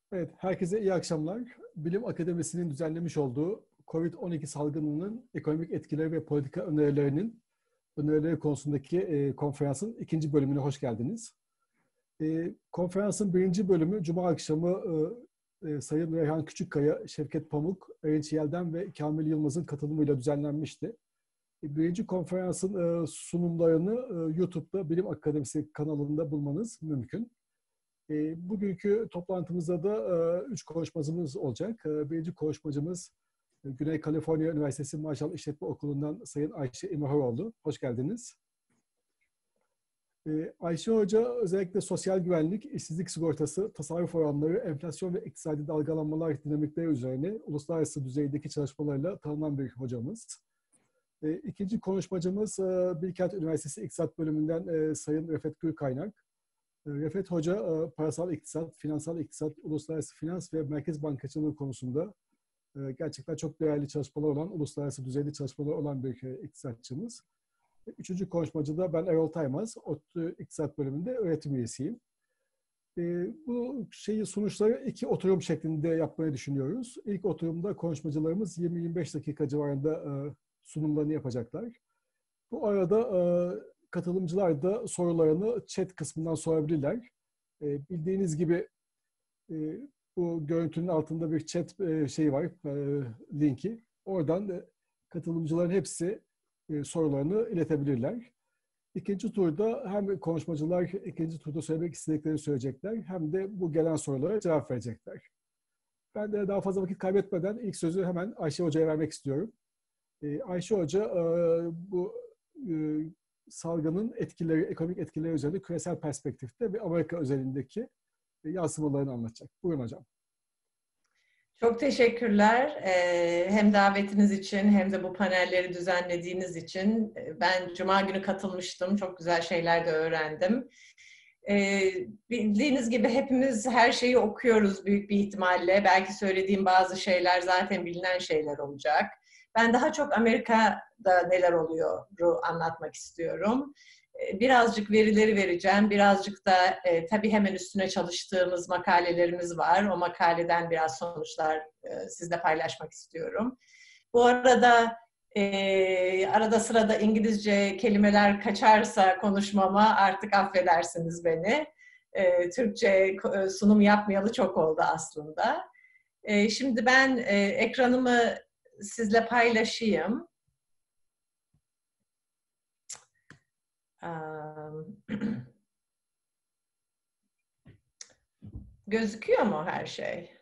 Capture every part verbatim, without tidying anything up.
Evet, herkese iyi akşamlar. Bilim Akademisi'nin düzenlemiş olduğu kovid on iki salgınının ekonomik etkileri ve politika önerilerinin önerileri konusundaki e, konferansın ikinci bölümüne hoş geldiniz. E, konferansın birinci bölümü Cuma akşamı e, e, Sayın Reyhan Küçükkaya, Şevket Pamuk, Erinç Yelden ve Kamil Yılmaz'ın katılımıyla düzenlenmişti. E, birinci konferansın e, sunumlarını e, YouTube'da Bilim Akademisi kanalında bulmanız mümkün. E, bugünkü toplantımızda da e, üç konuşmacımız olacak. E, birinci konuşmacımız e, Güney Kaliforniya Üniversitesi Marshall İşletme Okulu'ndan Sayın Ayşe İmraroğlu. Hoş geldiniz. E, Ayşe Hoca özellikle sosyal güvenlik, işsizlik sigortası, tasarruf oranları, enflasyon ve iktisadi dalgalanmalar dinamikleri üzerine uluslararası düzeydeki çalışmalarıyla tanınan bir hocamız. E, ikinci konuşmacımız e, Bilkent Üniversitesi İktisat Bölümünden e, Sayın Refet Gürkaynak. Refet Hoca, parasal iktisat, finansal iktisat, uluslararası finans ve merkez bankacılığı konusunda gerçekten çok değerli çalışmalar olan, uluslararası düzeyde çalışmalar olan bir iktisatçımız. Üçüncü konuşmacı da ben Erol Taymaz, ODTÜ İktisat Bölümünde öğretim üyesiyim. Bu şeyi sonuçları iki oturum şeklinde yapmayı düşünüyoruz. İlk oturumda konuşmacılarımız yirmi yirmi beş dakika civarında sunumlarını yapacaklar. Bu arada katılımcılar da sorularını chat kısmından sorabilirler. E, bildiğiniz gibi e, bu görüntünün altında bir chat e, şeyi var, e, linki. Oradan e, katılımcıların hepsi e, sorularını iletebilirler. İkinci turda hem konuşmacılar ikinci turda söylemek istediklerini söyleyecekler, hem de bu gelen sorulara cevap verecekler. Ben de daha fazla vakit kaybetmeden ilk sözü hemen Ayşe Hoca'ya vermek istiyorum. E, Ayşe Hoca e, bu e, salgının etkileri, ekonomik etkileri üzerinde küresel perspektifte ve Amerika özelindeki yansımalarını anlatacak. Buyurun hocam. Çok teşekkürler. Hem davetiniz için hem de bu panelleri düzenlediğiniz için. Ben Cuma günü katılmıştım. Çok güzel şeyler de öğrendim. Bildiğiniz gibi hepimiz her şeyi okuyoruz büyük bir ihtimalle. Belki söylediğim bazı şeyler zaten bilinen şeyler olacak. Ben daha çok Amerika'da neler oluyoru anlatmak istiyorum. Birazcık verileri vereceğim. Birazcık da e, tabii hemen üstüne çalıştığımız makalelerimiz var. O makaleden biraz sonuçlar e, sizle paylaşmak istiyorum. Bu arada e, arada sırada İngilizce kelimeler kaçarsa konuşmama artık affedersiniz beni. E, Türkçe sunum yapmayalı çok oldu aslında. E, şimdi ben e, ekranımı sizle paylaşayım. Gözüküyor mu her şey?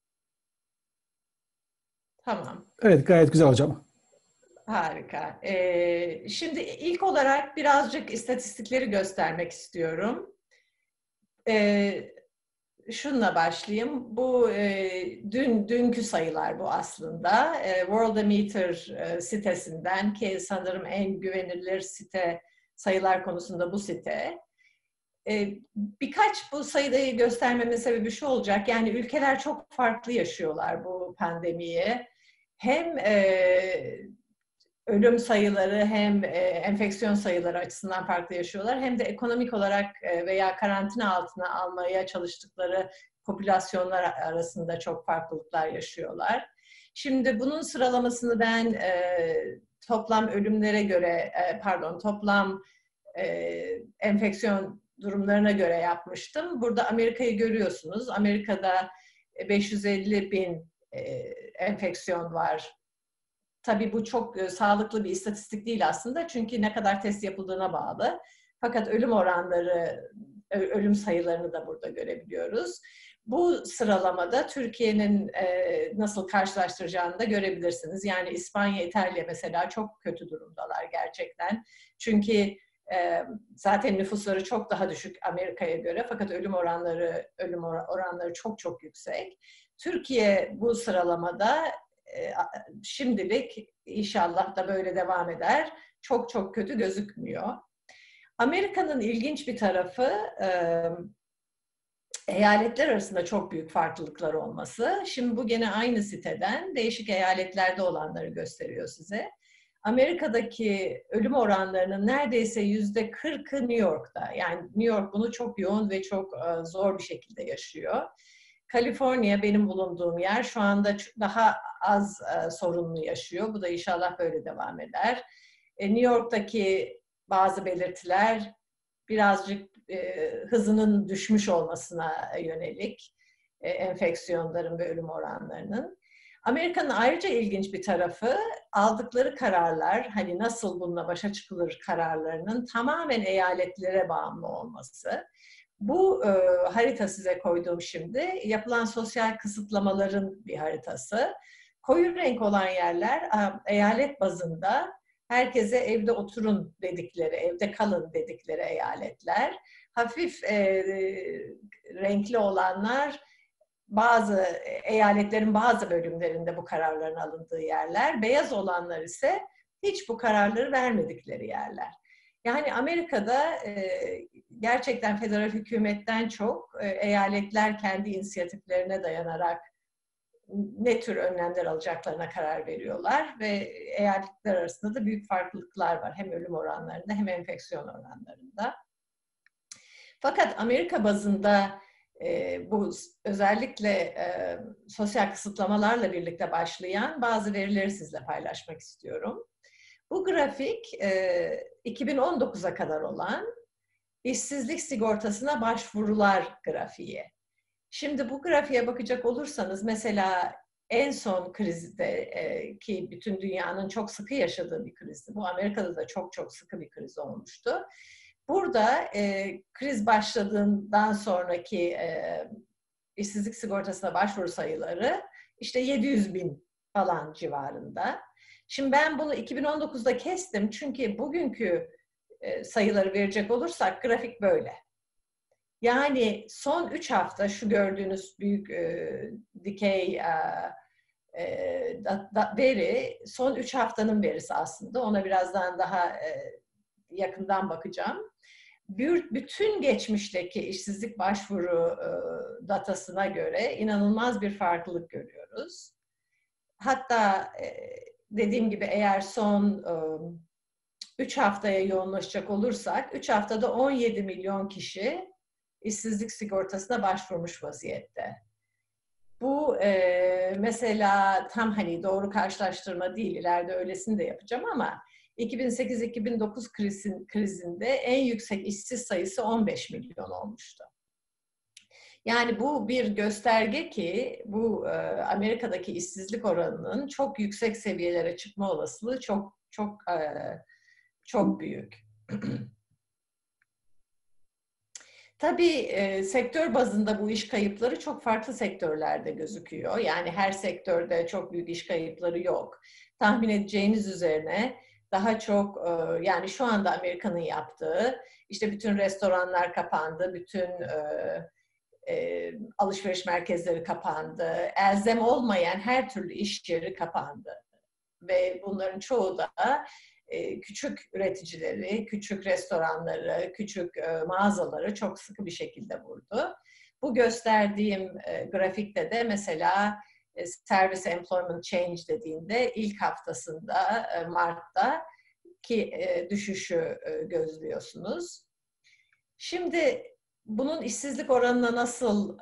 Tamam. Evet, gayet güzel hocam. Harika. Ee, şimdi ilk olarak birazcık istatistikleri göstermek istiyorum. Ee, şununla başlayayım. Bu e, dün dünkü sayılar bu aslında. E, Worldometer e, sitesinden, ki sanırım en güvenilir site sayılar konusunda bu site. Ee, birkaç bu sayıdayı göstermemin sebebi şu olacak. Yani ülkeler çok farklı yaşıyorlar bu pandemiyi. Hem e, ölüm sayıları hem e, enfeksiyon sayıları açısından farklı yaşıyorlar. Hem de ekonomik olarak e, veya karantina altına almaya çalıştıkları popülasyonlar arasında çok farklılıklar yaşıyorlar. Şimdi bunun sıralamasını ben e, toplam ölümlere göre, e, pardon toplam e, enfeksiyon durumlarına göre yapmıştım. Burada Amerika'yı görüyorsunuz. Amerika'da beş yüz elli bin e, enfeksiyon var. Tabii bu çok e, sağlıklı bir istatistik değil aslında. Çünkü ne kadar test yapıldığına bağlı. Fakat ölüm oranları, ölüm sayılarını da burada görebiliyoruz. Bu sıralamada Türkiye'nin e, nasıl karşılaştıracağını da görebilirsiniz. Yani İspanya, İtalya mesela çok kötü durumdalar gerçekten. Çünkü e, zaten nüfusları çok daha düşük Amerika'ya göre, fakat ölüm oranları ölüm oranları çok çok yüksek. Türkiye bu sıralamada e, şimdilik inşallah da böyle devam eder. Çok çok kötü gözükmüyor. Amerika'nın ilginç bir tarafı e, eyaletler arasında çok büyük farklılıklar olması. Şimdi bu gene aynı siteden değişik eyaletlerde olanları gösteriyor size. Amerika'daki ölüm oranlarının neredeyse yüzde kırkı New York'ta. Yani New York bunu çok yoğun ve çok zor bir şekilde yaşıyor. Kaliforniya benim bulunduğum yer şu anda daha az e, sorunlu yaşıyor. Bu da inşallah böyle devam eder. E, New York'taki bazı belirtiler birazcık e, hızının düşmüş olmasına yönelik e, enfeksiyonların ve ölüm oranlarının. Amerika'nın ayrıca ilginç bir tarafı aldıkları kararlar, hani nasıl bununla başa çıkılır kararlarının tamamen eyaletlere bağımlı olması. Bu e, harita size koyduğum şimdi yapılan sosyal kısıtlamaların bir haritası. Koyu renk olan yerler eyalet bazında herkese evde oturun dedikleri, evde kalın dedikleri eyaletler. Hafif e, renkli olanlar bazı eyaletlerin bazı bölümlerinde bu kararların alındığı yerler. Beyaz olanlar ise hiç bu kararları vermedikleri yerler. Yani Amerika'da e, gerçekten federal hükümetten çok e, eyaletler kendi inisiyatiflerine dayanarak ne tür önlemler alacaklarına karar veriyorlar ve eyaletler arasında da büyük farklılıklar var. Hem ölüm oranlarında hem enfeksiyon oranlarında. Fakat Amerika bazında e, bu özellikle e, sosyal kısıtlamalarla birlikte başlayan bazı verileri sizle paylaşmak istiyorum. Bu grafik e, iki bin on dokuza kadar olan işsizlik sigortasına başvurular grafiği. Şimdi bu grafiğe bakacak olursanız mesela en son krizde e, ki bütün dünyanın çok sıkı yaşadığı bir krizdi. Bu Amerika'da da çok çok sıkı bir kriz olmuştu. Burada e, kriz başladığından sonraki e, işsizlik sigortasına başvuru sayıları işte yedi yüz bin falan civarında. Şimdi ben bunu iki bin on dokuzda kestim çünkü bugünkü e, sayıları verecek olursak grafik böyle. Yani son üç hafta şu gördüğünüz büyük e, dikey e, e, da, da, veri son üç haftanın verisi aslında. Ona birazdan daha e, yakından bakacağım. Bütün geçmişteki işsizlik başvuru e, datasına göre inanılmaz bir farklılık görüyoruz. Hatta e, dediğim gibi eğer son e, üç haftaya yoğunlaşacak olursak, üç haftada on yedi milyon kişi işsizlik sigortasına başvurmuş vaziyette. Bu e, mesela tam hani doğru karşılaştırma değil, ileride öylesini de yapacağım ama iki bin sekiz iki bin dokuz krizin, krizinde en yüksek işsiz sayısı on beş milyon olmuştu. Yani bu bir gösterge ki bu e, Amerika'daki işsizlik oranının çok yüksek seviyelere çıkma olasılığı çok çok e, çok büyük. Tabii e, sektör bazında bu iş kayıpları çok farklı sektörlerde gözüküyor. Yani her sektörde çok büyük iş kayıpları yok. Tahmin edeceğiniz üzerine daha çok e, yani şu anda Amerika'nın yaptığı işte bütün restoranlar kapandı, bütün e, e, alışveriş merkezleri kapandı, elzem olmayan her türlü iş yeri kapandı. Ve bunların çoğu da küçük üreticileri, küçük restoranları, küçük mağazaları çok sıkı bir şekilde vurdu. Bu gösterdiğim grafikte de mesela Service Employment Change dediğinde ilk haftasında Mart'ta ki düşüşü gözlüyorsunuz. Şimdi bunun işsizlik oranına nasıl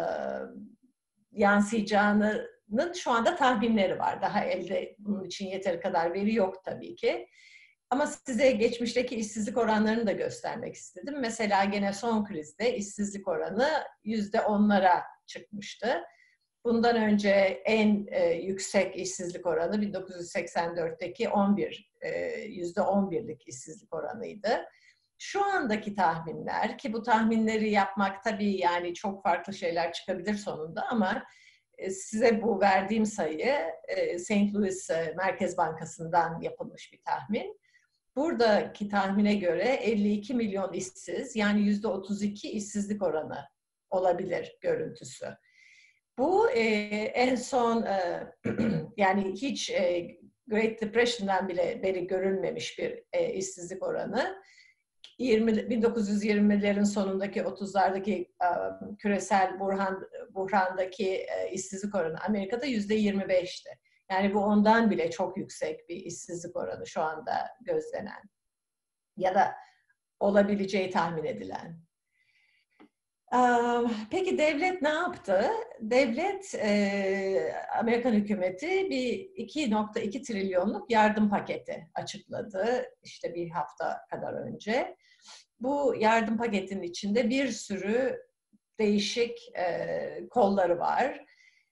yansıyacağını şu anda tahminleri var. Daha elde bunun için yeteri kadar veri yok tabii ki. Ama size geçmişteki işsizlik oranlarını da göstermek istedim. Mesela gene son krizde işsizlik oranı yüzde onlara çıkmıştı. Bundan önce en e, yüksek işsizlik oranı bin dokuz yüz seksen dörtteki on bir, yüzde on birlik işsizlik oranıydı. Şu andaki tahminler ki bu tahminleri yapmak tabii yani çok farklı şeyler çıkabilir sonunda ama size bu verdiğim sayı Saint Louis Merkez Bankası'ndan yapılmış bir tahmin. Buradaki tahmine göre elli iki milyon işsiz yani yüzde otuz iki işsizlik oranı olabilir görüntüsü. Bu en son yani hiç Great Depression'dan bile beri görülmemiş bir işsizlik oranı. bin dokuz yüz yirmilerin sonundaki otuzlardaki um, küresel buhran, buhrandaki uh, işsizlik oranı Amerika'da yüzde yirmi beşti. Yani bu ondan bile çok yüksek bir işsizlik oranı şu anda gözlenen ya da olabileceği tahmin edilen. Peki devlet ne yaptı? Devlet, Amerikan hükümeti bir iki nokta iki trilyonluk yardım paketi açıkladı işte bir hafta kadar önce. Bu yardım paketinin içinde bir sürü değişik kolları var.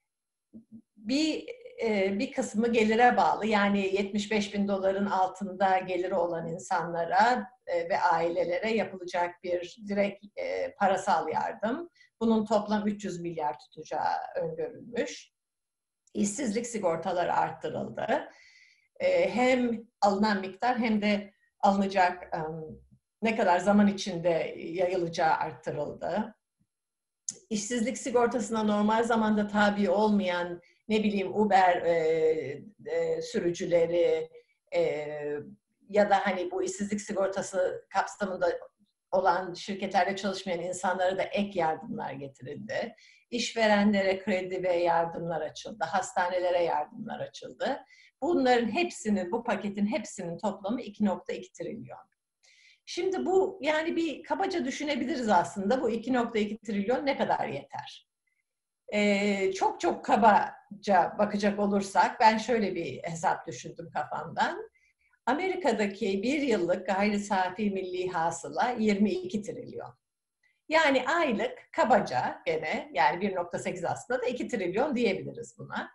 Bir bir kısmı gelire bağlı, yani yetmiş beş bin doların altında geliri olan insanlara ve ailelere yapılacak bir direkt parasal yardım. Bunun toplam üç yüz milyar tutacağı öngörülmüş. İşsizlik sigortaları arttırıldı. Hem alınan miktar hem de alınacak ne kadar zaman içinde yayılacağı arttırıldı. İşsizlik sigortasına normal zamanda tabi olmayan, ne bileyim Uber e, e, sürücüleri e, ya da hani bu işsizlik sigortası kapsamında olan şirketlerde çalışmayan insanlara da ek yardımlar getirildi. İşverenlere kredi ve yardımlar açıldı. Hastanelere yardımlar açıldı. Bunların hepsinin, bu paketin hepsinin toplamı iki nokta iki trilyon. Şimdi bu, yani bir kabaca düşünebiliriz aslında, bu iki nokta iki trilyon ne kadar yeter? Ee, çok çok kabaca bakacak olursak, ben şöyle bir hesap düşündüm kafamdan. Amerika'daki bir yıllık gayri safi milli hasıla yirmi iki trilyon. Yani aylık kabaca gene, yani bir nokta sekiz aslında da iki trilyon diyebiliriz buna.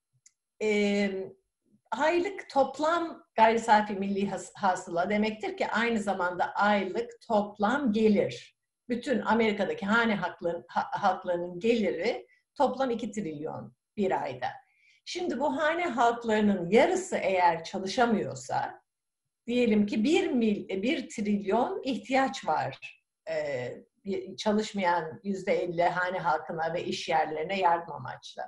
Ee, aylık toplam gayri safi milli hasıla demektir ki aynı zamanda aylık toplam gelir. Bütün Amerika'daki hane halkların, halklarının geliri toplam iki trilyon bir ayda. Şimdi bu hane halklarının yarısı eğer çalışamıyorsa, diyelim ki bir, mil, bir trilyon ihtiyaç var ee, çalışmayan yüzde elli hane halkına ve iş yerlerine yardım amaçlı.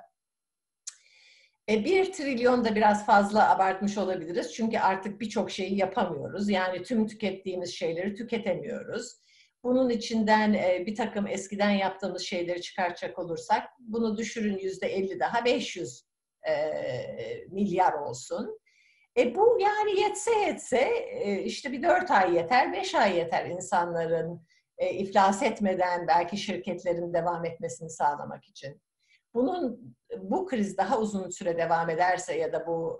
E, bir trilyon da biraz fazla abartmış olabiliriz. Çünkü artık birçok şeyi yapamıyoruz. Yani tüm tükettiğimiz şeyleri tüketemiyoruz. Bunun içinden e, bir takım eskiden yaptığımız şeyleri çıkartacak olursak, bunu düşürün yüzde elli daha beş yüz e, milyar olsun. E bu yani yetse yetse e, işte bir dört ay yeter, beş ay yeter insanların e, iflas etmeden belki şirketlerin devam etmesini sağlamak için. Bunun, bu kriz daha uzun süre devam ederse ya da bu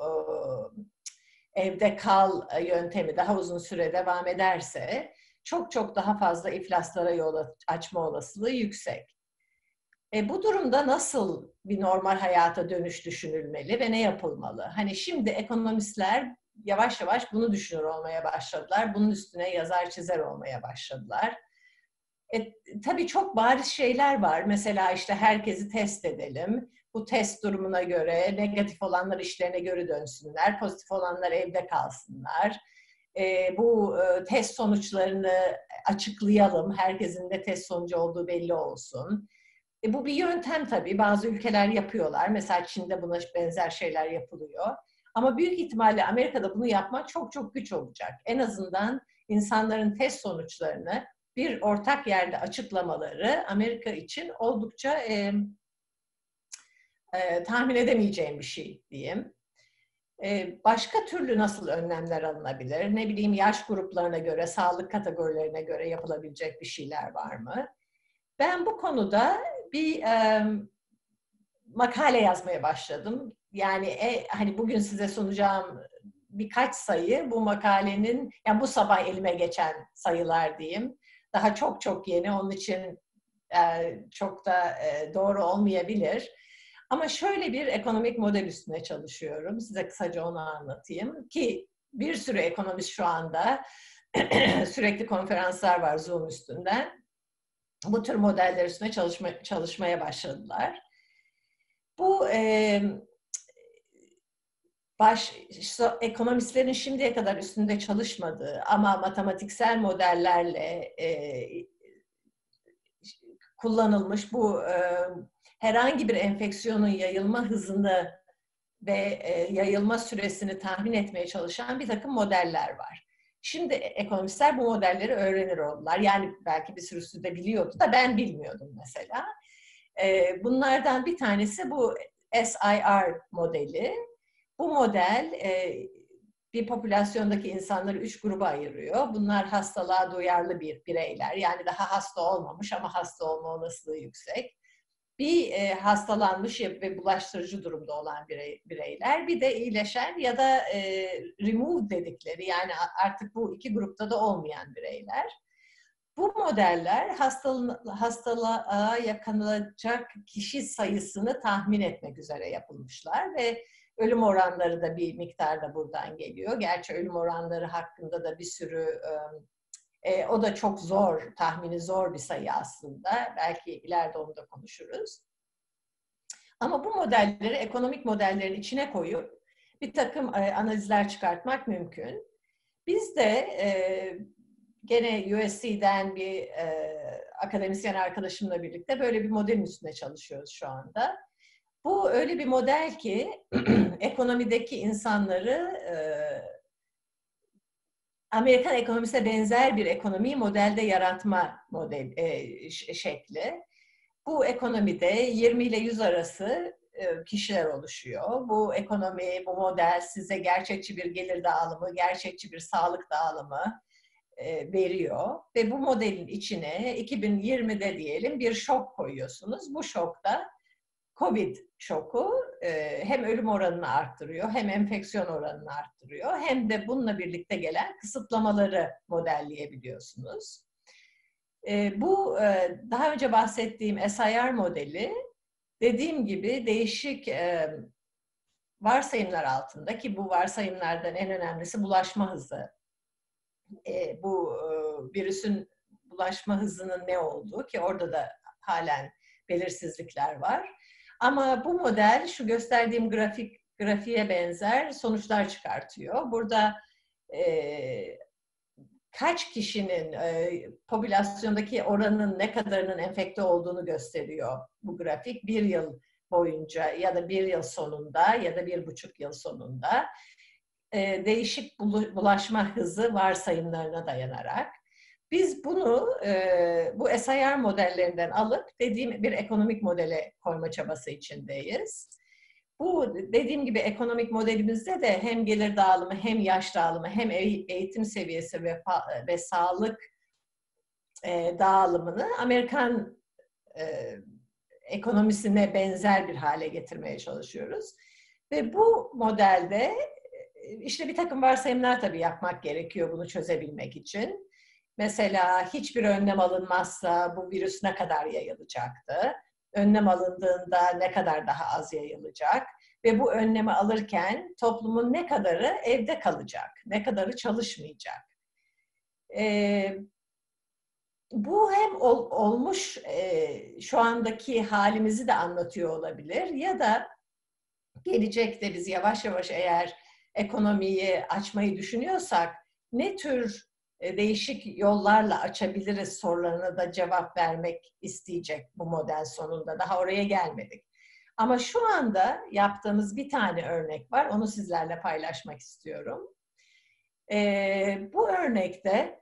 e, evde kal yöntemi daha uzun süre devam ederse çok çok daha fazla iflaslara yol açma olasılığı yüksek. E, bu durumda nasıl bir normal hayata dönüş düşünülmeli ve ne yapılmalı? Hani şimdi ekonomistler yavaş yavaş bunu düşünür olmaya başladılar. Bunun üstüne yazar çizer olmaya başladılar. E, tabii çok bariz şeyler var. Mesela işte herkesi test edelim. Bu test durumuna göre negatif olanlar işlerine geri dönsünler. Pozitif olanlar evde kalsınlar. E, bu e, test sonuçlarını açıklayalım. Herkesin de test sonucu olduğu belli olsun. E, bu bir yöntem tabii. Bazı ülkeler yapıyorlar. Mesela Çin'de buna benzer şeyler yapılıyor. Ama büyük ihtimalle Amerika'da bunu yapmak çok çok güç olacak. En azından insanların test sonuçlarını bir ortak yerde açıklamaları Amerika için oldukça e, e, tahmin edemeyeceğim bir şey diyeyim. E, başka türlü nasıl önlemler alınabilir? Ne bileyim, yaş gruplarına göre, sağlık kategorilerine göre yapılabilecek bir şeyler var mı? Ben bu konuda bir e, makale yazmaya başladım. Yani e, hani bugün size sunacağım birkaç sayı bu makalenin, yani bu sabah elime geçen sayılar diyeyim. Daha çok çok yeni, onun için e, çok da e, doğru olmayabilir. Ama şöyle bir ekonomik model üstüne çalışıyorum. Size kısaca onu anlatayım. Ki bir sürü ekonomist şu anda sürekli konferanslar var Zoom üstünden. Bu tür modeller üstüne çalışma, çalışmaya başladılar. Bu e, baş işte, ekonomistlerin şimdiye kadar üstünde çalışmadığı ama matematiksel modellerle e, kullanılmış bu e, herhangi bir enfeksiyonun yayılma hızını ve e, yayılma süresini tahmin etmeye çalışan bir takım modeller var. Şimdi ekonomistler bu modelleri öğrenir oldular. Yani belki bir sürüsü de biliyordu da ben bilmiyordum mesela. E, bunlardan bir tanesi bu S I R modeli. Bu model e, bir popülasyondaki insanları üç gruba ayırıyor. Bunlar hastalığa duyarlı bir bireyler. Yani daha hasta olmamış ama hasta olma olasılığı yüksek. Bir e, hastalanmış ve bulaştırıcı durumda olan birey, bireyler. Bir de iyileşen ya da e, remove dedikleri, yani artık bu iki grupta da olmayan bireyler. Bu modeller hastalığa, hastalığa yakalanacak kişi sayısını tahmin etmek üzere yapılmışlar ve ölüm oranları da bir miktarda buradan geliyor. Gerçi ölüm oranları hakkında da bir sürü, e, o da çok zor, tahmini zor bir sayı aslında. Belki ileride onu da konuşuruz. Ama bu modelleri ekonomik modellerin içine koyup bir takım e, analizler çıkartmak mümkün. Biz de e, gene U S C'den bir e, akademisyen arkadaşımla birlikte böyle bir modelin üstünde çalışıyoruz şu anda. Bu öyle bir model ki ekonomideki insanları e, Amerikan ekonomisine benzer bir ekonomiyi modelde yaratma model e, şekli. Bu ekonomide yirmi ile yüz arası e, kişiler oluşuyor. Bu ekonomi, bu model size gerçekçi bir gelir dağılımı, gerçekçi bir sağlık dağılımı e, veriyor. Ve bu modelin içine iki bin yirmide diyelim bir şok koyuyorsunuz. Bu şokta Covid şoku e, hem ölüm oranını arttırıyor, hem enfeksiyon oranını arttırıyor, hem de bununla birlikte gelen kısıtlamaları modelleyebiliyorsunuz. E, bu e, daha önce bahsettiğim S I R modeli, dediğim gibi değişik e, varsayımlar altında, ki bu varsayımlardan en önemlisi bulaşma hızı. E, bu e, virüsün bulaşma hızının ne olduğu, ki orada da halen belirsizlikler var. Ama bu model şu gösterdiğim grafik grafiğe benzer sonuçlar çıkartıyor. Burada e, kaç kişinin e, popülasyondaki oranın ne kadarının enfekte olduğunu gösteriyor bu grafik. Bir yıl boyunca ya da bir yıl sonunda ya da bir buçuk yıl sonunda e, değişik bulaşma hızı varsayımlarına dayanarak. Biz bunu e, bu S I R modellerinden alıp dediğim bir ekonomik modele koyma çabası içindeyiz. Bu dediğim gibi ekonomik modelimizde de hem gelir dağılımı, hem yaş dağılımı, hem eğitim seviyesi ve, ve sağlık e, dağılımını Amerikan e, ekonomisine benzer bir hale getirmeye çalışıyoruz. Ve bu modelde işte bir takım varsayımlar tabii yapmak gerekiyor bunu çözebilmek için. Mesela hiçbir önlem alınmazsa bu virüs ne kadar yayılacaktı? Önlem alındığında ne kadar daha az yayılacak? Ve bu önlemi alırken toplumun ne kadarı evde kalacak? Ne kadarı çalışmayacak? Ee, bu hem ol, olmuş e, şu andaki halimizi de anlatıyor olabilir ya da gelecekte biz yavaş yavaş eğer ekonomiyi açmayı düşünüyorsak ne tür değişik yollarla açabiliriz sorularına da cevap vermek isteyecek bu model sonunda. Daha oraya gelmedik. Ama şu anda yaptığımız bir tane örnek var. Onu sizlerle paylaşmak istiyorum. Ee, bu örnekte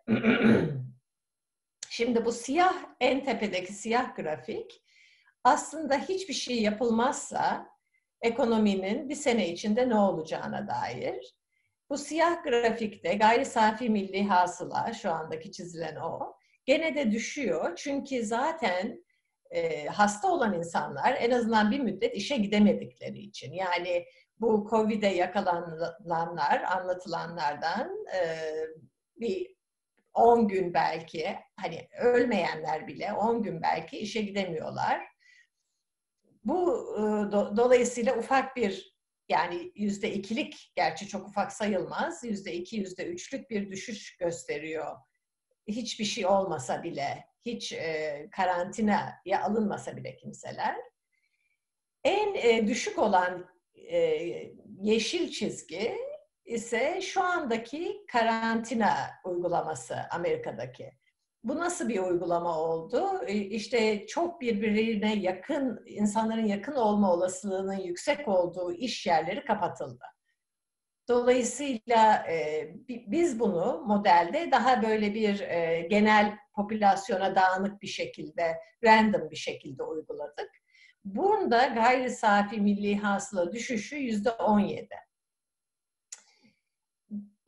şimdi bu siyah, en tepedeki siyah grafik aslında hiçbir şey yapılmazsa ekonominin bir sene içinde ne olacağına dair. Bu siyah grafikte gayri safi milli hasıla, şu andaki çizilen o, gene de düşüyor. Çünkü zaten e, hasta olan insanlar en azından bir müddet işe gidemedikleri için. Yani bu Covid'e yakalananlar, anlatılanlardan e, bir on gün belki, hani ölmeyenler bile on gün belki işe gidemiyorlar. Bu do, dolayısıyla ufak bir, yani yüzde ikilik, gerçi çok ufak sayılmaz, yüzde iki, yüzde üçlük bir düşüş gösteriyor. Hiçbir şey olmasa bile, hiç e, karantinaya alınmasa bile kimseler. En e, düşük olan e, yeşil çizgi ise şu andaki karantina uygulaması Amerika'daki. Bu nasıl bir uygulama oldu? İşte çok birbirine yakın, insanların yakın olma olasılığının yüksek olduğu iş yerleri kapatıldı. Dolayısıyla e, biz bunu modelde daha böyle bir e, genel popülasyona dağınık bir şekilde, random bir şekilde uyguladık. Bunda gayri safi milli hasıla düşüşü yüzde on yedi.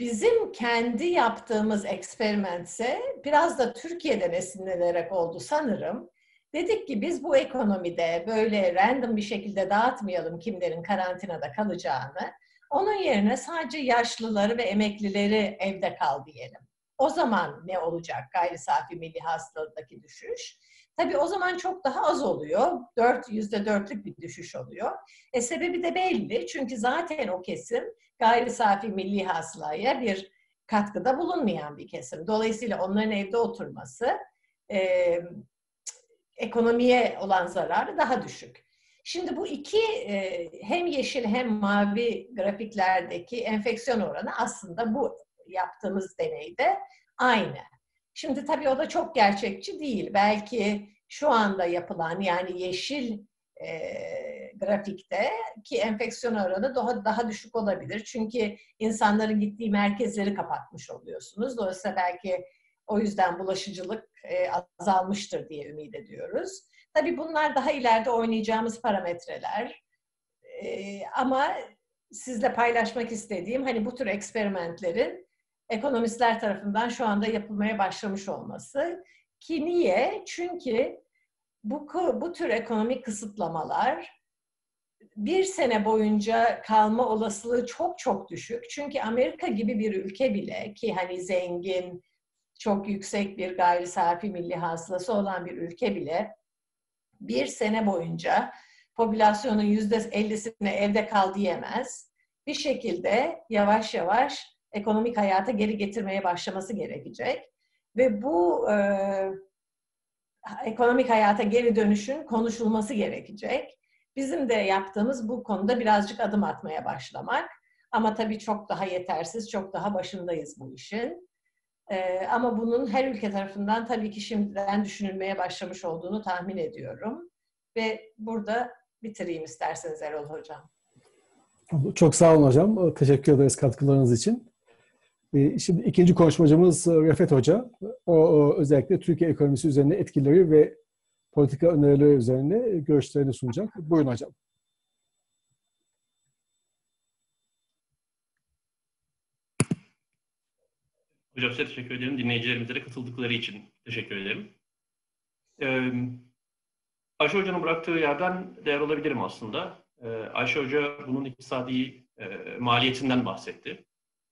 bizim kendi yaptığımız eksperimentse biraz da Türkiye'den esinlenerek oldu sanırım. Dedik ki biz bu ekonomide böyle random bir şekilde dağıtmayalım kimlerin karantinada kalacağını. Onun yerine sadece yaşlıları ve emeklileri evde kal diyelim. O zaman ne olacak gayri safi milli hasıladaki düşüş? Tabii o zaman çok daha az oluyor. Dört, yüzde dörtlük bir düşüş oluyor. E, sebebi de belli. Çünkü zaten o kesim gayri safi milli hasılaya bir katkıda bulunmayan bir kesim. Dolayısıyla onların evde oturması e, ekonomiye olan zararı daha düşük. Şimdi bu iki e, hem yeşil hem mavi grafiklerdeki enfeksiyon oranı aslında bu yaptığımız deneyde aynı. Şimdi tabii o da çok gerçekçi değil. Belki şu anda yapılan yani yeşil e, grafikte ki enfeksiyon oranı daha, daha düşük olabilir. Çünkü insanların gittiği merkezleri kapatmış oluyorsunuz. Dolayısıyla belki o yüzden bulaşıcılık e, azalmıştır diye ümit ediyoruz. Tabii bunlar daha ileride oynayacağımız parametreler. E, ama sizle paylaşmak istediğim hani bu tür eksperimentlerin ekonomistler tarafından şu anda yapılmaya başlamış olması. Ki niye? Çünkü bu, bu tür ekonomik kısıtlamalar bir sene boyunca kalma olasılığı çok çok düşük. Çünkü Amerika gibi bir ülke bile ki hani zengin, çok yüksek bir gayri safi milli hasılası olan bir ülke bile bir sene boyunca popülasyonun yüzde ellisine evde kal diyemez. Bir şekilde yavaş yavaş ekonomik hayata geri getirmeye başlaması gerekecek. Ve bu e, ekonomik hayata geri dönüşün konuşulması gerekecek. Bizim de yaptığımız bu konuda birazcık adım atmaya başlamak. Ama tabii çok daha yetersiz, çok daha başındayız bu işin. Ee, ama bunun her ülke tarafından tabii ki şimdiden düşünülmeye başlamış olduğunu tahmin ediyorum. Ve burada bitireyim isterseniz Erol Hocam. Çok sağ olun hocam. Teşekkür ederiz katkılarınız için. Şimdi ikinci konuşmacımız Refet Hoca. O özellikle Türkiye ekonomisi üzerine etkileri ve politika önerileri üzerine görüşlerini sunacak. Buyurun hocam. Hocam size teşekkür ederim. Dinleyicilerimize de katıldıkları için teşekkür ederim. Ee, Ayşe Hoca'nın bıraktığı yerden değer alabilirim aslında. Ee, Ayşe Hoca bunun iktisadi e, maliyetinden bahsetti.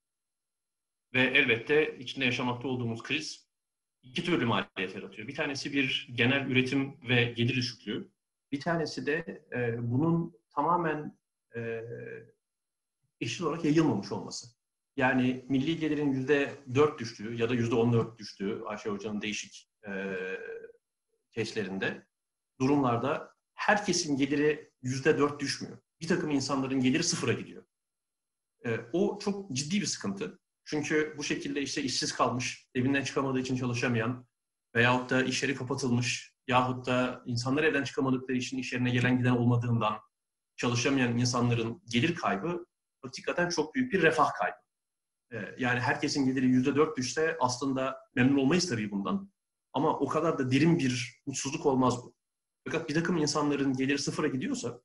Ve elbette içinde yaşamakta olduğumuz kriz iki türlü maliyet yaratıyor. Bir tanesi bir genel üretim ve gelir düşüklüğü. Bir tanesi de e, bunun tamamen e, eşit olarak yayılmamış olması. Yani milli gelirin yüzde dört düştüğü ya da yüzde on dört düştüğü Ayşe Hoca'nın değişik e, testlerinde durumlarda herkesin geliri yüzde dört düşmüyor. Bir takım insanların geliri sıfıra gidiyor. E, o çok ciddi bir sıkıntı. Çünkü bu şekilde işte işsiz kalmış, evinden çıkamadığı için çalışamayan veyahut da iş yeri kapatılmış yahut da insanlar evden çıkamadıkları için iş yerine gelen giden olmadığından çalışamayan insanların gelir kaybı hakikaten çok büyük bir refah kaybı. Yani herkesin geliri yüzde dört düşse aslında memnun olmayız tabii bundan. Ama o kadar da derin bir mutsuzluk olmaz bu. Fakat bir takım insanların geliri sıfıra gidiyorsa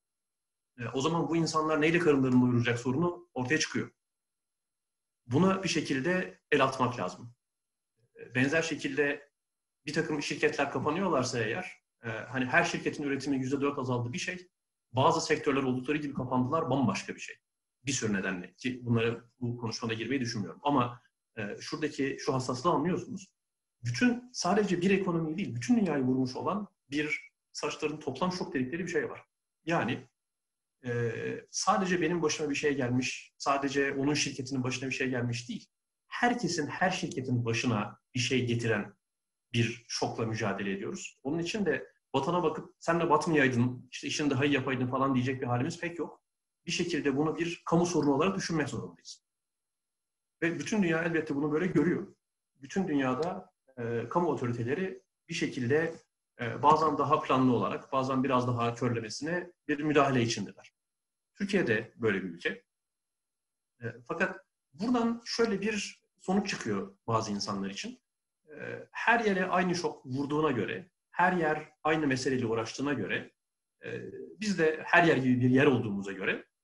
o zaman bu insanlar neyle karınlarını doyuracak sorunu ortaya çıkıyor. Buna bir şekilde el atmak lazım. Benzer şekilde bir takım şirketler kapanıyorlarsa eğer, hani her şirketin üretimi yüzde dört azaldı bir şey, bazı sektörler oldukları gibi kapandılar bambaşka bir şey. Bir sürü nedenle ki bunları bu konuşmada girmeyi düşünmüyorum. Ama e, şuradaki şu hassaslığı anlıyorsunuz. Bütün sadece bir ekonomi değil, bütün dünyayı vurmuş olan bir saçların toplam şok dedikleri bir şey var. Yani e, sadece benim başıma bir şey gelmiş, sadece onun şirketinin başına bir şey gelmiş değil. Herkesin, her şirketin başına bir şey getiren bir şokla mücadele ediyoruz. Onun için de vatana bakıp sen de batmayaydın, işte işini daha iyi yapaydın falan diyecek bir halimiz pek yok. Bir şekilde bunu bir kamu sorunu olarak düşünmek zorundayız. Ve bütün dünya elbette bunu böyle görüyor. Bütün dünyada e, kamu otoriteleri bir şekilde e, bazen daha planlı olarak, bazen biraz daha körlemesine bir müdahale içindeler. Türkiye'de böyle bir ülke. E, fakat buradan şöyle bir sonuç çıkıyor bazı insanlar için. E, her yere aynı şok vurduğuna göre, her yer aynı meseleyle uğraştığına göre, e, biz de her yer gibi bir yer olduğumuza göre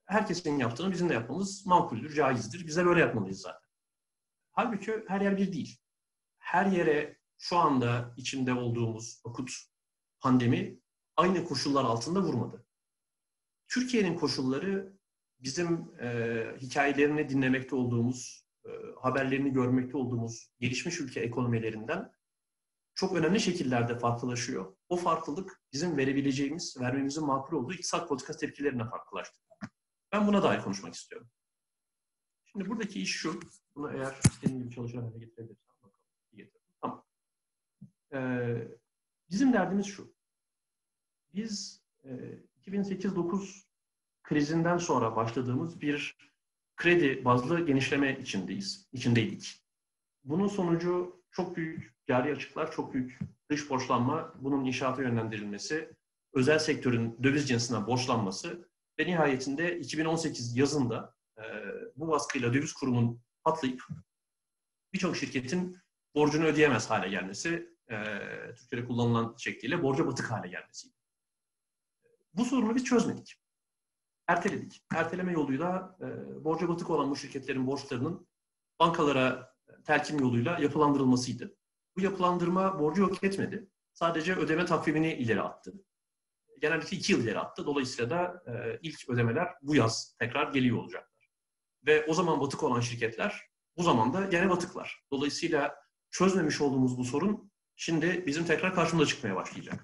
herkesin yaptığını bizim de yapmamız makuldür, caizdir. Biz de böyle yapmalıyız zaten. Halbuki her yer bir değil. Her yere şu anda içinde olduğumuz akut pandemi aynı koşullar altında vurmadı. Türkiye'nin koşulları bizim e, hikayelerini dinlemekte olduğumuz, e, haberlerini görmekte olduğumuz gelişmiş ülke ekonomilerinden çok önemli şekillerde farklılaşıyor. O farklılık bizim verebileceğimiz, vermemizin makul olduğu iktisat politikası tepkilerine farklılaştı. Ben buna dair konuşmak istiyorum. Şimdi buradaki iş şu, bunu eğer istediğim gibi çalışan hale getirebilirsem bakalım. Tamam. Ee, bizim derdimiz şu. Biz e, iki bin sekiz dokuz krizinden sonra başladığımız bir kredi bazlı genişleme içindeyiz, içindeydik. Bunun sonucu çok büyük cari açıklar, çok büyük dış borçlanma, bunun inşaata yönlendirilmesi, özel sektörün döviz cinsinden borçlanması ve nihayetinde iki bin on sekiz yazında e, bu baskıyla döviz kurunun patlayıp birçok şirketin borcunu ödeyemez hale gelmesi, e, Türkiye'de kullanılan şekliyle borca batık hale gelmesiydi. Bu sorunu biz çözmedik. Erteledik. Erteleme yoluyla e, borca batık olan bu şirketlerin borçlarının bankalara telkin yoluyla yapılandırılmasıydı. Bu yapılandırma borcu yok etmedi. Sadece ödeme takvimini ileri attı. Genellikle iki yıl ileri attı. Dolayısıyla da e, ilk ödemeler bu yaz tekrar geliyor olacaklar. Ve o zaman batık olan şirketler bu zaman da gene batıklar. Dolayısıyla çözmemiş olduğumuz bu sorun şimdi bizim tekrar karşımıza çıkmaya başlayacak.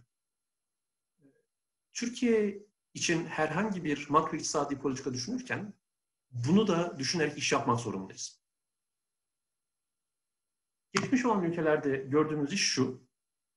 Türkiye için herhangi bir makro iktisadi politika düşünürken bunu da düşünerek iş yapmak zorundayız. Gelişmiş olan ülkelerde gördüğümüz iş şu.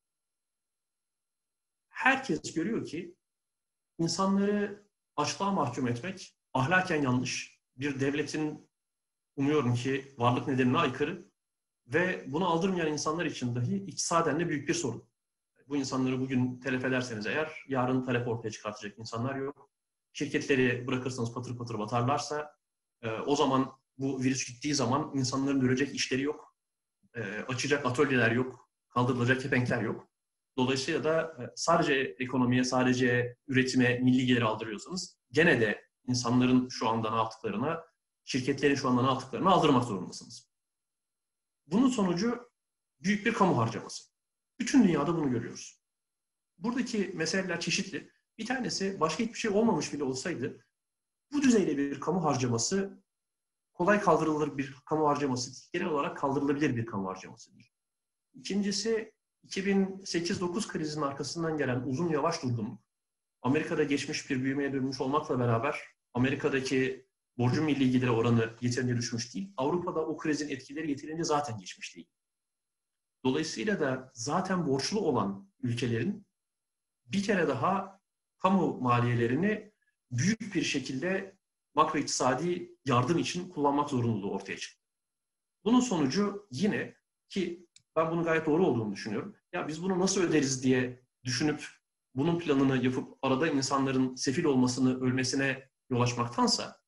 Herkes görüyor ki insanları açlığa mahkum etmek ahlaken yanlış, bir devletin umuyorum ki varlık nedenine aykırı ve bunu aldırmayan insanlar için dahi iktisaden de büyük bir sorun. Bu insanları bugün telef ederseniz eğer, yarın talep ortaya çıkartacak insanlar yok. Şirketleri bırakırsanız patır patır batarlarsa, e, o zaman bu virüs gittiği zaman insanların görecek işleri yok. E, açacak atölyeler yok. Kaldırılacak kepenkler yok. Dolayısıyla da e, sadece ekonomiye, sadece üretime, milli gelir aldırıyorsanız gene de insanların şu anda ne yaptıklarına, şirketlerin şu anda ne yaptıklarına aldırmak zorundasınız. Bunun sonucu büyük bir kamu harcaması. Bütün dünyada bunu görüyoruz. Buradaki meseleler çeşitli. Bir tanesi başka hiçbir şey olmamış bile olsaydı bu düzeyde bir kamu harcaması kolay kaldırılır bir kamu harcaması değil. Genel olarak kaldırılabilir bir kamu harcaması değil. İkincisi iki bin sekiz dokuz krizinin arkasından gelen uzun yavaş durgunluk. Amerika'da geçmiş bir büyümeye dönmüş olmakla beraber Amerika'daki borcun milli geliri oranı yeterince düşmüş değil. Avrupa'da o krizin etkileri yeterince zaten geçmiş değil. Dolayısıyla da zaten borçlu olan ülkelerin bir kere daha kamu maliyelerini büyük bir şekilde makro iktisadi yardım için kullanmak zorunluluğu ortaya çıktı. Bunun sonucu yine ki ben bunun gayet doğru olduğunu düşünüyorum. Ya biz bunu nasıl öderiz diye düşünüp bunun planını yapıp arada insanların sefil olmasını, ölmesine yol açmaktansa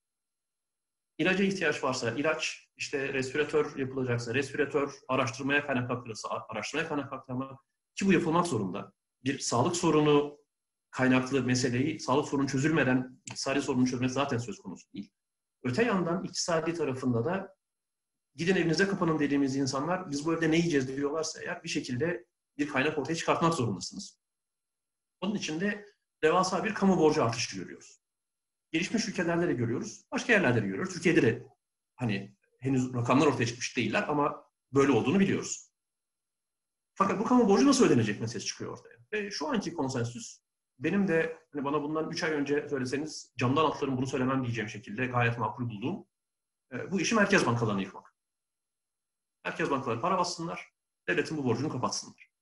ilaca ihtiyaç varsa ilaç, işte respiratör yapılacaksa respiratör, araştırmaya kaynak aktarırsa araştırmaya kaynak aktarma ki bu yapılmak zorunda. Bir sağlık sorunu kaynaklı meseleyi, sağlık sorunu çözülmeden iktisadi sorunu çözmek zaten söz konusu değil. Öte yandan iktisadi tarafında da gidin evinize kapanın dediğimiz insanlar biz bu evde ne yiyeceğiz diyorlarsa eğer bir şekilde bir kaynak ortaya çıkartmak zorundasınız. Onun için de devasa bir kamu borcu artışı görüyoruz. Gelişmiş ülkelerde de görüyoruz, başka yerlerde de görüyoruz. Türkiye'de de hani henüz rakamlar ortaya çıkmış değiller ama böyle olduğunu biliyoruz. Fakat bu kamu borcu nasıl ödenecek meselesi çıkıyor ortaya. Ve şu anki konsensüs benim de hani bana bundan üç ay önce söyleseniz camdan atlarım bunu söylemem diyeceğim şekilde gayet makul bulduğum e, bu işi merkez bankalarına yıkmak. Merkez bankaları para bassınlar, devletin bu borcunu kapatsınlar.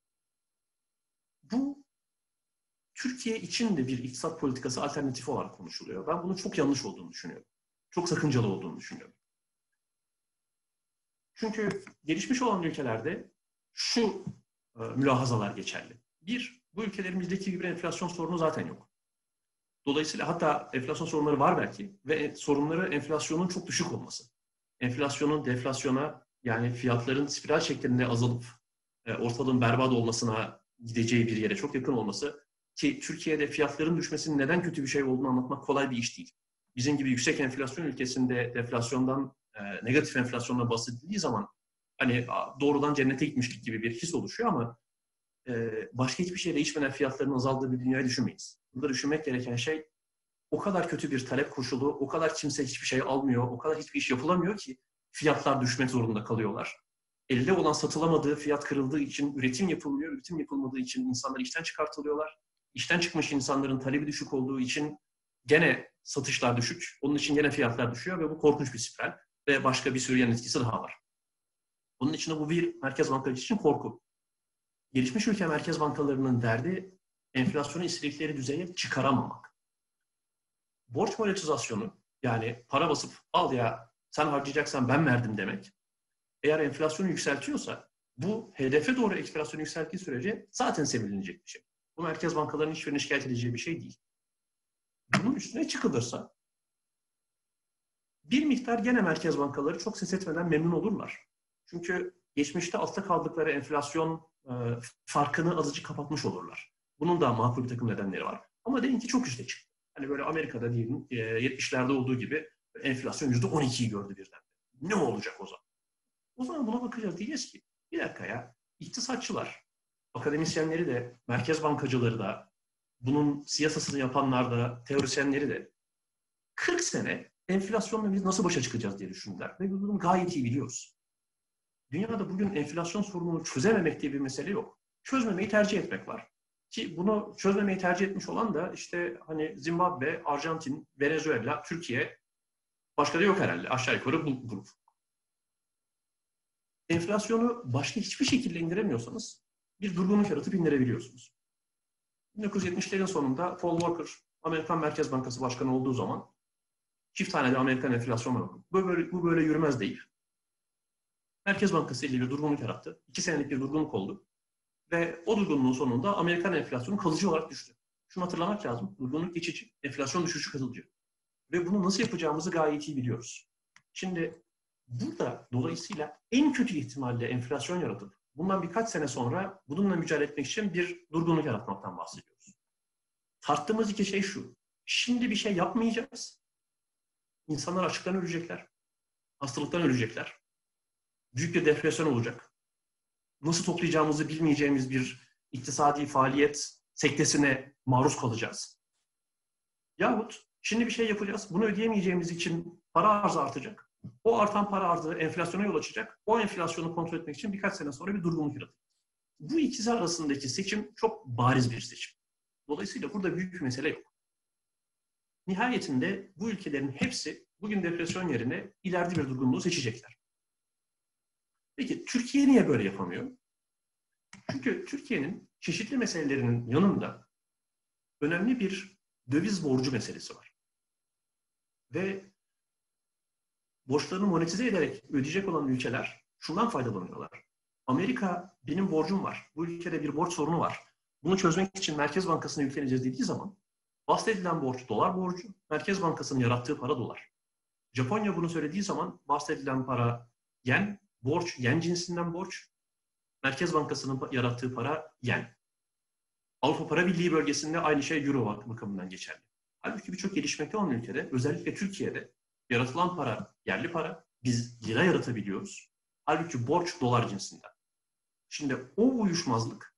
Bu Türkiye için de bir iktisat politikası alternatifi olarak konuşuluyor. Ben bunun çok yanlış olduğunu düşünüyorum. Çok sakıncalı olduğunu düşünüyorum. Çünkü gelişmiş olan ülkelerde şu e, mülahazalar geçerli. Bir, bu ülkelerimizdeki gibi bir enflasyon sorunu zaten yok. Dolayısıyla hatta enflasyon sorunları var belki ve sorunları enflasyonun çok düşük olması. Enflasyonun deflasyona yani fiyatların spiral şeklinde azalıp e, ortalığın berbat olmasına gideceği bir yere çok yakın olması ki Türkiye'de fiyatların düşmesinin neden kötü bir şey olduğunu anlatmak kolay bir iş değil. bizim gibi yüksek enflasyon ülkesinde deflasyondan, e, negatif enflasyondan bahsedildiği zaman hani doğrudan cennete gitmişlik gibi bir his oluşuyor ama e, başka hiçbir şey değişmeden fiyatların azaldığı bir dünyayı düşünmeyiz. Burada düşünmek gereken şey o kadar kötü bir talep koşulu, o kadar kimse hiçbir şey almıyor, o kadar hiçbir iş yapılamıyor ki fiyatlar düşmek zorunda kalıyorlar. Elde olan satılamadığı, fiyat kırıldığı için üretim yapılmıyor, üretim yapılmadığı için insanlar işten çıkartılıyorlar. İşten çıkmış insanların talebi düşük olduğu için gene satışlar düşük, onun için gene fiyatlar düşüyor ve bu korkunç bir spiral ve başka bir sürü yan etkisi daha var. Bunun için de bu bir merkez bankacı için korku. Gelişmiş ülke merkez bankalarının derdi enflasyonu istedikleri düzeye çıkaramamak. Borç monetizasyonu, yani para basıp al ya sen harcayacaksan ben verdim demek, eğer enflasyonu yükseltiyorsa bu hedefe doğru enflasyonu yükselttiği sürece zaten sevilinecek bir şey. Bu merkez bankalarının hiçbirine şikayet edeceği bir şey değil. Bunun üstüne çıkılırsa bir miktar gene merkez bankaları çok ses etmeden memnun olurlar. Çünkü geçmişte altta kaldıkları enflasyon e, farkını azıcık kapatmış olurlar. Bunun da makul bir takım nedenleri var. Ama deyin ki çok üste çıktı. Hani böyle Amerika'da diyelim e, yetmişlerde olduğu gibi enflasyon yüzde on ikiyi gördü birden. Ne olacak o zaman? O zaman buna bakacağız. Diyeceğiz ki bir dakika ya, iktisatçılar, akademisyenleri de, merkez bankacıları da, bunun siyasasını yapanlar da, teorisyenleri de kırk sene enflasyonla biz nasıl başa çıkacağız diye düşündüler. Ve bunu gayet iyi biliyoruz. Dünyada bugün enflasyon sorununu çözememek diye bir mesele yok. Çözmemeyi tercih etmek var. Ki bunu çözmemeyi tercih etmiş olan da işte hani Zimbabwe, Arjantin, Venezuela, Türkiye, başka da yok herhalde. Aşağı yukarı bu grup. Enflasyonu başka hiçbir şekilde indiremiyorsanız bir durgunluk yaratıp indirebiliyorsunuz. bin dokuz yüz yetmişlerin sonunda Paul Volcker, Amerikan Merkez Bankası Başkanı olduğu zaman çift tane de Amerikan enflasyon var. Bu böyle, bu böyle yürümez değil. Merkez Bankası ile bir durgunluk yarattı. İki senelik bir durgunluk oldu. Ve o durgunluğun sonunda Amerikan enflasyonu kalıcı olarak düştü. Şunu hatırlamak lazım. Durgunluk geçici, enflasyon düşüşü kalıcı. Ve bunu nasıl yapacağımızı gayet iyi biliyoruz. Şimdi burada dolayısıyla en kötü ihtimalle enflasyon yaratıp bundan birkaç sene sonra bununla mücadele etmek için bir durgunluk yaratmaktan bahsediyoruz. Tarttığımız iki şey şu. Şimdi bir şey yapmayacağız. İnsanlar açlıktan ölecekler. Hastalıktan ölecekler. Büyük bir depresyon olacak. Nasıl toplayacağımızı bilmeyeceğimiz bir iktisadi faaliyet sektesine maruz kalacağız. Yahut şimdi bir şey yapacağız. Bunu ödeyemeyeceğimiz için para arzı artacak. O artan para arzı enflasyona yol açacak. O enflasyonu kontrol etmek için birkaç sene sonra bir durgunluk yaratacak. Bu ikisi arasındaki seçim çok bariz bir seçim. Dolayısıyla burada büyük bir mesele yok. Nihayetinde bu ülkelerin hepsi bugün depresyon yerine ileride bir durgunluğu seçecekler. Peki Türkiye niye böyle yapamıyor? Çünkü Türkiye'nin çeşitli meselelerinin yanında önemli bir döviz borcu meselesi var. Ve borçlarını monetize ederek ödeyecek olan ülkeler şundan faydalanıyorlar. Amerika benim borcum var. Bu ülkede bir borç sorunu var. Bunu çözmek için Merkez Bankası'na yükleneceğiz dediği zaman bahsedilen borç dolar borcu, Merkez Bankası'nın yarattığı para dolar. Japonya bunu söylediği zaman bahsedilen para yen, borç yen cinsinden borç, Merkez Bankası'nın yarattığı para yen. Avrupa Para Birliği bölgesinde aynı şey euro bakımından geçerli. Halbuki birçok gelişmekte olan ülkede, özellikle Türkiye'de yaratılan para yerli para, biz lira yaratabiliyoruz. Halbuki borç dolar cinsinden. Şimdi o uyuşmazlık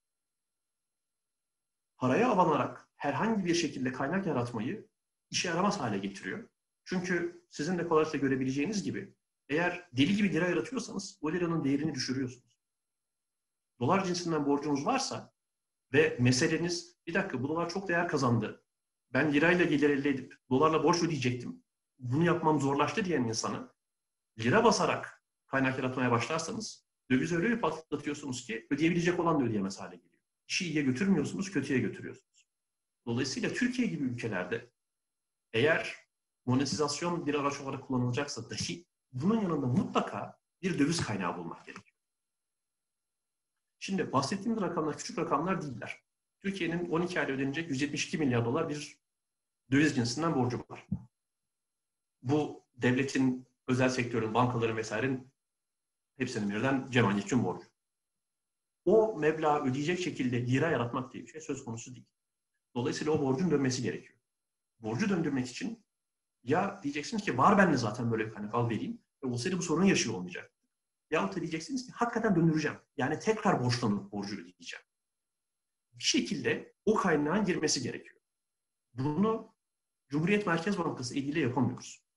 paraya avanarak herhangi bir şekilde kaynak yaratmayı işe yaramaz hale getiriyor. Çünkü sizin de kolaylıkla görebileceğiniz gibi eğer deli gibi lira yaratıyorsanız o liranın değerini düşürüyorsunuz. Dolar cinsinden borcunuz varsa ve meseleniz bir dakika bu dolar çok değer kazandı. Ben lirayla gelir elde edip dolarla borç ödeyecektim. Bunu yapmam zorlaştı diyen insana lira basarak kaynak yaratmaya başlarsanız döviz öyle bir patlatıyorsunuz ki ödeyebilecek olan da ödeyemez hale geliyor. İşi iyiye götürmüyorsunuz, kötüye götürüyorsunuz. Dolayısıyla Türkiye gibi ülkelerde eğer monetizasyon bir araç olarak kullanılacaksa dahi bunun yanında mutlaka bir döviz kaynağı bulmak gerekiyor. Şimdi bahsettiğim rakamlar küçük rakamlar değiller. Türkiye'nin on iki ayda ödenecek yüz yetmiş iki milyar dolar bir döviz cinsinden borcu var. Bu devletin, özel sektörün, bankaların vesairenin hepsinin birden cemaatçi borcu. O meblağı ödeyecek şekilde lira yaratmak diye bir şey söz konusu değil. Dolayısıyla o borcun dönmesi gerekiyor. Borcu döndürmek için Ya diyeceksiniz ki var bende zaten böyle bir kaynak, al vereyim. E olsaydı bu sorunu yaşıyor olmayacak. Yahut da diyeceksiniz ki hakikaten döndüreceğim. Yani tekrar borçlanıp borcu ödeyeceğim. Bir şekilde o kaynağın girmesi gerekiyor. Bunu Cumhuriyet Merkez Bankası eliyle yapamıyoruz.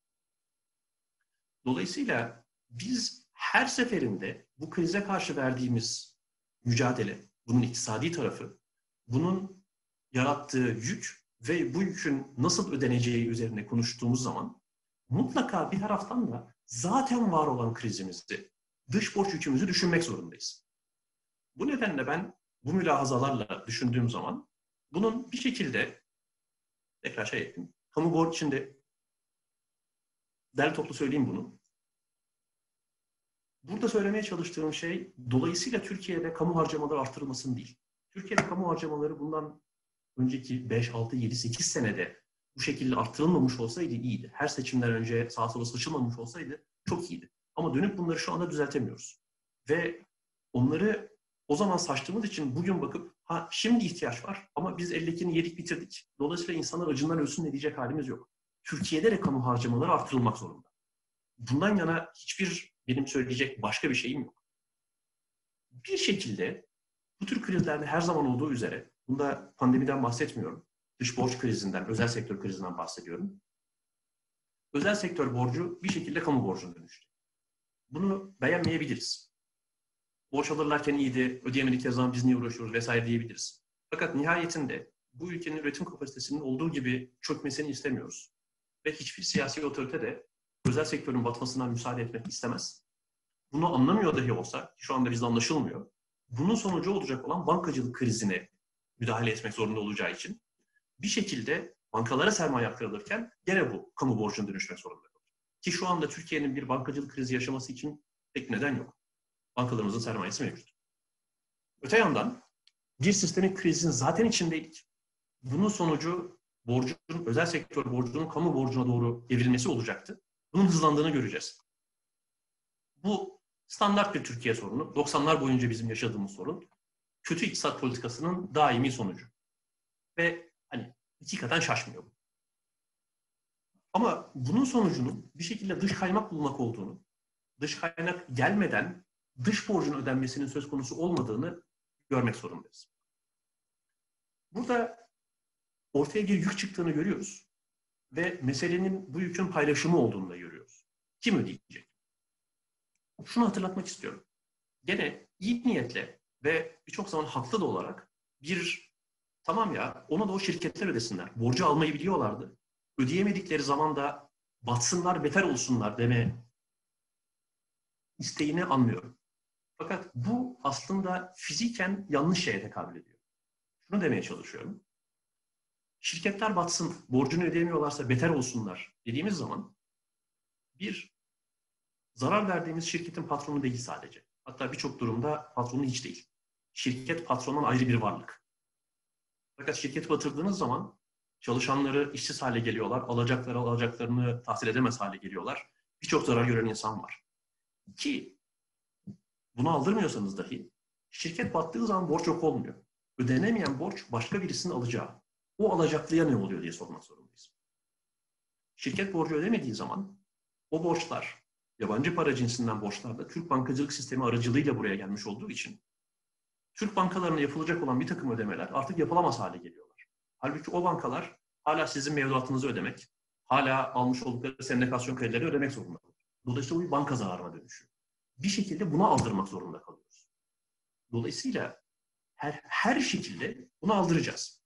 Dolayısıyla biz her seferinde bu krize karşı verdiğimiz mücadele, bunun iktisadi tarafı, bunun yarattığı yük ve bu yükün nasıl ödeneceği üzerine konuştuğumuz zaman mutlaka bir taraftan da zaten var olan krizimizi, dış borç yükümüzü düşünmek zorundayız. Bu nedenle ben bu mülahazalarla düşündüğüm zaman bunun bir şekilde, tekrar şey ettim, kamu borç içinde derli toplu söyleyeyim bunu. Burada söylemeye çalıştığım şey, dolayısıyla Türkiye'de kamu harcamaları artırılmasın değil. Türkiye'de kamu harcamaları bundan önceki beş, altı, yedi, sekiz senede bu şekilde artırılmamış olsaydı iyiydi. Her seçimden önce sağa sola saçılmamış olsaydı çok iyiydi. Ama dönüp bunları şu anda düzeltemiyoruz. Ve onları o zaman saçtığımız için bugün bakıp ha şimdi ihtiyaç var ama biz eldekini yedik bitirdik. Dolayısıyla insanlar acından ölsün ne diyecek halimiz yok. Türkiye'de de kamu harcamaları artırılmak zorunda. Bundan yana hiçbir benim söyleyecek başka bir şeyim yok. Bir şekilde bu tür krizlerde her zaman olduğu üzere, bunda pandemiden bahsetmiyorum, dış borç krizinden, özel sektör krizinden bahsediyorum. Özel sektör borcu bir şekilde kamu borcuna dönüştü. Bunu beğenmeyebiliriz. Borç alırlarken iyiydi, ödeyemedikleri zaman biz niye uğraşıyoruz vesaire diyebiliriz. Fakat nihayetinde bu ülkenin üretim kapasitesinin olduğu gibi çökmesini istemiyoruz. Ve hiçbir siyasi otorite de özel sektörün batmasına müsaade etmek istemez. Bunu anlamıyor dahi olsa, şu anda bizde anlaşılmıyor, bunun sonucu olacak olan bankacılık krizine müdahale etmek zorunda olacağı için bir şekilde bankalara sermaye aktarılırken gene bu kamu borcuna dönüşmek zorunda kalır. Ki şu anda Türkiye'nin bir bankacılık krizi yaşaması için pek neden yok. Bankalarımızın sermayesi mevcut. Öte yandan bir sistemin krizinin zaten içindeydik. Bunun sonucu borcun, özel sektör borcunun kamu borcuna doğru evrilmesi olacaktı. Bunun hızlandığını göreceğiz. Bu standart bir Türkiye sorunu. doksanlar boyunca bizim yaşadığımız sorun. Kötü iktisat politikasının daimi sonucu. Ve hani hakikaten şaşmıyor bu. Ama bunun sonucunun bir şekilde dış kaynak bulmak olduğunu, dış kaynak gelmeden dış borcun ödenmesinin söz konusu olmadığını görmek zorundayız. Burada ortaya bir yük çıktığını görüyoruz ve meselenin bu yükün paylaşımı olduğunu da görüyoruz. Kim ödeyecek? Şunu hatırlatmak istiyorum. Gene iyi niyetle ve birçok zaman haklı da olarak bir tamam ya ona da o şirketler ödesinler. Borcu almayı biliyorlardı. Ödeyemedikleri zaman da batsınlar, beter olsunlar deme isteğini anlıyorum. Fakat bu aslında fiziken yanlış şeye tekabül ediyor. Şunu demeye çalışıyorum. Şirketler batsın, borcunu ödeyemiyorlarsa beter olsunlar dediğimiz zaman bir, zarar verdiğimiz şirketin patronu değil sadece. Hatta birçok durumda patronu hiç değil. Şirket patrondan ayrı bir varlık. Fakat şirketi batırdığınız zaman çalışanları işsiz hale geliyorlar, alacakları alacaklarını tahsil edemez hale geliyorlar. Birçok zarar gören insan var. Ki bunu aldırmıyorsanız dahi şirket battığı zaman borç yok olmuyor. Ödenemeyen borç başka birisinin alacağı. O alacaklıya ne oluyor diye sormak zorundayız. Şirket borcu ödemediği zaman o borçlar, yabancı para cinsinden borçlar da Türk bankacılık sistemi aracılığıyla buraya gelmiş olduğu için Türk bankalarına yapılacak olan bir takım ödemeler artık yapılamaz hale geliyorlar. Halbuki o bankalar hala sizin mevduatınızı ödemek, hala almış oldukları sendikasyon kredileri ödemek zorunda kalıyor. Dolayısıyla bu bir banka zararına dönüşüyor. Bir şekilde buna aldırmak zorunda kalıyoruz. Dolayısıyla her, her şekilde bunu aldıracağız.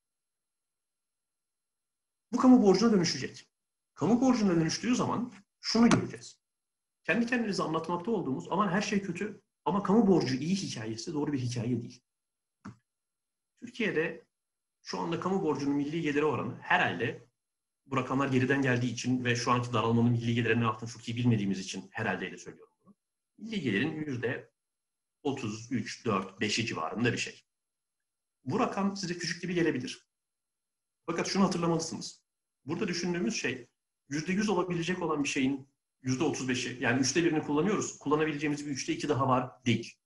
Bu kamu borcuna dönüşecek. Kamu borcuna dönüştüğü zaman şunu göreceğiz. Kendi kendimize anlatmakta olduğumuz aman her şey kötü ama kamu borcu iyi hikayesi doğru bir hikaye değil. Türkiye'de şu anda kamu borcunun milli geliri oranı herhalde bu rakamlar geriden geldiği için ve şu anki daralmanın milli gelirinin ne yaptığını çok iyi bilmediğimiz için herhalde de söylüyorum bunu. Milli gelirin yüzde otuz üç, dört, beşi civarında bir şey. Bu rakam size küçük gibi gelebilir. Fakat şunu hatırlamalısınız. Burada düşündüğümüz şey yüzde yüz olabilecek olan bir şeyin yüzde otuz beşi, yani üçte birini kullanıyoruz. Kullanabileceğimiz bir üçte iki daha var değil.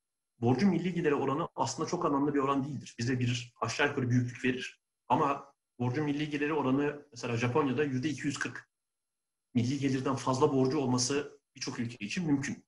Borcun milli geliri oranı aslında çok anlamlı bir oran değildir. Bize bir aşağı yukarı büyüklük verir. Ama borcun milli geliri oranı mesela Japonya'da yüzde iki yüz kırk. Milli gelirden fazla borcu olması birçok ülke için mümkün.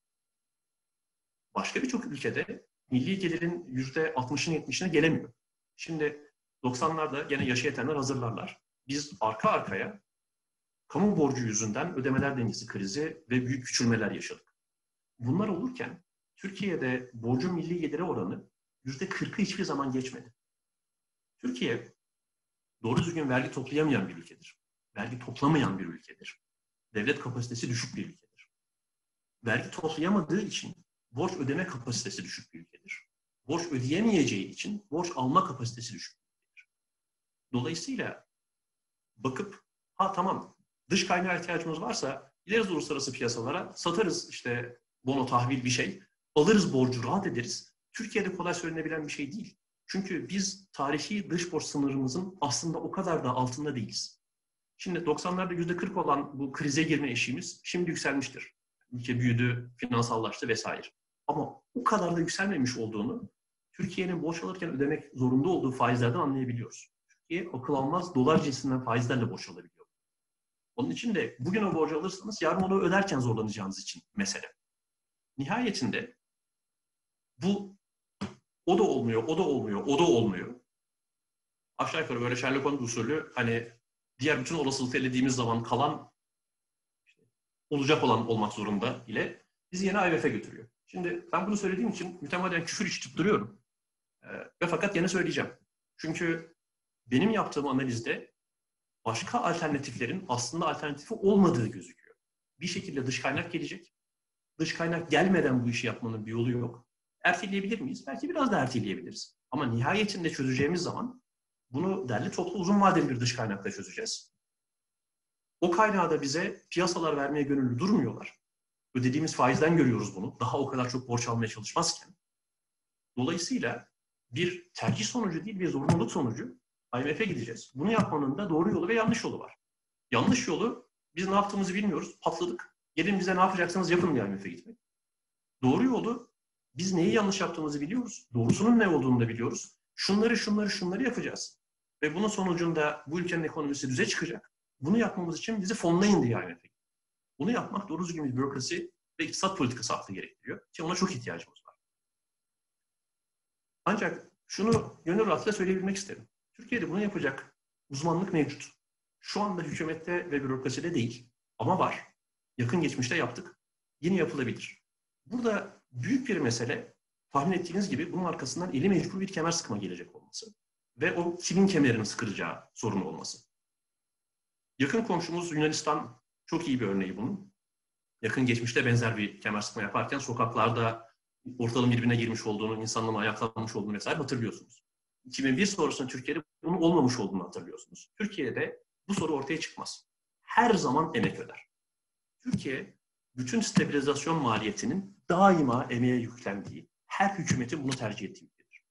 Başka birçok ülkede milli gelirin yüzde altmışına yetmişine gelemiyor. Şimdi doksanlarda gene yaşı yetenler hazırlarlar. Biz arka arkaya kamu borcu yüzünden ödemeler dengesi krizi ve büyük küçülmeler yaşadık. Bunlar olurken Türkiye'de borcun milli geliri oranı yüzde kırkı hiçbir zaman geçmedi. Türkiye doğru düzgün vergi toplayamayan bir ülkedir. Vergi toplamayan bir ülkedir. Devlet kapasitesi düşük bir ülkedir. Vergi toplayamadığı için borç ödeme kapasitesi düşük bir ülkedir. Borç ödeyemeyeceği için borç alma kapasitesi düşük bir ülkedir. Dolayısıyla bakıp ha tamam dış kaynağa ihtiyacımız varsa gideriz uluslararası piyasalara, satarız işte bono tahvil bir şey, alırız borcu, rahat ederiz. Türkiye'de kolay söylenebilen bir şey değil. Çünkü biz tarihi dış borç sınırımızın aslında o kadar da altında değiliz. Şimdi doksanlarda yüzde kırk olan bu krize girme eşiğimiz şimdi yükselmiştir. Ülke büyüdü, finansallaştı vesaire. Ama o kadar da yükselmemiş olduğunu Türkiye'nin borç alırken ödemek zorunda olduğu faizlerden anlayabiliyoruz. Türkiye akıl almaz dolar cinsinden faizlerle borç alabiliyor. Onun için de bugün o borcu alırsanız yarın onu öderken zorlanacağınız için mesele. Nihayetinde bu o da olmuyor, o da olmuyor, o da olmuyor. Aşağı yukarı böyle Sherlock Holmes usulü hani diğer bütün olasılıkları elediğimiz zaman kalan işte, olacak olan olmak zorunda ile bizi yine I M F'e götürüyor. Şimdi ben bunu söylediğim için mütemadiyen küfür içip duruyorum. Ee, ve fakat yine söyleyeceğim. Çünkü benim yaptığım analizde başka alternatiflerin aslında alternatifi olmadığı gözüküyor. Bir şekilde dış kaynak gelecek. Dış kaynak gelmeden bu işi yapmanın bir yolu yok. Erteleyebilir miyiz? Belki biraz da erteleyebiliriz. Ama nihayetinde çözeceğimiz zaman bunu derli toplu uzun vadeli bir dış kaynakla çözeceğiz. O kaynağı da bize piyasalar vermeye gönüllü durmuyorlar. Ödediğimiz faizden görüyoruz bunu. Daha o kadar çok borç almaya çalışmazken. Dolayısıyla bir tercih sonucu değil, bir zorunluluk sonucu I M F'e gideceğiz. Bunu yapmanın da doğru yolu ve yanlış yolu var. Yanlış yolu biz ne yaptığımızı bilmiyoruz, patladık. Gelin bize ne yapacaksanız yapın diye I M F'e gitmek. Doğru yolu biz neyi yanlış yaptığımızı biliyoruz. Doğrusunun ne olduğunu da biliyoruz. Şunları şunları şunları yapacağız. Ve bunun sonucunda bu ülkenin ekonomisi düze çıkacak. Bunu yapmamız için bizi fonlayın diye I M F'e gitmek. Bunu yapmak doğru düzgün bir bürokrasi ve iktisat politikası aklı gerektiriyor. Ki ona çok ihtiyacımız var. Ancak şunu gönül rahatlığıyla söyleyebilmek isterim. Türkiye'de bunu yapacak uzmanlık mevcut. Şu anda hükümette ve bürokraside değil ama var. Yakın geçmişte yaptık. Yine yapılabilir. Burada büyük bir mesele tahmin ettiğiniz gibi bunun arkasından eli mecbur bir kemer sıkma gelecek olması. Ve o kimin kemerini sıkılacağı sorunu olması. Yakın komşumuz Yunanistan çok iyi bir örneği bunun. Yakın geçmişte benzer bir kemer sıkma yaparken sokaklarda ortalığın birbirine girmiş olduğunu, insanların ayaklanmış olduğunu vesaire hatırlıyorsunuz. iki bin bir sonrasında Türkiye'de bunun olmamış olduğunu hatırlıyorsunuz. Türkiye'de bu soru ortaya çıkmaz. Her zaman emek öder. Türkiye, bütün stabilizasyon maliyetinin daima emeğe yüklendiği, her hükümetin bunu tercih ettiği ülkedir.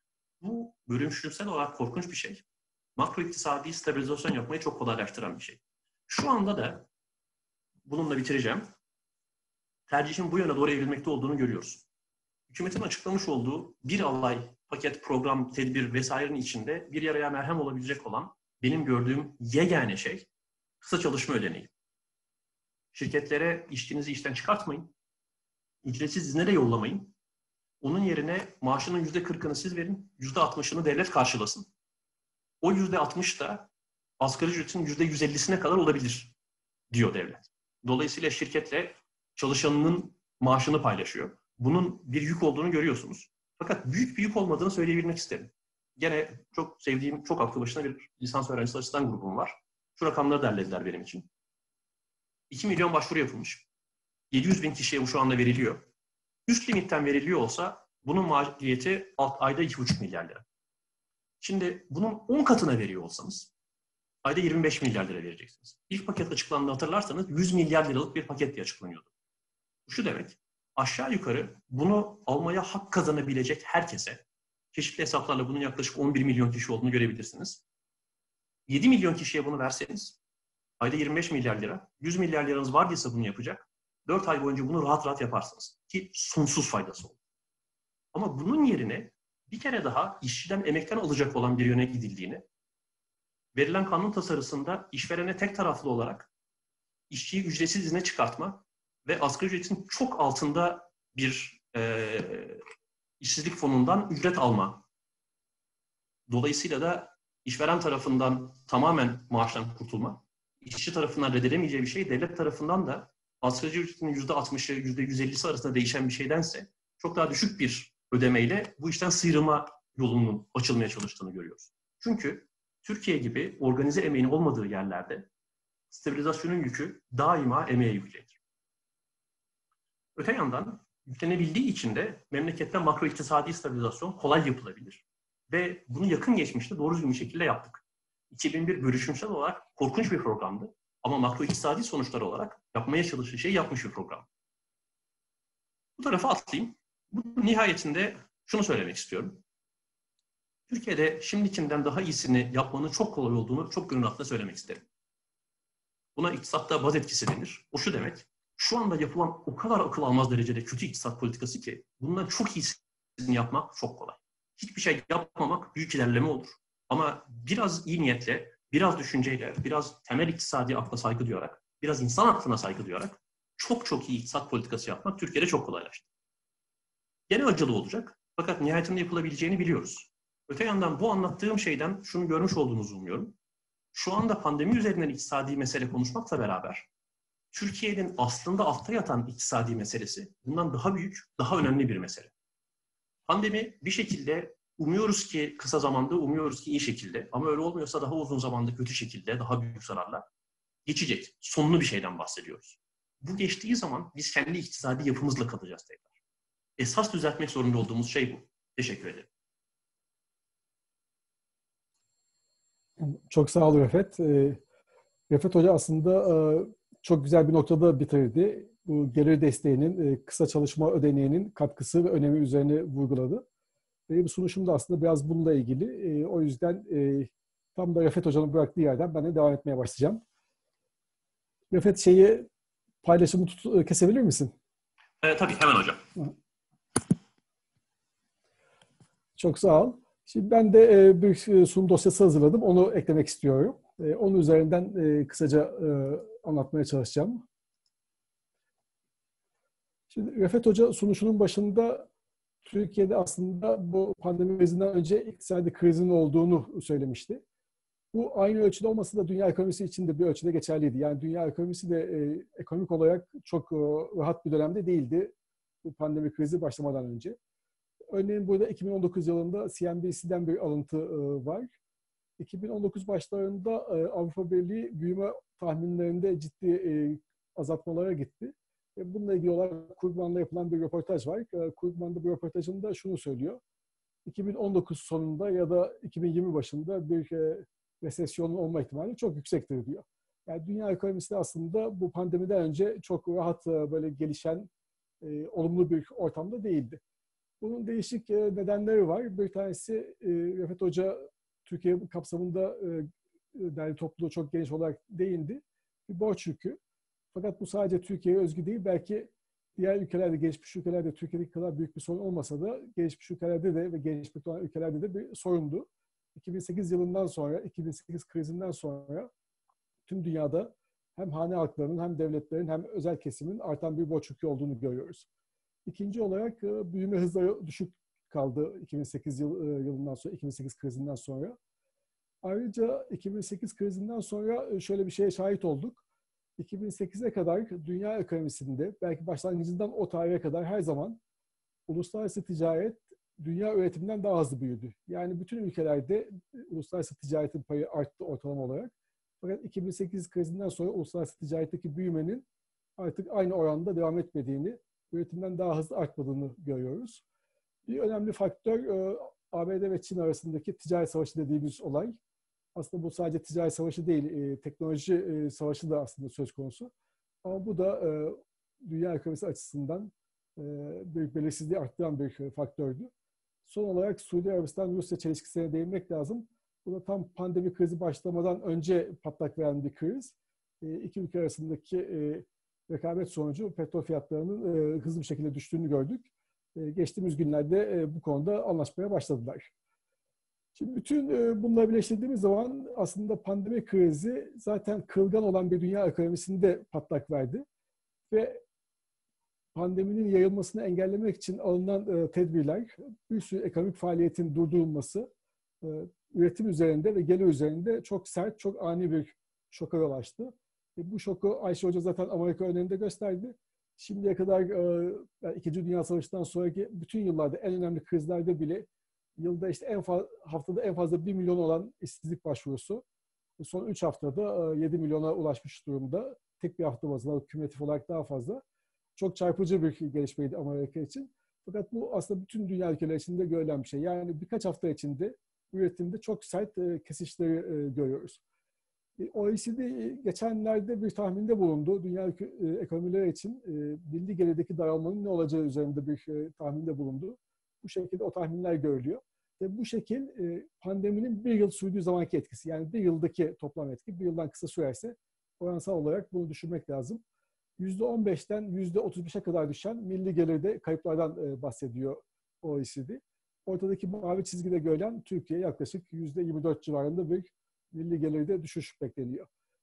Bu bölümsüzsel olarak korkunç bir şey. Makro iktisadi stabilizasyon yapmayı çok kolaylaştıran bir şey. Şu anda da, bununla bitireceğim, tercihin bu yöne doğru evrilmekte olduğunu görüyoruz. Hükümetin açıklamış olduğu bir alay paket, program, tedbir vesairenin içinde bir yaraya merhem olabilecek olan benim gördüğüm yegane şey kısa çalışma ödeneği. Şirketlere işçinizi işten çıkartmayın, ücretsiz izne de yollamayın. Onun yerine maaşının yüzde kırkını siz verin, yüzde altmışını devlet karşılasın. O yüzde altmış da asgari ücretin yüzde yüz ellisine kadar olabilir diyor devlet. Dolayısıyla şirketle çalışanının maaşını paylaşıyor. Bunun bir yük olduğunu görüyorsunuz. Fakat büyük bir yük olmadığını söyleyebilmek isterim. Gene çok sevdiğim, çok aklı başına bir lisans öğrencisi asistan grubum var. Şu rakamları derlediler benim için. iki milyon başvuru yapılmış. yedi yüz bin kişiye bu şu anda veriliyor. Üst limitten veriliyor olsa bunun maliyeti alt ayda iki buçuk milyar lira. Şimdi bunun on katına veriyor olsanız ayda yirmi beş milyar lira vereceksiniz. İlk paket açıklandığını hatırlarsanız yüz milyar liralık bir paket diye açıklanıyordu. Bu şu demek, aşağı yukarı bunu almaya hak kazanabilecek herkese, çeşitli hesaplarla bunun yaklaşık on bir milyon kişi olduğunu görebilirsiniz. yedi milyon kişiye bunu verseniz, ayda yirmi beş milyar lira, yüz milyar liranız vardıysa bunu yapacak, dört ay boyunca bunu rahat rahat yaparsınız. Ki sonsuz faydası olur. Ama bunun yerine bir kere daha işçiden, emekten alacak olan bir yöne gidildiğini verilen kanun tasarısında işverene tek taraflı olarak işçiyi ücretsiz izne çıkartma ve asgari ücretin çok altında bir e, işsizlik fonundan ücret alma. Dolayısıyla da işveren tarafından tamamen maaştan kurtulma, işçi tarafından reddedemeyeceği bir şey, devlet tarafından da asgari ücretin yüzde altmışı, yüzde yüz ellisi arasında değişen bir şeydense çok daha düşük bir ödemeyle bu işten sıyrılma yolunun açılmaya çalıştığını görüyoruz. Çünkü Türkiye gibi organize emeğin olmadığı yerlerde stabilizasyonun yükü daima emeğe yüklenir. Öte yandan yüklenebildiği için de memlekette makro iktisadi stabilizasyon kolay yapılabilir. Ve bunu yakın geçmişte doğru düzgün bir şekilde yaptık. iki bin bir bölüşümsel olarak korkunç bir programdı. Ama makro iktisadi sonuçlar olarak yapmaya çalıştığı şeyi yapmış bir program. Bu tarafa atlayayım. Bu nihayetinde şunu söylemek istiyorum. Türkiye'de şimdikinden daha iyisini yapmanın çok kolay olduğunu çok gönül rahatlıkla söylemek isterim. Buna iktisatta baz etkisi denir. O şu demek, şu anda yapılan o kadar akıl almaz derecede kötü iktisat politikası ki bundan çok iyisini yapmak çok kolay. Hiçbir şey yapmamak büyük ilerleme olur. Ama biraz iyi niyetle, biraz düşünceyle, biraz temel iktisadi akla saygı duyarak, biraz insan aklına saygı duyarak çok çok iyi iktisat politikası yapmak Türkiye'de çok kolaylaştı. Gene acılı olacak fakat nihayetinde yapılabileceğini biliyoruz. Öte yandan bu anlattığım şeyden şunu görmüş olduğunuzu umuyorum. Şu anda pandemi üzerinden iktisadi mesele konuşmakla beraber Türkiye'nin aslında altta yatan iktisadi meselesi bundan daha büyük, daha önemli bir mesele. Pandemi bir şekilde umuyoruz ki kısa zamanda, umuyoruz ki iyi şekilde ama öyle olmuyorsa daha uzun zamanda kötü şekilde, daha büyük zararla geçecek. Sonlu bir şeyden bahsediyoruz. Bu geçtiği zaman biz kendi iktisadi yapımızla kalacağız tekrar. Esas düzeltmek zorunda olduğumuz şey bu. Teşekkür ederim. Çok sağ ol Refet. E, Refet Hoca aslında e, çok güzel bir noktada bitirdi. Bu gelir desteğinin, e, kısa çalışma ödeneğinin katkısı ve önemi üzerine vurguladı. Ve bu sunuşum da aslında biraz bununla ilgili. E, o yüzden e, tam da Refet Hoca'nın bıraktığı yerden ben de devam etmeye başlayacağım. Refet şeyi paylaşımı tut, kesebilir misin? E, tabii hemen hocam. Çok sağ ol. Şimdi ben de e, bir sunum dosyası hazırladım. Onu eklemek istiyorum. E, onun üzerinden e, kısaca e, anlatmaya çalışacağım. Şimdi Refet Hoca sunuşunun başında Türkiye'de aslında bu pandemi krizinden önce iktisadi krizin olduğunu söylemişti. Bu aynı ölçüde olmasa da dünya ekonomisi için de bir ölçüde geçerliydi. Yani dünya ekonomisi de e, ekonomik olarak çok e, rahat bir dönemde değildi bu pandemi krizi başlamadan önce. Örneğin burada iki bin on dokuz yılında C N B C'den bir alıntı e, var. iki bin on dokuz başlarında e, Avrupa Birliği büyüme tahminlerinde ciddi e, azaltmalara gitti. E, bununla ilgili olarak Krugman'la yapılan bir röportaj var. E, Krugman'da bu röportajında şunu söylüyor. iki bin on dokuz sonunda ya da iki bin yirmi başında bir e, resesyonun olma ihtimali çok yüksektir diyor. Yani dünya ekonomisi aslında bu pandemiden önce çok rahat e, böyle gelişen e, olumlu bir ortamda değildi. Bunun değişik e, nedenleri var. Bir tanesi e, Refet Hoca Türkiye kapsamında e, derli toplu çok geniş olarak değindi. Bir borç yükü. Fakat bu sadece Türkiye'ye özgü değil. Belki diğer ülkelerde, gelişmiş ülkelerde Türkiye'deki kadar büyük bir sorun olmasa da gelişmiş ülkelerde de ve gelişmekte olan ülkelerde de bir sorundu. iki bin sekiz yılından sonra, iki bin sekiz krizinden sonra tüm dünyada hem hane halklarının hem devletlerin hem özel kesimin artan bir borç yükü olduğunu görüyoruz. İkinci olarak büyüme hızları düşük kaldı iki bin sekiz yıl, yılından sonra, iki bin sekiz krizinden sonra. Ayrıca iki bin sekiz krizinden sonra şöyle bir şeye şahit olduk. iki bin sekize kadar dünya ekonomisinde, belki başlangıcından o tarihe kadar her zaman uluslararası ticaret dünya üretiminden daha hızlı büyüdü. Yani bütün ülkelerde uluslararası ticaretin payı arttı ortalama olarak. Fakat iki bin sekiz krizinden sonra uluslararası ticaretteki büyümenin artık aynı oranda devam etmediğini, üretimden daha hızlı artmadığını görüyoruz. Bir önemli faktör A B D ve Çin arasındaki ticaret savaşı dediğimiz olay. Aslında bu sadece ticaret savaşı değil, teknoloji savaşı da aslında söz konusu. Ama bu da dünya ekonomisi açısından büyük belirsizliği arttıran bir faktördü. Son olarak Suudi Arabistan-Rusya çelişkisine değinmek lazım. Bu da tam pandemi krizi başlamadan önce patlak veren bir kriz. İki ülke arasındaki rekabet sonucu petrol fiyatlarının hızlı bir şekilde düştüğünü gördük. Geçtiğimiz günlerde bu konuda anlaşmaya başladılar. Şimdi bütün bunları birleştirdiğimiz zaman aslında pandemi krizi zaten kırılgan olan bir dünya ekonomisinde patlak verdi. Ve pandeminin yayılmasını engellemek için alınan tedbirler, bir sürü ekonomik faaliyetin durdurulması, üretim üzerinde ve gelir üzerinde çok sert, çok ani bir şoka yol açtı. E bu şoku Ayşe Hoca zaten Amerika örneğinde gösterdi. Şimdiye kadar yani İkinci Dünya Savaşı'ndan sonraki bütün yıllarda en önemli krizlerde bile yılda işte en fazla, haftada en fazla bir milyon olan işsizlik başvurusu son üç haftada yedi milyona ulaşmış durumda. Tek bir hafta bazında kümülatif olarak daha fazla. Çok çarpıcı bir gelişmeydi Amerika için. Fakat bu aslında bütün dünya ülkeleri içinde görülen bir şey. Yani birkaç hafta içinde üretimde çok sert kesişleri görüyoruz. O E C D geçenlerde bir tahminde bulundu. Dünya ekonomileri için milli gelirdeki daralmanın ne olacağı üzerinde bir tahminde bulundu. Bu şekilde o tahminler görülüyor. Ve bu şekil pandeminin bir yıl sürdüğü zamanki etkisi. Yani bir yıldaki toplam etki bir yıldan kısa sürerse oransal olarak bunu düşünmek lazım. yüzde on beşten yüzde otuz beşe kadar düşen milli gelirde kayıplardan bahsediyor O E C D. Ortadaki mavi çizgide görülen Türkiye yaklaşık yüzde yirmi dört civarında bir milli gelirde düşüş bekleniyor.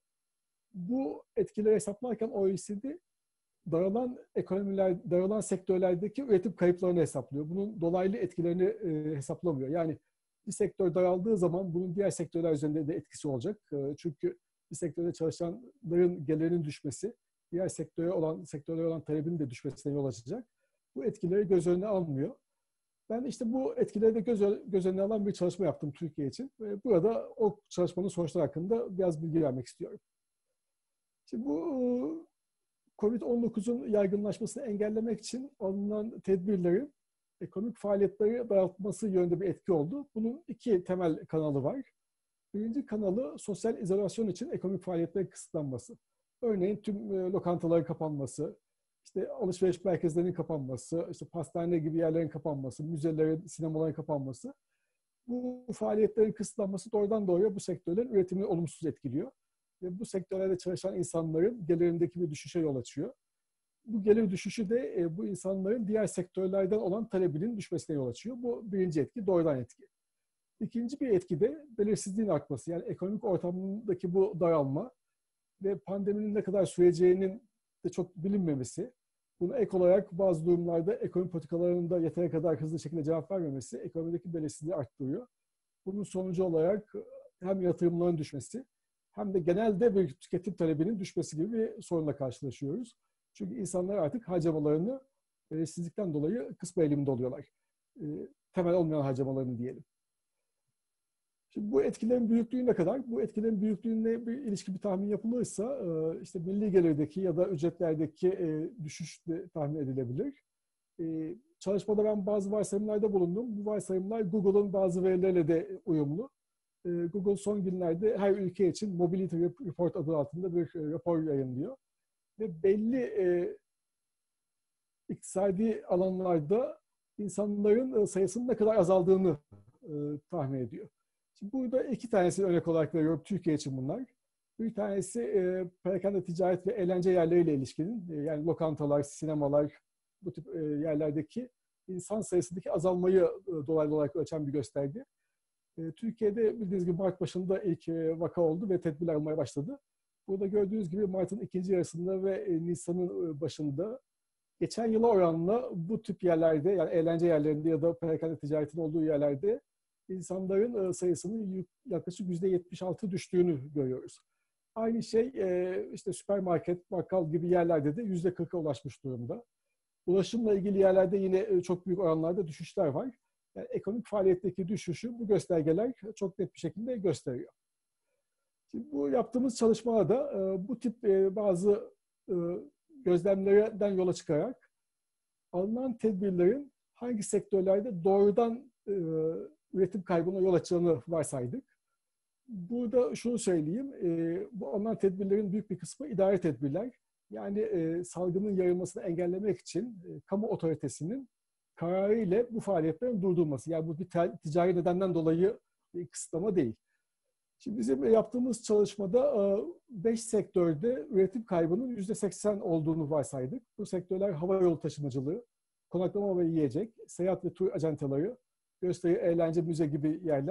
Bu etkileri hesaplarken O E C D daralan ekonomiler, daralan sektörlerdeki üretim kayıplarını hesaplıyor. Bunun dolaylı etkilerini e, hesaplamıyor. Yani bir sektör daraldığı zaman bunun diğer sektörler üzerinde de etkisi olacak. E, çünkü bir sektörde çalışanların gelirinin düşmesi, diğer sektöre olan sektörlere olan talebin de düşmesine yol açacak. Bu etkileri göz önüne almıyor. Ben işte bu etkileri de göz, göz önüne alan bir çalışma yaptım Türkiye için. Ve burada o çalışmanın sonuçları hakkında biraz bilgi vermek istiyorum. Şimdi bu kovid on dokuzun yaygınlaşmasını engellemek için alınan tedbirlerin ekonomik faaliyetleri daraltması yönünde bir etki oldu. Bunun iki temel kanalı var. Birinci kanalı sosyal izolasyon için ekonomik faaliyetlerin kısıtlanması. Örneğin tüm lokantaların kapanması, işte alışveriş merkezlerinin kapanması, işte pastane gibi yerlerin kapanması, müzelerin, sinemaların kapanması. Bu faaliyetlerin kısıtlanması doğrudan doğruya bu sektörlerin üretimini olumsuz etkiliyor. Ve bu sektörlerde çalışan insanların gelirindeki bir düşüşe yol açıyor. Bu gelir düşüşü de e, bu insanların diğer sektörlerden olan talebinin düşmesine yol açıyor. Bu birinci etki, doğrudan etki. İkinci bir etki de belirsizliğin artması. Yani ekonomik ortamdaki bu daralma ve pandeminin ne kadar süreceğinin de çok bilinmemesi. Buna ek olarak bazı durumlarda ekonomi politikalarının da yeteri kadar hızlı şekilde cevap vermemesi ekonomideki belirsizliği arttırıyor. Bunun sonucu olarak hem yatırımların düşmesi hem de genelde bir tüketim talebinin düşmesi gibi bir sorunla karşılaşıyoruz. Çünkü insanlar artık harcamalarını belirsizlikten dolayı kısma eğilimde oluyorlar. E, temel olmayan harcamalarını diyelim. Şimdi bu etkilerin büyüklüğü ne kadar? Bu etkilerin büyüklüğüne bir ilişki bir tahmin yapılırsa işte milli gelirdeki ya da ücretlerdeki düşüş de tahmin edilebilir. Çalışmada ben bazı varsayımlarda bulundum. Bu varsayımlar Google'ın bazı verileriyle de uyumlu. Google son günlerde her ülke için Mobility Report adı altında bir rapor yayınlıyor. Ve belli e, iktisadi alanlarda insanların sayısının ne kadar azaldığını e, tahmin ediyor. Şimdi burada iki tanesini örnek olarak veriyorum Türkiye için bunlar. Bir tanesi e, perakende ticaret ve eğlence yerleriyle ilişkinin, e, yani lokantalar, sinemalar, bu tip e, yerlerdeki insan sayısındaki azalmayı e, dolaylı olarak ölçen bir gösterge. E, Türkiye'de bildiğiniz gibi Mart başında ilk e, vaka oldu ve tedbirler almaya başladı. Burada gördüğünüz gibi Mart'ın ikinci yarısında ve e, Nisan'ın başında geçen yıla oranla bu tip yerlerde, yani eğlence yerlerinde ya da perakende ticaretin olduğu yerlerde insanların sayısının yaklaşık yüzde yetmiş altı düştüğünü görüyoruz. Aynı şey işte süpermarket, bakkal gibi yerlerde de yüzde kırka ulaşmış durumda. Ulaşımla ilgili yerlerde yine çok büyük oranlarda düşüşler var. Yani ekonomik faaliyetteki düşüşü bu göstergeler çok net bir şekilde gösteriyor. Şimdi bu yaptığımız çalışmada bu tip bazı gözlemlerden yola çıkarak alınan tedbirlerin hangi sektörlerde doğrudan üretim kaybına yol açacağını varsaydık. Burada şunu söyleyeyim, e, bu alınan tedbirlerin büyük bir kısmı idari tedbirler. Yani e, salgının yayılmasını engellemek için e, kamu otoritesinin kararı ile bu faaliyetlerin durdurulması. Yani bu bir ticari nedenden dolayı bir kısıtlama değil. Şimdi bizim yaptığımız çalışmada beş sektörde üretim kaybının yüzde seksen olduğunu varsaydık. Bu sektörler havayolu taşımacılığı, konaklama ve yiyecek, seyahat ve tur ajantaları, gösteri, eğlence, müze gibi yerler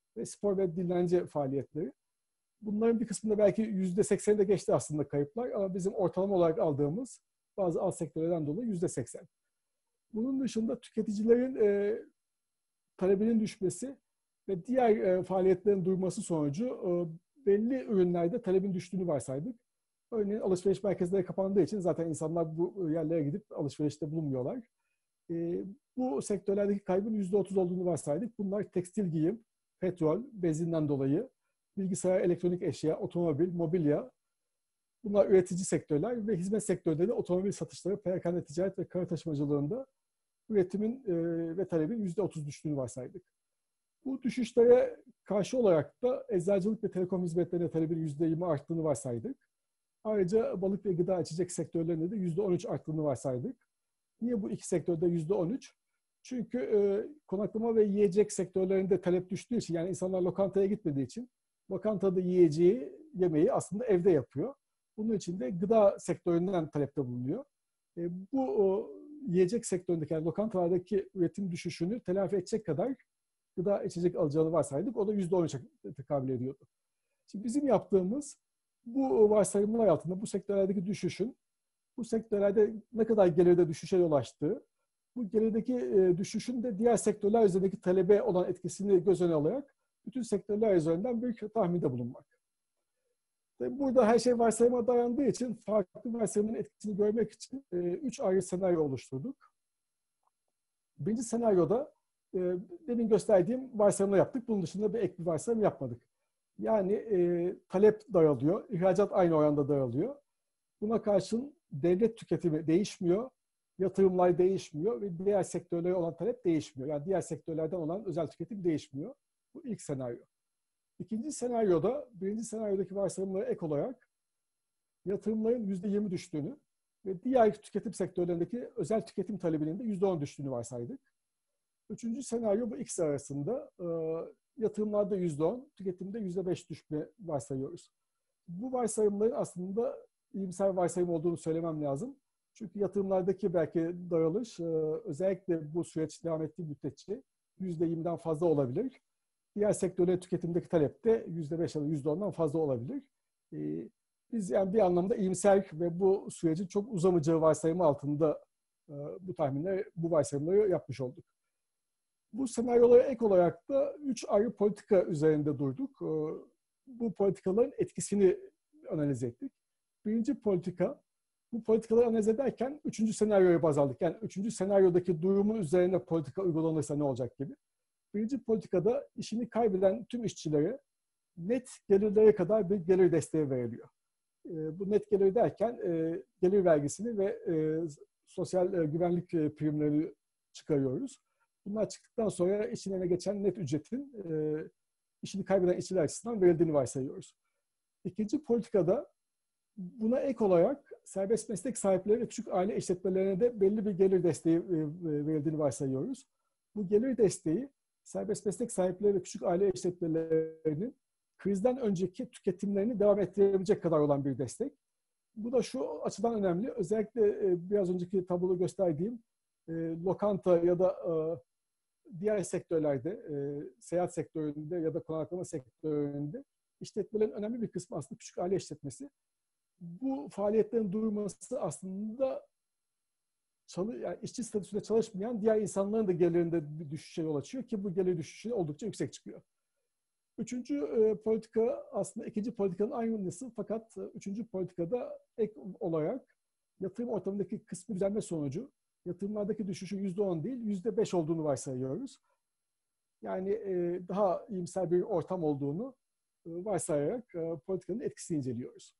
ve spor ve dinlence faaliyetleri. Bunların bir kısmında belki yüzde sekseni de geçti aslında kayıplar ama bizim ortalama olarak aldığımız bazı alt sektörlerden dolayı yüzde seksen. Bunun dışında tüketicilerin e, talebinin düşmesi ve diğer e, faaliyetlerin durması sonucu e, belli ürünlerde talebin düştüğünü varsaydık. Örneğin alışveriş merkezleri kapandığı için zaten insanlar bu yerlere gidip alışverişte bulunmuyorlar. E, bu sektörlerdeki kaybın yüzde otuz olduğunu varsaydık. Bunlar tekstil giyim, petrol, benzinden dolayı, bilgisayar, elektronik eşya, otomobil, mobilya. Bunlar üretici sektörler ve hizmet sektöründe de otomobil satışları, perakende ticaret ve kara taşımacılığında üretimin e, ve talebin yüzde otuz düştüğünü varsaydık. Bu düşüşlere karşı olarak da eczacılık ve telekom hizmetlerine talebin yüzde yirmi arttığını varsaydık. Ayrıca balık ve gıda içecek sektörlerinde de yüzde on üç arttığını varsaydık. Niye bu iki sektörde yüzde on üç? Çünkü e, konaklama ve yiyecek sektörlerinde talep düştüğü için, yani insanlar lokantaya gitmediği için lokantada yiyeceği, yemeği aslında evde yapıyor. Bunun için de gıda sektöründen talepte bulunuyor. E, bu o, yiyecek sektöründeki, yani lokantalardaki üretim düşüşünü telafi edecek kadar gıda içecek alacağını varsaydık. O da yüzde on üçe tekabül ediyordu. Şimdi bizim yaptığımız bu varsayımlar altında bu sektörlerdeki düşüşün, bu sektörlerde ne kadar gelirde düşüşe yol açtığı, bu gelirdeki e, düşüşün de diğer sektörler üzerindeki talebe olan etkisini göz önüne alarak bütün sektörler üzerinden bir tahminde bulunmak. Tabii burada her şey varsayıma dayandığı için farklı varsayımın etkisini görmek için e, üç ayrı senaryo oluşturduk. Birinci senaryoda e, demin gösterdiğim varsayımla yaptık. Bunun dışında bir ek bir varsayım yapmadık. Yani e, talep daralıyor, ihracat aynı oranda daralıyor. Buna karşın devlet tüketimi değişmiyor, yatırımlar değişmiyor ve diğer sektörlere olan talep değişmiyor. Yani diğer sektörlerden olan özel tüketim değişmiyor. Bu ilk senaryo. İkinci senaryoda, birinci senaryodaki varsayımlara ek olarak yatırımların yüzde yirmi düştüğünü ve diğer tüketim sektörlerindeki özel tüketim talebinin de yüzde on düştüğünü varsaydık. Üçüncü senaryo bu ikisi arasında e, yatırımlarda yüzde on, tüketimde yüzde beş düşme varsayıyoruz. Bu varsayımların aslında iyimser varsayım olduğunu söylemem lazım. Çünkü yatırımlardaki belki daralış e, özellikle bu süreç devam ettiği müddetçe yüzde yirmiden fazla olabilir. Diğer sektörlerin tüketimdeki talep de yüzde beş ya da yüzde ondan fazla olabilir. E, biz yani bir anlamda iyimser ve bu sürecin çok uzamayacağı varsayımı altında e, bu tahminleri, bu varsayımları yapmış olduk. Bu senaryolara ek olarak da üç ayrı politika üzerinde durduk. E, bu politikaların etkisini analiz ettik. Birinci politika, bu politikaları analiz ederken üçüncü senaryoya baz aldık. Yani üçüncü senaryodaki durumun üzerine politika uygulanırsa ne olacak gibi. Birinci politikada işini kaybeden tüm işçilere net gelirlere kadar bir gelir desteği veriliyor. E, bu net gelir derken e, gelir vergisini ve e, sosyal e, güvenlik e, primlerini çıkarıyoruz. Bunlar çıktıktan sonra işçilerine geçen net ücretin e, işini kaybeden işçiler açısından verildiğini varsayıyoruz. İkinci politikada buna ek olarak serbest meslek sahipleri ve küçük aile işletmelerine de belli bir gelir desteği verildiğini varsayıyoruz. Bu gelir desteği serbest meslek sahipleri ve küçük aile işletmelerinin krizden önceki tüketimlerini devam ettirebilecek kadar olan bir destek. Bu da şu açıdan önemli. Özellikle biraz önceki tabloda gösterdiğim lokanta ya da diğer sektörlerde, seyahat sektöründe ya da konaklama sektöründe işletmelerin önemli bir kısmı aslında küçük aile işletmesi. Bu faaliyetlerin durması aslında çalı, yani işçi statüsünde çalışmayan diğer insanların da gelirinde bir düşüşe yol açıyor ki bu gelir düşüşü oldukça yüksek çıkıyor. Üçüncü e, politika aslında ikinci politikanın aynısı fakat e, üçüncü politikada ek olarak yatırım ortamındaki kısmi düzenleme sonucu yatırımlardaki düşüşün yüzde on değil yüzde beş olduğunu varsayıyoruz. Yani e, daha iyimser bir ortam olduğunu e, varsayarak e, politikanın etkisini inceliyoruz.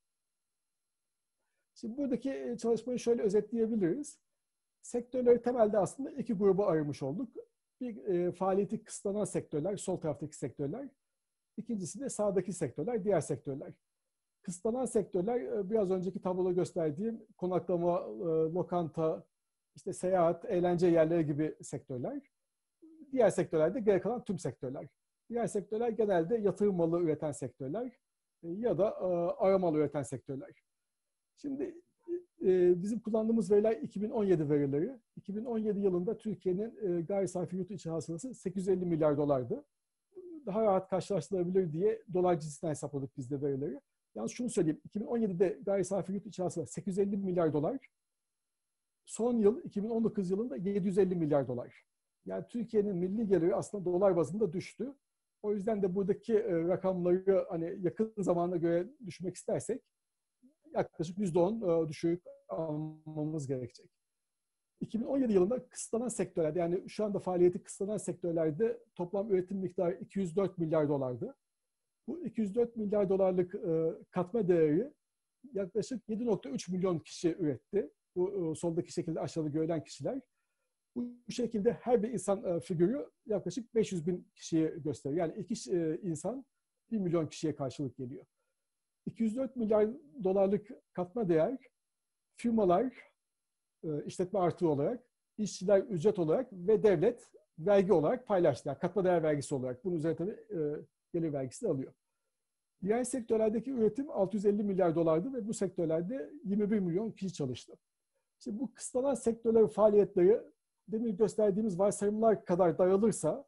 Şimdi buradaki çalışmayı şöyle özetleyebiliriz. Sektörleri temelde aslında iki gruba ayırmış olduk. Bir e, faaliyeti kısıtlanan sektörler, sol taraftaki sektörler. İkincisi de sağdaki sektörler, diğer sektörler. Kısıtlanan sektörler e, biraz önceki tabloda gösterdiğim konaklama, e, lokanta, işte seyahat, eğlence yerleri gibi sektörler. Diğer sektörlerde geri kalan tüm sektörler. Diğer sektörler genelde yatırım malı üreten sektörler e, ya da e, ara mal üreten sektörler. Şimdi e, bizim kullandığımız veriler iki bin on yedi verileri. iki bin on yedi yılında Türkiye'nin e, gayri safi yurt içi hasılası sekiz yüz elli milyar dolardı. daha rahat karşılaştırılabilir diye dolar cinsinden hesapladık biz de verileri. Yalnız şunu söyleyeyim, iki bin on yedide gayri safi yurt içi hasıla sekiz yüz elli milyar dolar, son yıl iki bin on dokuz yılında yedi yüz elli milyar dolar. Yani Türkiye'nin milli geliri aslında dolar bazında düştü. O yüzden de buradaki e, rakamları hani yakın zamana göre düşmek istersek yaklaşık yüzde on e, düşük almamız gerekecek. iki bin on yedi yılında kısıtlanan sektörlerde, yani şu anda faaliyeti kısıtlanan sektörlerde toplam üretim miktarı iki yüz dört milyar dolardı. Bu iki yüz dört milyar dolarlık e, katma değeri yaklaşık yedi nokta üç milyon kişi üretti. Bu e, soldaki şekilde aşağıda görülen kişiler. Bu şekilde her bir insan e, figürü yaklaşık beş yüz bin kişiye gösteriyor. Yani iki e, insan bir milyon kişiye karşılık geliyor. iki yüz dört milyar dolarlık katma değer firmalar e, işletme artığı olarak, işçiler ücret olarak ve devlet vergi olarak paylaştı. Yani katma değer vergisi olarak. Bunun üzerine tabii e, gelir vergisi de alıyor. Diğer sektörlerdeki üretim altı yüz elli milyar dolardı ve bu sektörlerde yirmi bir milyon kişi çalıştı. Şimdi bu kısıtlanan sektörlerin faaliyetleri demin gösterdiğimiz varsayımlar kadar daralırsa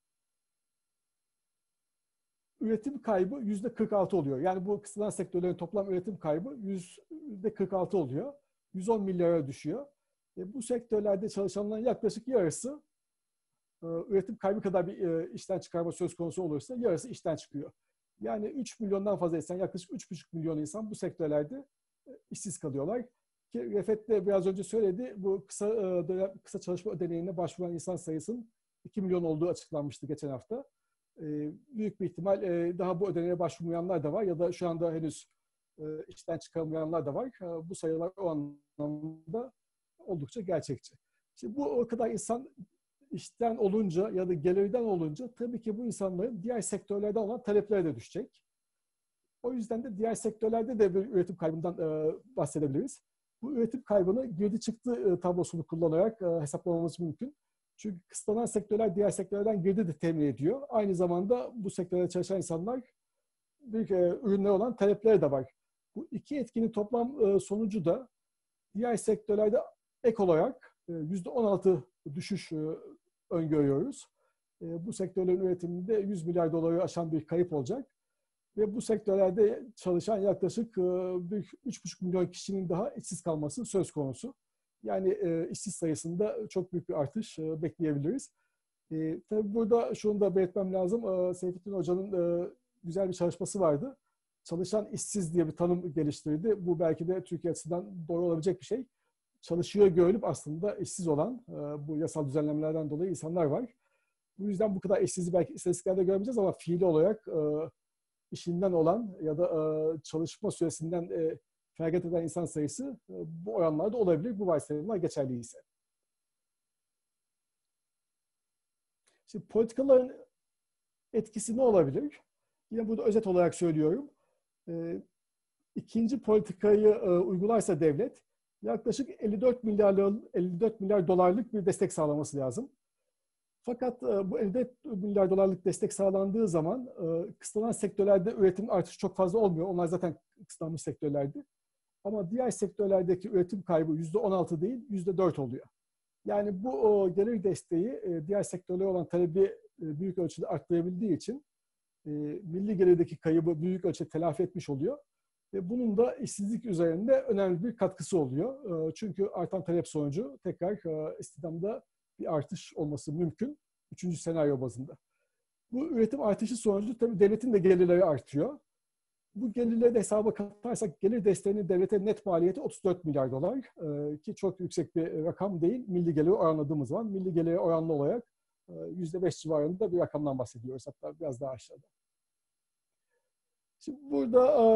üretim kaybı yüzde kırk altı oluyor. Yani bu kısıtlanan sektörlerin toplam üretim kaybı yüzde kırk altı oluyor. yüz on milyara düşüyor. E, bu sektörlerde çalışanların yaklaşık yarısı e, üretim kaybı kadar bir e, işten çıkarma söz konusu olursa yarısı işten çıkıyor. Yani üç milyondan fazla insan, yaklaşık üç buçuk milyon insan bu sektörlerde e, işsiz kalıyorlar. Ki Refet de biraz önce söyledi, bu kısa e, dönem, kısa çalışma ödeneğine başvuran insan sayısının iki milyon olduğu açıklanmıştı geçen hafta. E, büyük bir ihtimal e, daha bu ödeneğe başvurmayanlar da var ya da şu anda henüz e, işten çıkarılmayanlar da var. E, bu sayılar o anlamda oldukça gerçekçi. Şimdi bu o kadar insan işten olunca ya da gelirden olunca tabii ki bu insanların diğer sektörlerden olan talepleri de düşecek. O yüzden de diğer sektörlerde de bir üretim kaybından e, bahsedebiliriz. Bu üretim kaybını girdi çıktı e, tablosunu kullanarak e, hesaplamamız mümkün. Çünkü kısıtlanan sektörler diğer sektörlerden girdi de temin ediyor. Aynı zamanda bu sektörde çalışan insanlar büyük e, ürünler olan talepleri de var. Bu iki etkinin toplam e, sonucu da diğer sektörlerde ek olarak e, yüzde on altı düşüş e, öngörüyoruz. E, bu sektörlerin üretiminde yüz milyar doları aşan bir kayıp olacak. Ve bu sektörlerde çalışan yaklaşık üç buçuk milyon kişinin daha işsiz kalması söz konusu. Yani e, işsiz sayısında çok büyük bir artış e, bekleyebiliriz. E, tabii burada şunu da belirtmem lazım. E, Seyfettin Hoca'nın e, güzel bir çalışması vardı. Çalışan işsiz diye bir tanım geliştirdi. Bu belki de Türkiye açısından doğru olabilecek bir şey. Çalışıyor görülüp aslında işsiz olan e, bu yasal düzenlemelerden dolayı insanlar var. Bu yüzden bu kadar işsizliği belki istatistiklerde görmeyeceğiz ama fiili olarak e, işinden olan ya da e, çalışma süresinden e, feragat eden insan sayısı e, bu oranlarda olabilir. Bu varsayımlar geçerli ise. Şimdi politikaların etkisi ne olabilir? Yine burada özet olarak söylüyorum. E, ikinci politikayı e, uygularsa devlet yaklaşık elli dört milyar, elli dört milyar dolarlık bir destek sağlaması lazım. Fakat bu elli dört milyar dolarlık destek sağlandığı zaman kısıtlanan sektörlerde üretim artışı çok fazla olmuyor. Onlar zaten kısıtlanmış sektörlerdi. Ama diğer sektörlerdeki üretim kaybı yüzde on altı değil, yüzde dört oluyor. Yani bu gelir desteği diğer sektörlere olan talebi büyük ölçüde arttırabildiği için milli gelirdeki kaybı büyük ölçüde telafi etmiş oluyor. Ve bunun da işsizlik üzerinde önemli bir katkısı oluyor. Çünkü artan talep sonucu tekrar istihdamda bir artış olması mümkün. Üçüncü senaryo bazında. Bu üretim artışı sonucu tabii devletin de gelirleri artıyor. Bu gelirleri de hesaba katarsak gelir desteğinin devlete net maliyeti otuz dört milyar dolar. Ee, ki çok yüksek bir rakam değil. Milli geliri oranladığımız zaman milli geliri oranlı olarak yüzde beş civarında bir rakamdan bahsediyoruz. Hatta biraz daha aşağıda. Şimdi burada e,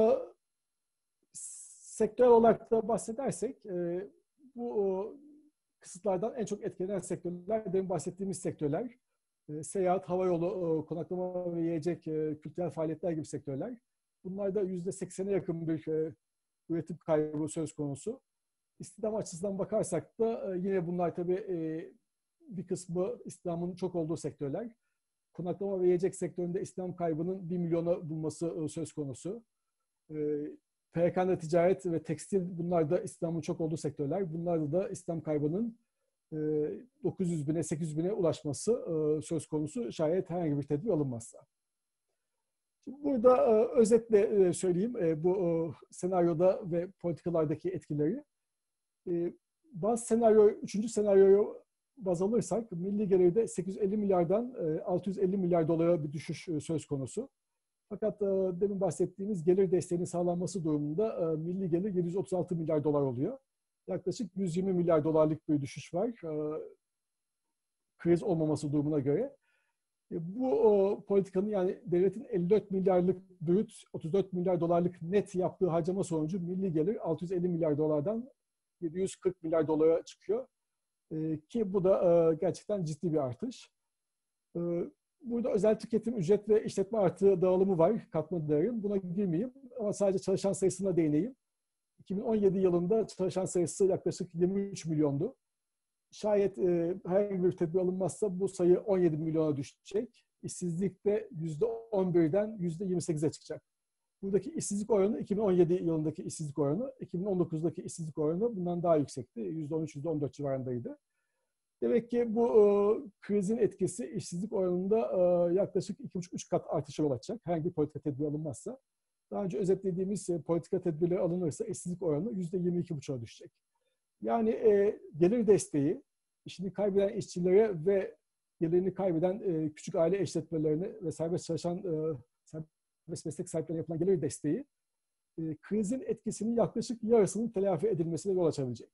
sektör olarak da bahsedersek e, bu e, kısıtlardan en çok etkilenen sektörler, demin bahsettiğimiz sektörler, e, seyahat, havayolu, e, konaklama ve yiyecek, e, kültürel faaliyetler gibi sektörler. Bunlarda yüzde seksene yakın bir e, üretim kaybı söz konusu. İstihdam açısından bakarsak da e, yine bunlar tabii e, bir kısmı istihdamın çok olduğu sektörler. Konaklama ve yiyecek sektöründe istihdam kaybının bir milyona bulması e, söz konusu. E, Perakende ticaret ve tekstil, bunlar da istihdamın çok olduğu sektörler. Bunlarda da istihdam kaybının dokuz yüz bine, sekiz yüz bine ulaşması söz konusu şayet herhangi bir tedbir alınmazsa. Burada e, özetle e, söyleyeyim e, bu e, senaryoda ve politikalardaki etkileri. E, bazı senaryo, üçüncü senaryoyu baz alırsak milli gelirde sekiz yüz elli milyardan e, altı yüz elli milyar dolara bir düşüş e, söz konusu. Fakat e, demin bahsettiğimiz gelir desteğinin sağlanması durumunda e, milli gelir yedi yüz otuz altı milyar dolar oluyor. Yaklaşık yüz yirmi milyar dolarlık bir düşüş var e, kriz olmaması durumuna göre. E, bu o, politikanın yani devletin elli dört milyarlık brüt, otuz dört milyar dolarlık net yaptığı harcama sonucu milli gelir altı yüz elli milyar dolardan yedi yüz kırk milyar dolara çıkıyor. E, ki bu da e, gerçekten ciddi bir artış. E, burada özel tüketim, ücret ve işletme artığı dağılımı var, katma değerin. Buna girmeyeyim ama sadece çalışan sayısına değineyim. iki bin on yedi yılında çalışan sayısı yaklaşık yirmi üç milyondu. Şayet e, herhangi bir tedbir alınmazsa bu sayı on yedi milyona düşecek. İşsizlik de yüzde on birden yüzde yirmi sekize çıkacak. Buradaki işsizlik oranı iki bin on yedi yılındaki işsizlik oranı, iki bin on dokuzdaki işsizlik oranı bundan daha yüksekti. yüzde on üç yüzde on dört civarındaydı. Demek ki bu e, krizin etkisi işsizlik oranında e, yaklaşık iki buçuk üç kat artışa yol açacak. Herhangi bir politika tedbiri alınmazsa. Daha önce özetlediğimiz e, politika tedbirleri alınırsa işsizlik oranı yüzde yirmi iki buçuğa düşecek. Yani e, gelir desteği, işini kaybeden işçilere ve gelirini kaybeden e, küçük aile işletmelerine ve serbest çalışan, e, serbest meslek sahiplerine yapılan gelir desteği, e, krizin etkisinin yaklaşık yarısının telafi edilmesine yol açabilecek.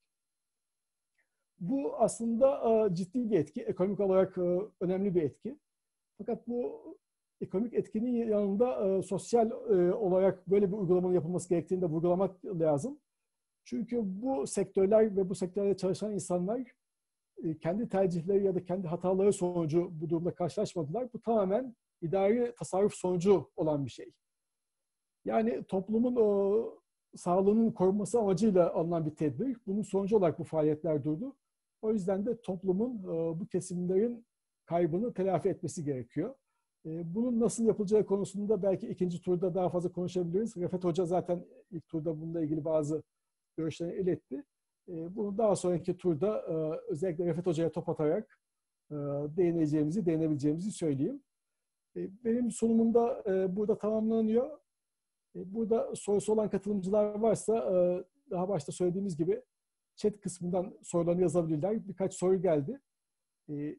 Bu aslında e, ciddi bir etki, ekonomik olarak e, önemli bir etki. Fakat bu ekonomik etkinin yanında e, sosyal e, olarak böyle bir uygulamanın yapılması gerektiğini de vurgulamak lazım. Çünkü bu sektörler ve bu sektörlerde çalışan insanlar e, kendi tercihleri ya da kendi hataları sonucu bu durumda karşılaşmadılar. Bu tamamen idari tasarruf sonucu olan bir şey. Yani toplumun o, sağlığının korunması amacıyla alınan bir tedbir. Bunun sonucu olarak bu faaliyetler durdu. O yüzden de toplumun e, bu kesimlerin kaybını telafi etmesi gerekiyor. E, bunun nasıl yapılacağı konusunda belki ikinci turda daha fazla konuşabiliriz. Refet Hoca zaten ilk turda bununla ilgili bazı görüşlerini iletti. E, bunu daha sonraki turda e, özellikle Refet Hoca'ya top atarak e, değineceğimizi, değinebileceğimizi söyleyeyim. E, benim sunumum da e, burada tamamlanıyor. E, burada sorusu olan katılımcılar varsa e, daha başta söylediğimiz gibi chat kısmından sorularını yazabilirler. Birkaç soru geldi. E,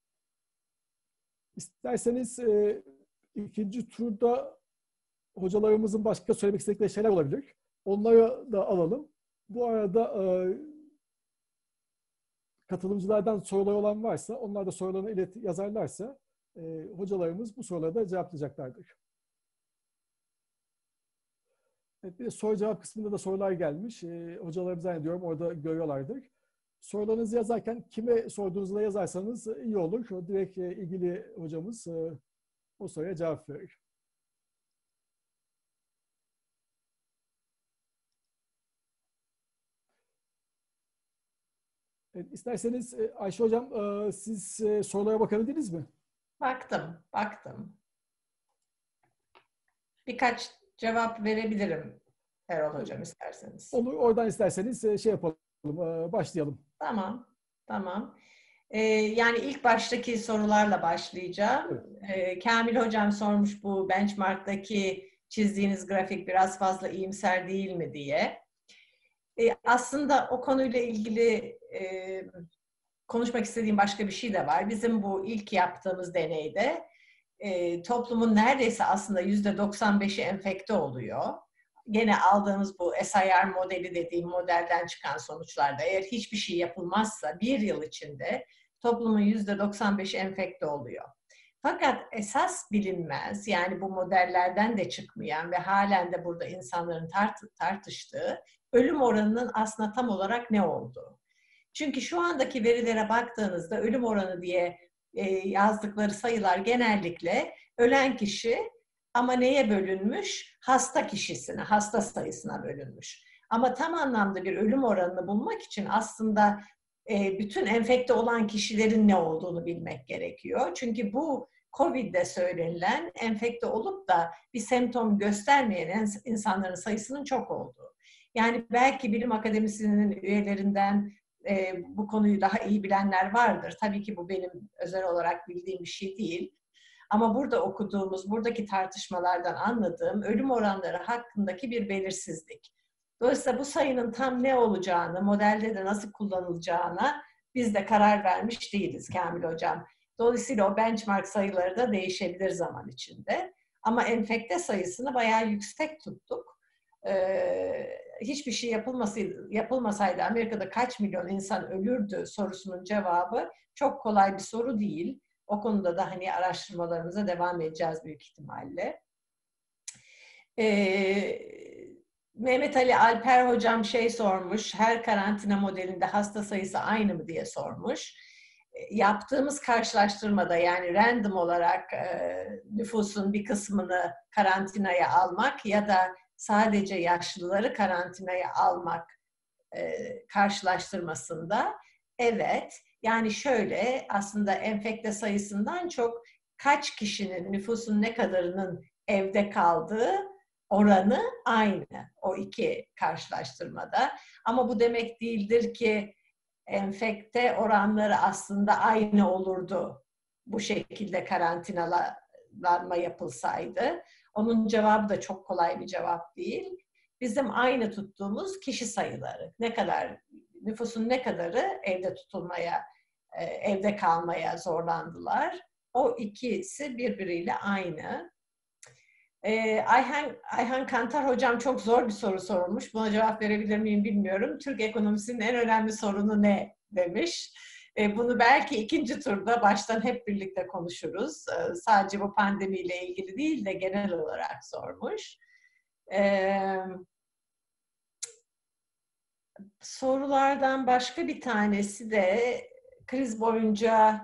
isterseniz e, ikinci turda hocalarımızın başka söylemek istedikleri şeyler olabilir. Onları da alalım. Bu arada e, katılımcılardan soruları olan varsa, onlar da sorularını ilet yazarlarsa e, hocalarımız bu soruları da cevaplayacaklardır. Evet, bir de soru cevap kısmında da sorular gelmiş. E, hocalarım zannediyorum orada görüyorlardır. Sorularınızı yazarken kime sorduğunuzu da yazarsanız iyi olur. O direkt e, ilgili hocamız e, o soruya cevap verir. Evet, isterseniz Ayşe Hocam siz sorulara bakabildiniz mi? Baktım, baktım. Birkaç cevap verebilirim Erol Hocam isterseniz. Olur, oradan isterseniz şey yapalım, başlayalım. Tamam, tamam. Ee, yani ilk baştaki sorularla başlayacağım. Evet. Ee, Kamil Hocam sormuş bu benchmark'taki çizdiğiniz grafik biraz fazla iyimser değil mi diye. Ee, aslında o konuyla ilgili e, konuşmak istediğim başka bir şey de var. Bizim bu ilk yaptığımız deneyde e, toplumun neredeyse aslında yüzde doksan beşi enfekte oluyor. Gene aldığımız bu S I R modeli dediğim modelden çıkan sonuçlarda eğer hiçbir şey yapılmazsa bir yıl içinde toplumun yüzde doksan beşi enfekte oluyor. Fakat esas bilinmez, yani bu modellerden de çıkmayan ve halen de burada insanların tart tartıştığı ölüm oranının aslında tam olarak ne olduğu. Çünkü şu andaki verilere baktığınızda ölüm oranı diye e, yazdıkları sayılar genellikle ölen kişi ama neye bölünmüş? Hasta kişisine, hasta sayısına bölünmüş. Ama tam anlamda bir ölüm oranını bulmak için aslında e, bütün enfekte olan kişilerin ne olduğunu bilmek gerekiyor. Çünkü bu Covid'de söylenilen enfekte olup da bir semptom göstermeyen insanların sayısının çok olduğu. Yani belki bilim akademisinin üyelerinden e, bu konuyu daha iyi bilenler vardır. Tabii ki bu benim özel olarak bildiğim bir şey değil. Ama burada okuduğumuz, buradaki tartışmalardan anladığım ölüm oranları hakkındaki bir belirsizlik. Dolayısıyla bu sayının tam ne olacağını, modelde de nasıl kullanılacağına biz de karar vermiş değiliz Kamil Hocam. Dolayısıyla o benchmark sayıları da değişebilir zaman içinde. Ama enfekte sayısını bayağı yüksek tuttuk. Ee, hiçbir şey yapılmasaydı, yapılmasaydı Amerika'da kaç milyon insan ölürdü sorusunun cevabı çok kolay bir soru değil. O konuda da hani araştırmalarımıza devam edeceğiz büyük ihtimalle. Ee, Mehmet Ali Alper hocam şey sormuş, her karantina modelinde hasta sayısı aynı mı diye sormuş. Yaptığımız karşılaştırmada yani random olarak e, nüfusun bir kısmını karantinaya almak ya da sadece yaşlıları karantinaya almak e, karşılaştırmasında evet, yani şöyle aslında enfekte sayısından çok kaç kişinin, nüfusun ne kadarının evde kaldığı oranı aynı o iki karşılaştırmada. Ama bu demek değildir ki enfekte oranları aslında aynı olurdu bu şekilde karantinalanma yapılsaydı. Onun cevabı da çok kolay bir cevap değil. Bizim aynı tuttuğumuz kişi sayıları, ne kadar nüfusun ne kadarı evde tutulmaya, evde kalmaya zorlandılar. O ikisi birbiriyle aynı. Ee, Ayhan, Ayhan Kantar hocam çok zor bir soru sormuş. Buna cevap verebilir miyim bilmiyorum. Türk ekonomisinin en önemli sorunu ne demiş. Ee, bunu belki ikinci turda baştan hep birlikte konuşuruz. Ee, sadece bu pandemiyle ilgili değil de genel olarak sormuş. Ee, sorulardan başka bir tanesi de kriz boyunca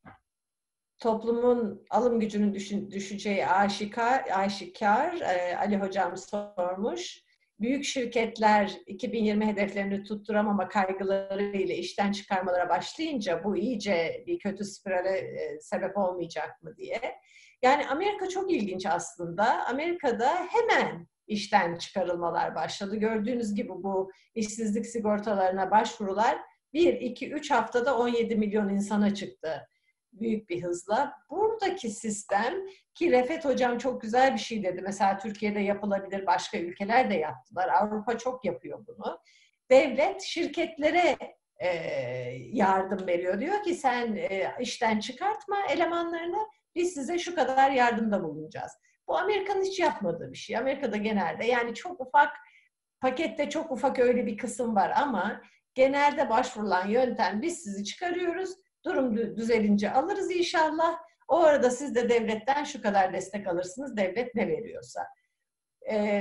toplumun alım gücünün düşeceği aşikar, aşikar. Ee, Ali hocam sormuş. Büyük şirketler iki bin yirmi hedeflerini tutturamama kaygılarıyla işten çıkarmalara başlayınca bu iyice bir kötü spirale e, sebep olmayacak mı diye. Yani Amerika çok ilginç aslında. Amerika'da hemen işten çıkarılmalar başladı. Gördüğünüz gibi bu işsizlik sigortalarına başvurular bir, iki, üç haftada on yedi milyon insana çıktı. Büyük bir hızla. Buradaki sistem ki Refet hocam çok güzel bir şey dedi. Mesela Türkiye'de yapılabilir, başka ülkeler de yaptılar. Avrupa çok yapıyor bunu. Devlet şirketlere e, yardım veriyor. Diyor ki sen e, işten çıkartma elemanlarını, biz size şu kadar yardımda bulunacağız. Bu Amerika'nın hiç yapmadığı bir şey. Amerika'da genelde yani çok ufak pakette çok ufak öyle bir kısım var ama genelde başvurulan yöntem biz sizi çıkarıyoruz. Durum düzelince alırız inşallah. O arada siz de devletten şu kadar destek alırsınız. Devlet ne veriyorsa. Ee,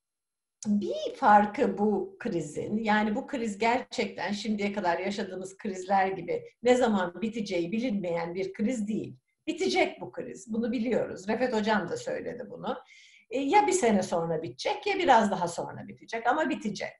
bir farkı bu krizin, yani bu kriz gerçekten şimdiye kadar yaşadığımız krizler gibi ne zaman biteceği bilinmeyen bir kriz değil. Bitecek bu kriz. Bunu biliyoruz. Refet hocam da söyledi bunu. Ee, ya bir sene sonra bitecek ya biraz daha sonra bitecek ama bitecek.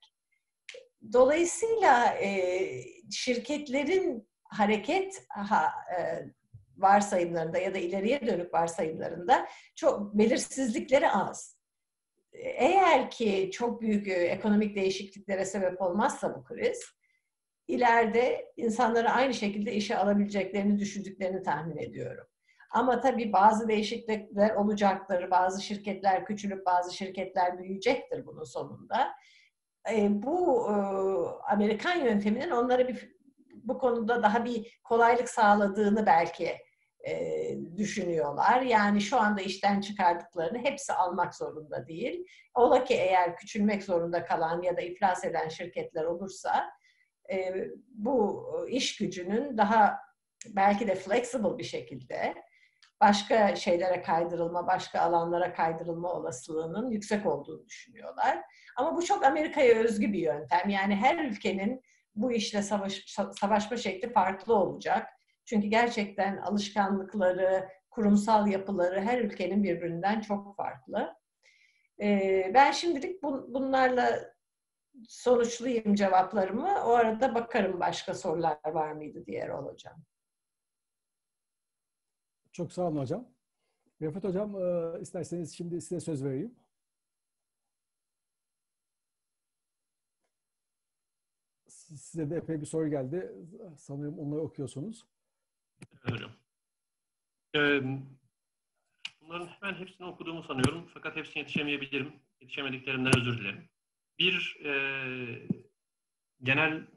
Dolayısıyla e, şirketlerin hareket ha, e, varsayımlarında ya da ileriye dönük varsayımlarında çok belirsizlikleri az. Eğer ki çok büyük ekonomik değişikliklere sebep olmazsa bu kriz, ileride insanları aynı şekilde işe alabileceklerini düşündüklerini tahmin ediyorum. Ama tabii bazı değişiklikler olacaktır. Bazı şirketler küçülüp bazı şirketler büyüyecektir bunun sonunda. E, bu e, Amerikan yönteminin onlara bir bu konuda daha bir kolaylık sağladığını belki e, düşünüyorlar. Yani şu anda işten çıkardıklarını hepsi almak zorunda değil. Ola ki eğer küçülmek zorunda kalan ya da iflas eden şirketler olursa e, bu iş gücünün daha belki de flexible bir şekilde başka şeylere kaydırılma, başka alanlara kaydırılma olasılığının yüksek olduğunu düşünüyorlar. Ama bu çok Amerika'ya özgü bir yöntem. Yani her ülkenin bu işle savaş, savaşma şekli farklı olacak. Çünkü gerçekten alışkanlıkları, kurumsal yapıları her ülkenin birbirinden çok farklı. Ee, ben şimdilik bu, bunlarla sonuçlayayım cevaplarımı. O arada bakarım başka sorular var mıydı diye Erol Hocam. Çok sağ olun hocam. Refet hocam, e, isterseniz şimdi size söz vereyim. Size de epey bir soru geldi. Sanırım onları okuyorsunuz. Hocam. Ee, Bunların hemen hepsini okuduğumu sanıyorum. Fakat hepsine yetişemeyebilirim. Yetişemediklerimden özür dilerim. Bir e, genel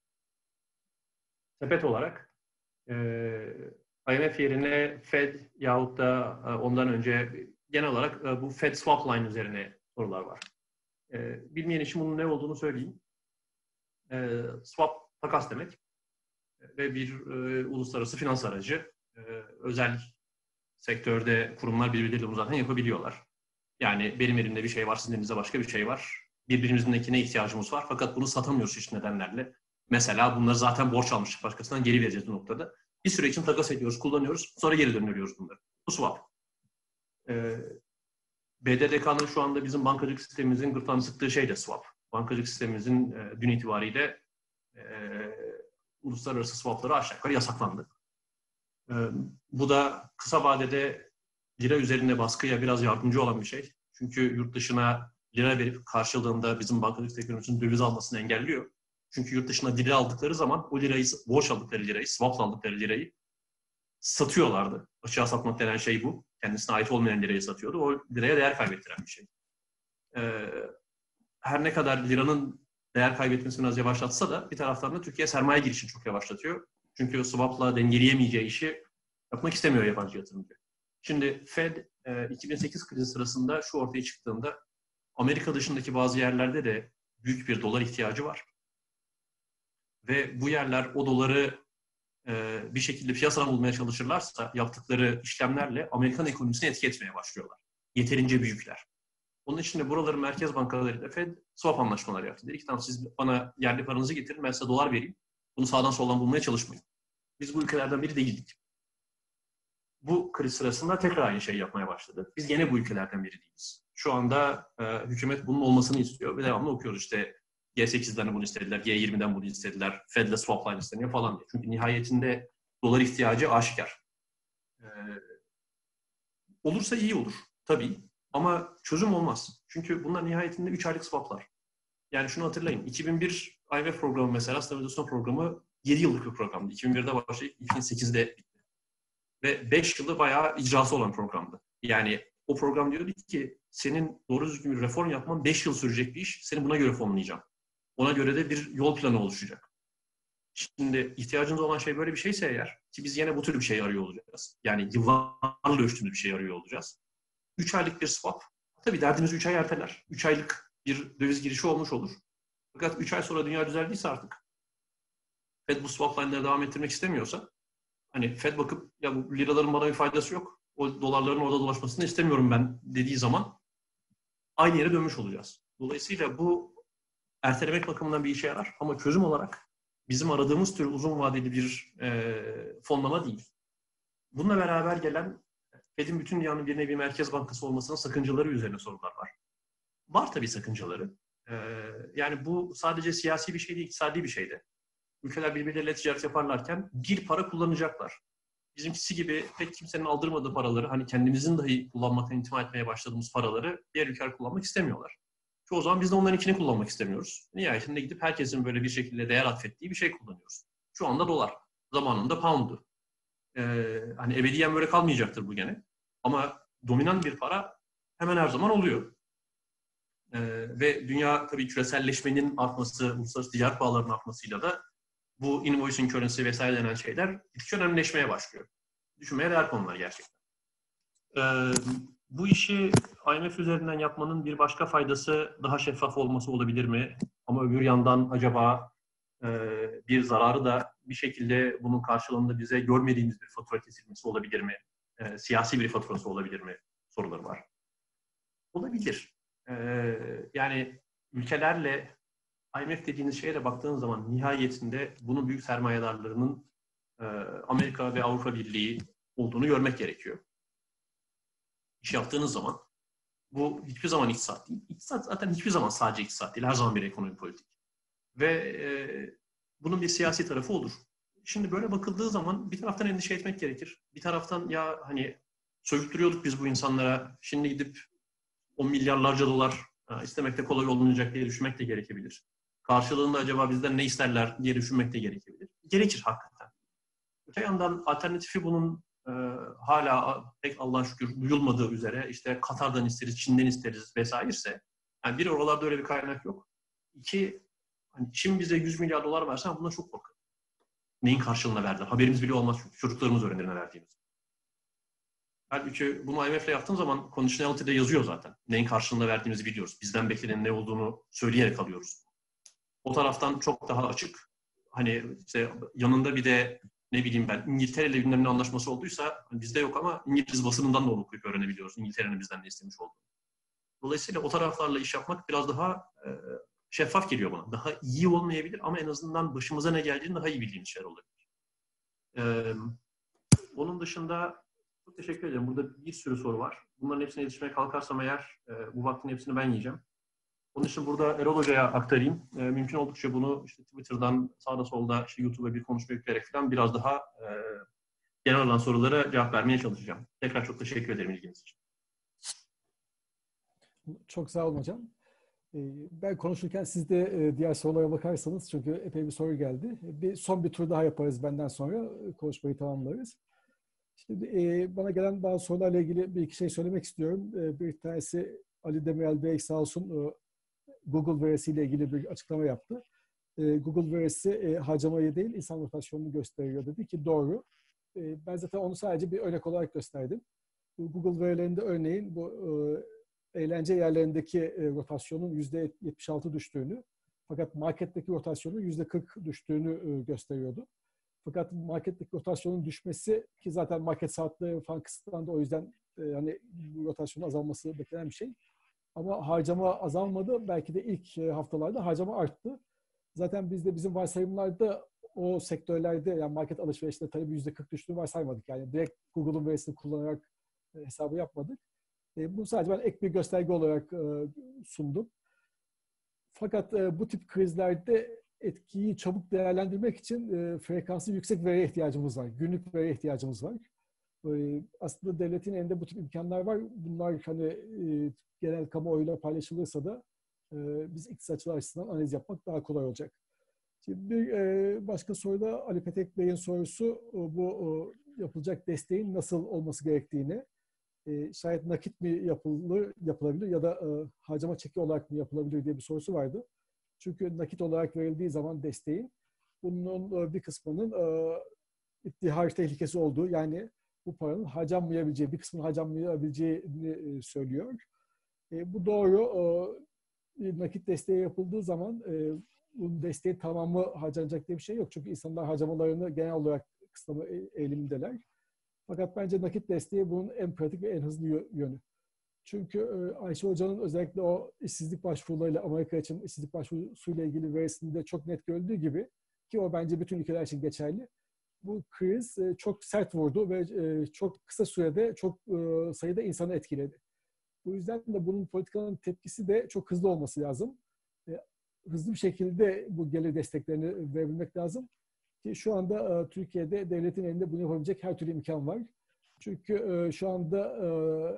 sepet olarak e, I M F yerine Fed yahut da e, ondan önce genel olarak e, bu Fed swap line üzerine sorular var. E, bilmeyen için bunun ne olduğunu söyleyeyim. E, swap takas demek ve bir e, uluslararası finans aracı. E, özel sektörde kurumlar birbirleriyle bunu zaten yapabiliyorlar. Yani benim elimde bir şey var, sizin elinizde başka bir şey var. Birbirimizindekine ihtiyacımız var fakat bunu satamıyoruz çeşitli nedenlerle. Mesela bunları zaten borç almıştık başkasından, geri vereceğiz bu noktada. Bir süre için takas ediyoruz, kullanıyoruz, sonra geri döndürüyoruz bunları. Bu swap. Ee, B D D K'nın şu anda bizim bankacılık sistemimizin gırtlağını sıktığı şey de swap. Bankacılık sistemimizin e, dün itibariyle e, uluslararası swapları aşağı yukarı yasaklandı. E, bu da kısa vadede lira üzerinde baskıya biraz yardımcı olan bir şey. Çünkü yurt dışına lira verip karşılığında bizim bankacılık sektörümüzün döviz almasını engelliyor. Çünkü yurt dışına lira aldıkları zaman o lirayı, borç aldıkları lirayı, swapla aldıkları lirayı satıyorlardı. Açığa satmak denen şey bu. Kendisine ait olmayan lirayı satıyordu. O liraya değer kaybettiren bir şey. Ee, her ne kadar liranın değer kaybetmesini biraz yavaşlatsa da bir taraftan da Türkiye sermaye girişini çok yavaşlatıyor. Çünkü swapla dengeleyemeyeceği işi yapmak istemiyor yabancı yatırımcı. Şimdi Fed iki bin sekiz krizi sırasında şu ortaya çıktığında Amerika dışındaki bazı yerlerde de büyük bir dolar ihtiyacı var. Ve bu yerler o doları bir şekilde piyasadan bulmaya çalışırlarsa yaptıkları işlemlerle Amerikan ekonomisine etki etmeye başlıyorlar. Yeterince büyükler. Onun için de buraların merkez bankalarıyla Fed swap anlaşmaları yaptı. Dedi ki tamam siz bana yerli paranızı getirin, ben size dolar vereyim. Bunu sağdan soldan bulmaya çalışmayın. Biz bu ülkelerden biri değildik. Bu kriz sırasında tekrar aynı şeyi yapmaya başladı. Biz gene bu ülkelerden biri değiliz. Şu anda e, hükümet bunun olmasını istiyor ve devamlı okuyoruz işte G sekizden bunu istediler, G yirmiden bunu istediler, Fed'le swap line isteniyor falan diye. Çünkü nihayetinde dolar ihtiyacı aşikar. E, olursa iyi olur tabii ama çözüm olmaz. Çünkü bunlar nihayetinde üç aylık swaplar. Yani şunu hatırlayın, iki bin bir I M F programı mesela, stabilizasyon programı yedi yıllık bir programdı. iki bin birde başlayıp iki bin sekizde bitti. Ve beş yılda bayağı icrası olan programdı. Yani o program diyordu ki senin doğru düzgün bir reform yapman beş yıl sürecek bir iş. Seni buna göre fonlayacağım. Ona göre de bir yol planı oluşacak. Şimdi ihtiyacınız olan şey böyle bir şeyse eğer ki biz yine bu tür bir şey arıyor olacağız. Yani yıllarla ölçtüğümüz bir şey arıyor olacağız. üç aylık bir swap. Tabii derdimiz üç ay erteler. üç aylık bir döviz girişi olmuş olur. Fakat üç ay sonra dünya düzeldiyse artık Fed bu swap line'ları devam ettirmek istemiyorsa hani Fed bakıp ya bu liraların bana bir faydası yok. O dolarların orada dolaşmasını istemiyorum ben dediği zaman aynı yere dönmüş olacağız. Dolayısıyla bu ertelemek bakımından bir işe yarar ama çözüm olarak bizim aradığımız tür uzun vadeli bir e, fonlama değil. Bununla beraber gelen Fed'in bütün dünyanın bir nevi merkez bankası olmasının sakıncaları üzerine sorular var. Var tabii sakıncaları. E, yani bu sadece siyasi bir şey değil, iktisadi bir şey de. Ülkeler birbirleriyle ticaret yaparlarken bir para kullanacaklar. Bizimkisi gibi pek kimsenin aldırmadığı paraları, hani kendimizin dahi kullanmaktan intima etmeye başladığımız paraları diğer ülkeler kullanmak istemiyorlar. Çoğu zaman biz de onların ikini kullanmak istemiyoruz. Nihayetinde gidip herkesin böyle bir şekilde değer atfettiği bir şey kullanıyoruz. Şu anda dolar, zamanında pound'u. Ee, hani ebediyen böyle kalmayacaktır bu gene. Ama dominant bir para hemen her zaman oluyor. Ee, ve dünya tabii küreselleşmenin artması, uluslararası ticaret bağlarının artmasıyla da bu invoicing currency vesaire denen şeyler gittikçe önemlileşmeye başlıyor. Düşünmeye değer konular gerçekten. Ee, bu işi I M F üzerinden yapmanın bir başka faydası daha şeffaf olması olabilir mi? Ama öbür yandan acaba e, bir zararı da bir şekilde bunun karşılığında bize görmediğimiz bir fatura kesilmesi olabilir mi? E, siyasi bir faturası olabilir mi? Soruları var. Olabilir. E, yani ülkelerle I M F dediğiniz şeye de baktığınız zaman nihayetinde bunun büyük sermayedarlarının e, Amerika ve Avrupa Birliği olduğunu görmek gerekiyor. İş yaptığınız zaman bu hiçbir zaman iktisat değil. İktisat zaten hiçbir zaman sadece iktisat değil. Her zaman bir ekonomi politik. Ve e, bunun bir siyasi tarafı olur. Şimdi böyle bakıldığı zaman bir taraftan endişe etmek gerekir. Bir taraftan ya hani sövüttürüyorduk biz bu insanlara. Şimdi gidip on milyarlarca dolar ha, istemek de kolay olmayacak diye düşünmek de gerekebilir. Karşılığında acaba bizden ne isterler diye düşünmek de gerekebilir. Gerekir hakikaten. Öte yandan alternatifi bunun e, hala pek Allah'a şükür duyulmadığı üzere işte Katar'dan isteriz, Çin'den isteriz vesairese, yani bir, oralarda öyle bir kaynak yok. İki, hani Çin bize yüz milyar dolar versen bundan çok korkarım. Neyin karşılığında verdi? Haberimiz bile olmaz çünkü. Çocuklarımız öğrenir ne verdiğimizi. Halbuki bunu I M F'le yaptığım zaman conditionality'de yazıyor zaten. Neyin karşılığında verdiğimizi biliyoruz. Bizden beklenen ne olduğunu söyleyerek alıyoruz. O taraftan çok daha açık. Hani işte yanında bir de ne bileyim ben İngiltere ile bilmem ne anlaşması olduysa bizde yok ama İngiliz basınından da onu okuyup öğrenebiliyoruz. İngiltere'nin bizden ne istemiş olduğunu. Dolayısıyla o taraflarla iş yapmak biraz daha e, şeffaf geliyor bana. Daha iyi olmayabilir ama en azından başımıza ne geldiğini daha iyi bildiğimiz şeyler olabilir. Ee, onun dışında çok teşekkür ederim. Burada bir sürü soru var. Bunların hepsine yetişmeye kalkarsam eğer e, bu vaktin hepsini ben yiyeceğim. Onun için burada Erol Hoca'ya aktarayım. E, mümkün oldukça bunu işte Twitter'dan sağda solda işte YouTube'a bir konuşma yükleyerek falan biraz daha e, genel olan sorulara cevap vermeye çalışacağım. Tekrar çok teşekkür ederim ilginiz için. Çok sağ olun hocam. Ben konuşurken siz de diğer sorulara bakarsanız, çünkü epey bir soru geldi. Bir son bir tur daha yaparız, benden sonra konuşmayı tamamlarız. Şimdi bana gelen bazı sorularla ilgili bir iki şey söylemek istiyorum. Bir tanesi, Ali Demirel Bey sağ olsun Google verisiyle ilgili bir açıklama yaptı. Google verisi harcamayı değil, insan rotasyonunu gösteriyor dedi ki doğru. Ben zaten onu sadece bir örnek olarak gösterdim. Google verilerinde örneğin bu eğlence yerlerindeki e, rotasyonun yüzde yetmiş altı düştüğünü, fakat marketteki rotasyonun yüzde kırk düştüğünü e, gösteriyordu. Fakat marketteki rotasyonun düşmesi, ki zaten market saatleri falan kısıtlandı, o yüzden e, hani rotasyonun azalması beklenen bir şey. Ama harcama azalmadı. Belki de ilk e, haftalarda harcama arttı. Zaten biz de bizim varsayımlarda o sektörlerde, yani market alışverişinde tabii yüzde kırk düştüğünü varsaymadık. Yani direkt Google'un verisini kullanarak e, hesabı yapmadık. Bunu sadece ben ek bir gösterge olarak sundum. Fakat bu tip krizlerde etkiyi çabuk değerlendirmek için frekanslı yüksek veriye ihtiyacımız var. Günlük veriye ihtiyacımız var. Aslında devletin elinde bu tip imkanlar var. Bunlar hani genel kamuoyuyla paylaşılırsa da biz iktisatçılar açısından analiz yapmak daha kolay olacak. Şimdi bir başka soruda Ali Petek Bey'in sorusu, bu yapılacak desteğin nasıl olması gerektiğini. E, şayet nakit mi yapılır, yapılabilir ya da e, harcama çeki olarak mı yapılabilir diye bir sorusu vardı. Çünkü nakit olarak verildiği zaman desteğin, bunun e, bir kısmının e, ittihar tehlikesi olduğu, yani bu paranın harcanmayabileceği, bir kısmının harcanmayabileceğini e, söylüyor. E, bu doğru. E, nakit desteği yapıldığı zaman e, bunun desteğin tamamı harcanacak diye bir şey yok. Çünkü insanlar harcamalarını genel olarak kısıtlama eğilimindeler. Fakat bence nakit desteği bunun en pratik ve en hızlı yönü. Çünkü Ayşe Hoca'nın özellikle o işsizlik başvurularıyla, Amerika için işsizlik başvurusuyla ilgili verisinde çok net görüldüğü gibi, ki o bence bütün ülkeler için geçerli, bu kriz çok sert vurdu ve çok kısa sürede çok sayıda insanı etkiledi. Bu yüzden de bunun politikanın tepkisi de çok hızlı olması lazım. Hızlı bir şekilde bu gelir desteklerini verebilmek lazım. Ki şu anda e, Türkiye'de devletin elinde bunu yapabilecek her türlü imkan var. Çünkü e, şu anda e,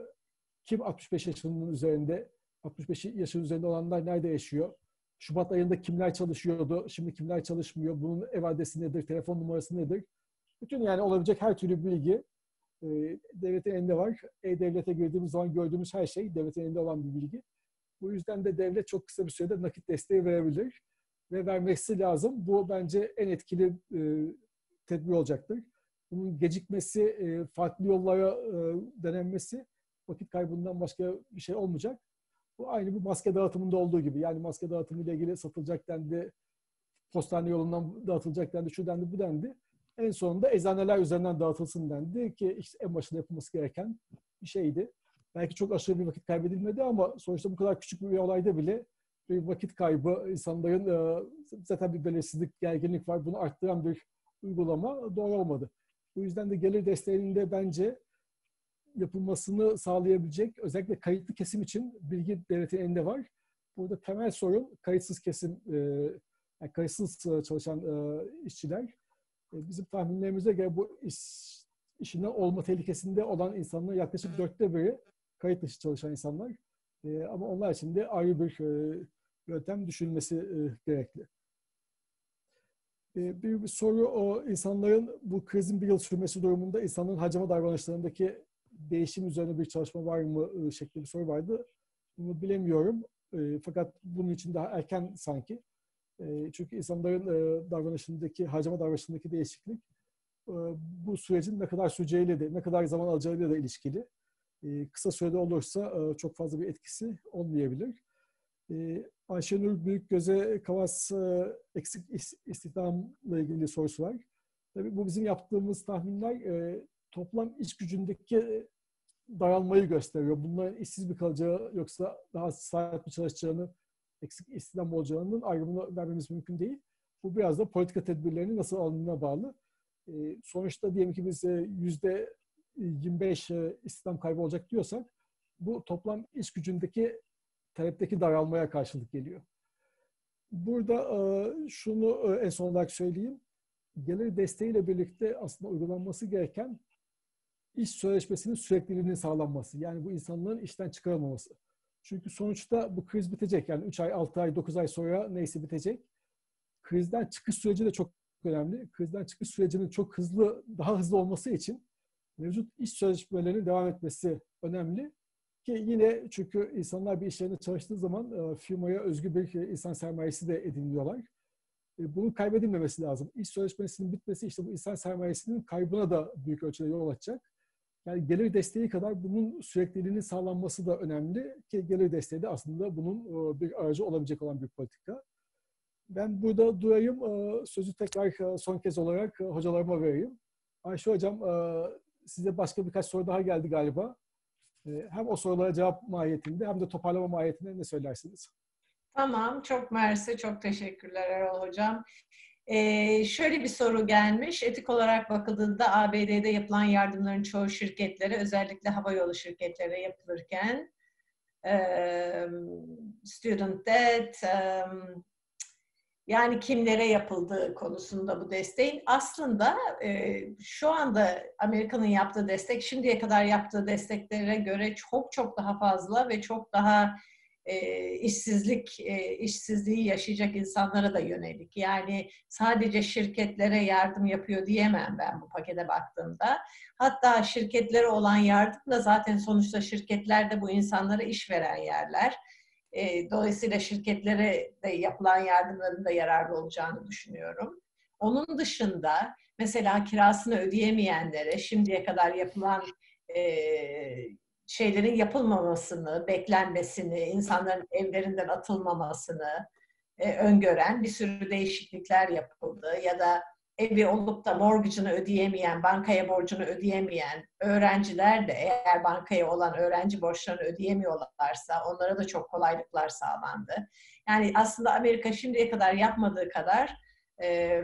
kim altmış beş yaşının üzerinde, altmış beş yaşın üzerinde olanlar nerede yaşıyor? Şubat ayında kimler çalışıyordu? Şimdi kimler çalışmıyor? Bunun ev adresi nedir? Telefon numarası nedir? Bütün yani olabilecek her türlü bilgi e, devletin elinde var. E-Devlet'e girdiğimiz zaman gördüğümüz her şey devletin elinde olan bir bilgi. Bu yüzden de devlet çok kısa bir sürede nakit desteği verebilir ve vermesi lazım. Bu bence en etkili e, tedbir olacaktır. Bunun gecikmesi, e, farklı yollara e, denenmesi vakit kaybından başka bir şey olmayacak. Bu aynı bu maske dağıtımında olduğu gibi. Yani maske dağıtımı ile ilgili satılacak dendi, postane yolundan dağıtılacak dendi, şu dendi, bu dendi. En sonunda eczaneler üzerinden dağıtılsın dendi ki işte en başında yapılması gereken bir şeydi. Belki çok aşırı bir vakit kaybedilmedi ama sonuçta bu kadar küçük bir olayda bile bir vakit kaybı, insanların e, zaten bir belirsizlik, gerginlik var. Bunu arttıran bir uygulama doğru olmadı. Bu yüzden de gelir desteğinin de bence yapılmasını sağlayabilecek, özellikle kayıtlı kesim için bilgi devletin elinde var. Burada temel sorun kayıtsız kesim, e, yani kayıtsız çalışan e, işçiler. E, bizim tahminlerimize göre bu iş, işinden olma tehlikesinde olan insanların yaklaşık dörtte biri kayıt dışı çalışan insanlar. E, ama onlar için de ayrı bir e, yöntem düşünülmesi e, gerekli. Bir, bir soru o insanların bu krizin bir yıl sürmesi durumunda insanların harcama davranışlarındaki değişim üzerine bir çalışma var mı şeklinde bir soru vardı. Bunu bilemiyorum. E, fakat bunun için daha erken sanki. E, çünkü insanların e, davranışındaki, harcama davranışındaki değişiklik e, bu sürecin ne kadar süreceğiyle de, ne kadar zaman alacağıyla da ilişkili. E, kısa sürede olursa e, çok fazla bir etkisi olmayabilir. E, Ayşenur Büyükgöz'e Kavas e, eksik istihdamla ilgili sorusu var. Tabii bu bizim yaptığımız tahminler e, toplam iş gücündeki daralmayı gösteriyor. Bunların işsiz mi kalacağı yoksa daha saat mi çalışacağını, eksik istihdam olacağının ayrımını vermemiz mümkün değil. Bu biraz da politika tedbirlerinin nasıl alındığına bağlı. E, sonuçta diyelim ki biz e, yüzde yirmi beş e, istihdam kaybı olacak diyorsak bu toplam iş gücündeki talepteki daralmaya karşılık geliyor. Burada e, şunu e, en son olarak söyleyeyim. Gelir desteğiyle birlikte aslında uygulanması gereken iş sözleşmesinin sürekliliğinin sağlanması. Yani bu insanların işten çıkarılmaması. Çünkü sonuçta bu kriz bitecek. Yani üç ay, altı ay, dokuz ay sonra neyse bitecek. Krizden çıkış süreci de çok önemli. Krizden çıkış sürecinin çok hızlı, daha hızlı olması için mevcut iş sözleşmelerinin devam etmesi önemli. Ki yine çünkü insanlar bir iş yerinde çalıştığı zaman firmaya özgü bir insan sermayesi de ediniyorlar. Bunun kaybedilmemesi lazım. İş sözleşmesinin bitmesi işte bu insan sermayesinin kaybına da büyük ölçüde yol açacak. Yani gelir desteği kadar bunun sürekliliğinin sağlanması da önemli ki gelir desteği de aslında bunun bir aracı olabilecek olan bir politika. Ben burada durayım. Sözü tekrar son kez olarak hocalarıma vereyim. Ayşe Hocam, size başka birkaç soru daha geldi galiba. Hem o sorulara cevap mahiyetinde hem de toparlama mahiyetinde ne söylersiniz? Tamam, çok mersi, çok teşekkürler Erol Hocam. Ee, şöyle bir soru gelmiş. Etik olarak bakıldığında A B D'de yapılan yardımların çoğu şirketlere, özellikle havayolu şirketlere yapılırken um, student debt, um, yani kimlere yapıldığı konusunda bu desteğin aslında e, şu anda Amerika'nın yaptığı destek şimdiye kadar yaptığı desteklere göre çok çok daha fazla ve çok daha e, işsizlik, e, işsizliği yaşayacak insanlara da yönelik. Yani sadece şirketlere yardım yapıyor diyemem ben bu pakete baktığımda. Hatta şirketlere olan yardım da zaten sonuçta şirketler de bu insanlara iş veren yerler. E, dolayısıyla şirketlere de yapılan yardımların da yararlı olacağını düşünüyorum. Onun dışında mesela kirasını ödeyemeyenlere şimdiye kadar yapılan e, şeylerin yapılmamasını, beklenmesini, insanların evlerinden atılmamasını e, öngören bir sürü değişiklikler yapıldı. Ya da evi olup da mortgage'ını ödeyemeyen, bankaya borcunu ödeyemeyen öğrenciler de eğer bankaya olan öğrenci borçlarını ödeyemiyorlarsa onlara da çok kolaylıklar sağlandı. Yani aslında Amerika şimdiye kadar yapmadığı kadar e,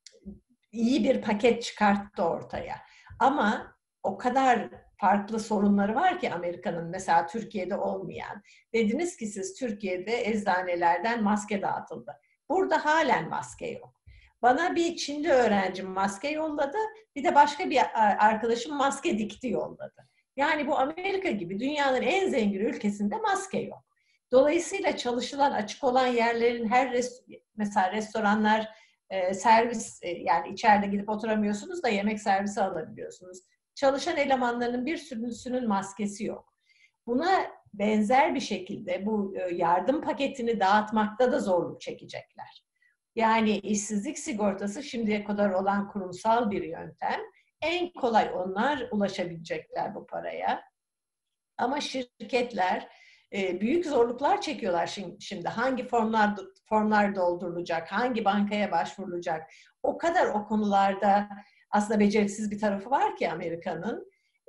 iyi bir paket çıkarttı ortaya. Ama o kadar farklı sorunları var ki Amerika'nın, mesela Türkiye'de olmayan. Dediniz ki siz Türkiye'de eczanelerden maske dağıtıldı. Burada halen maske yok. Bana bir Çinli öğrencim maske yolladı, bir de başka bir arkadaşım maske dikti yolladı. Yani bu Amerika gibi dünyanın en zengin ülkesinde maske yok. Dolayısıyla çalışılan, açık olan yerlerin her rest mesela restoranlar e, servis e, yani içeride gidip oturamıyorsunuz da yemek servisi alabiliyorsunuz. Çalışan elemanların bir sürüsünün maskesi yok. Buna benzer bir şekilde bu e, yardım paketini dağıtmakta da zorluk çekecekler. Yani işsizlik sigortası şimdiye kadar olan kurumsal bir yöntem. En kolay onlar ulaşabilecekler bu paraya. Ama şirketler e, büyük zorluklar çekiyorlar şimdi. Şimdi hangi formlar formlar doldurulacak, hangi bankaya başvurulacak? O kadar o konularda aslında beceriksiz bir tarafı var ki Amerika'nın.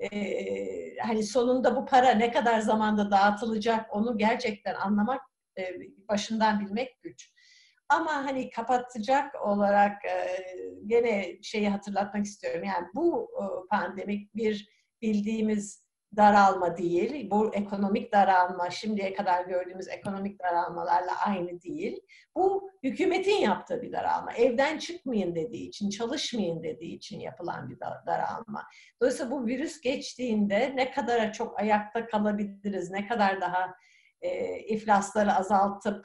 Ee, hani sonunda bu para ne kadar zamanda dağıtılacak onu gerçekten anlamak, e, başından bilmek güç. Ama hani kapatacak olarak e, gene şeyi hatırlatmak istiyorum. Yani bu e, pandemik bir bildiğimiz daralma değil. Bu ekonomik daralma şimdiye kadar gördüğümüz ekonomik daralmalarla aynı değil. Bu hükümetin yaptığı bir daralma. Evden çıkmayın dediği için, çalışmayın dediği için yapılan bir daralma. Dolayısıyla bu virüs geçtiğinde ne kadar çok ayakta kalabiliriz, ne kadar daha e, iflasları azaltıp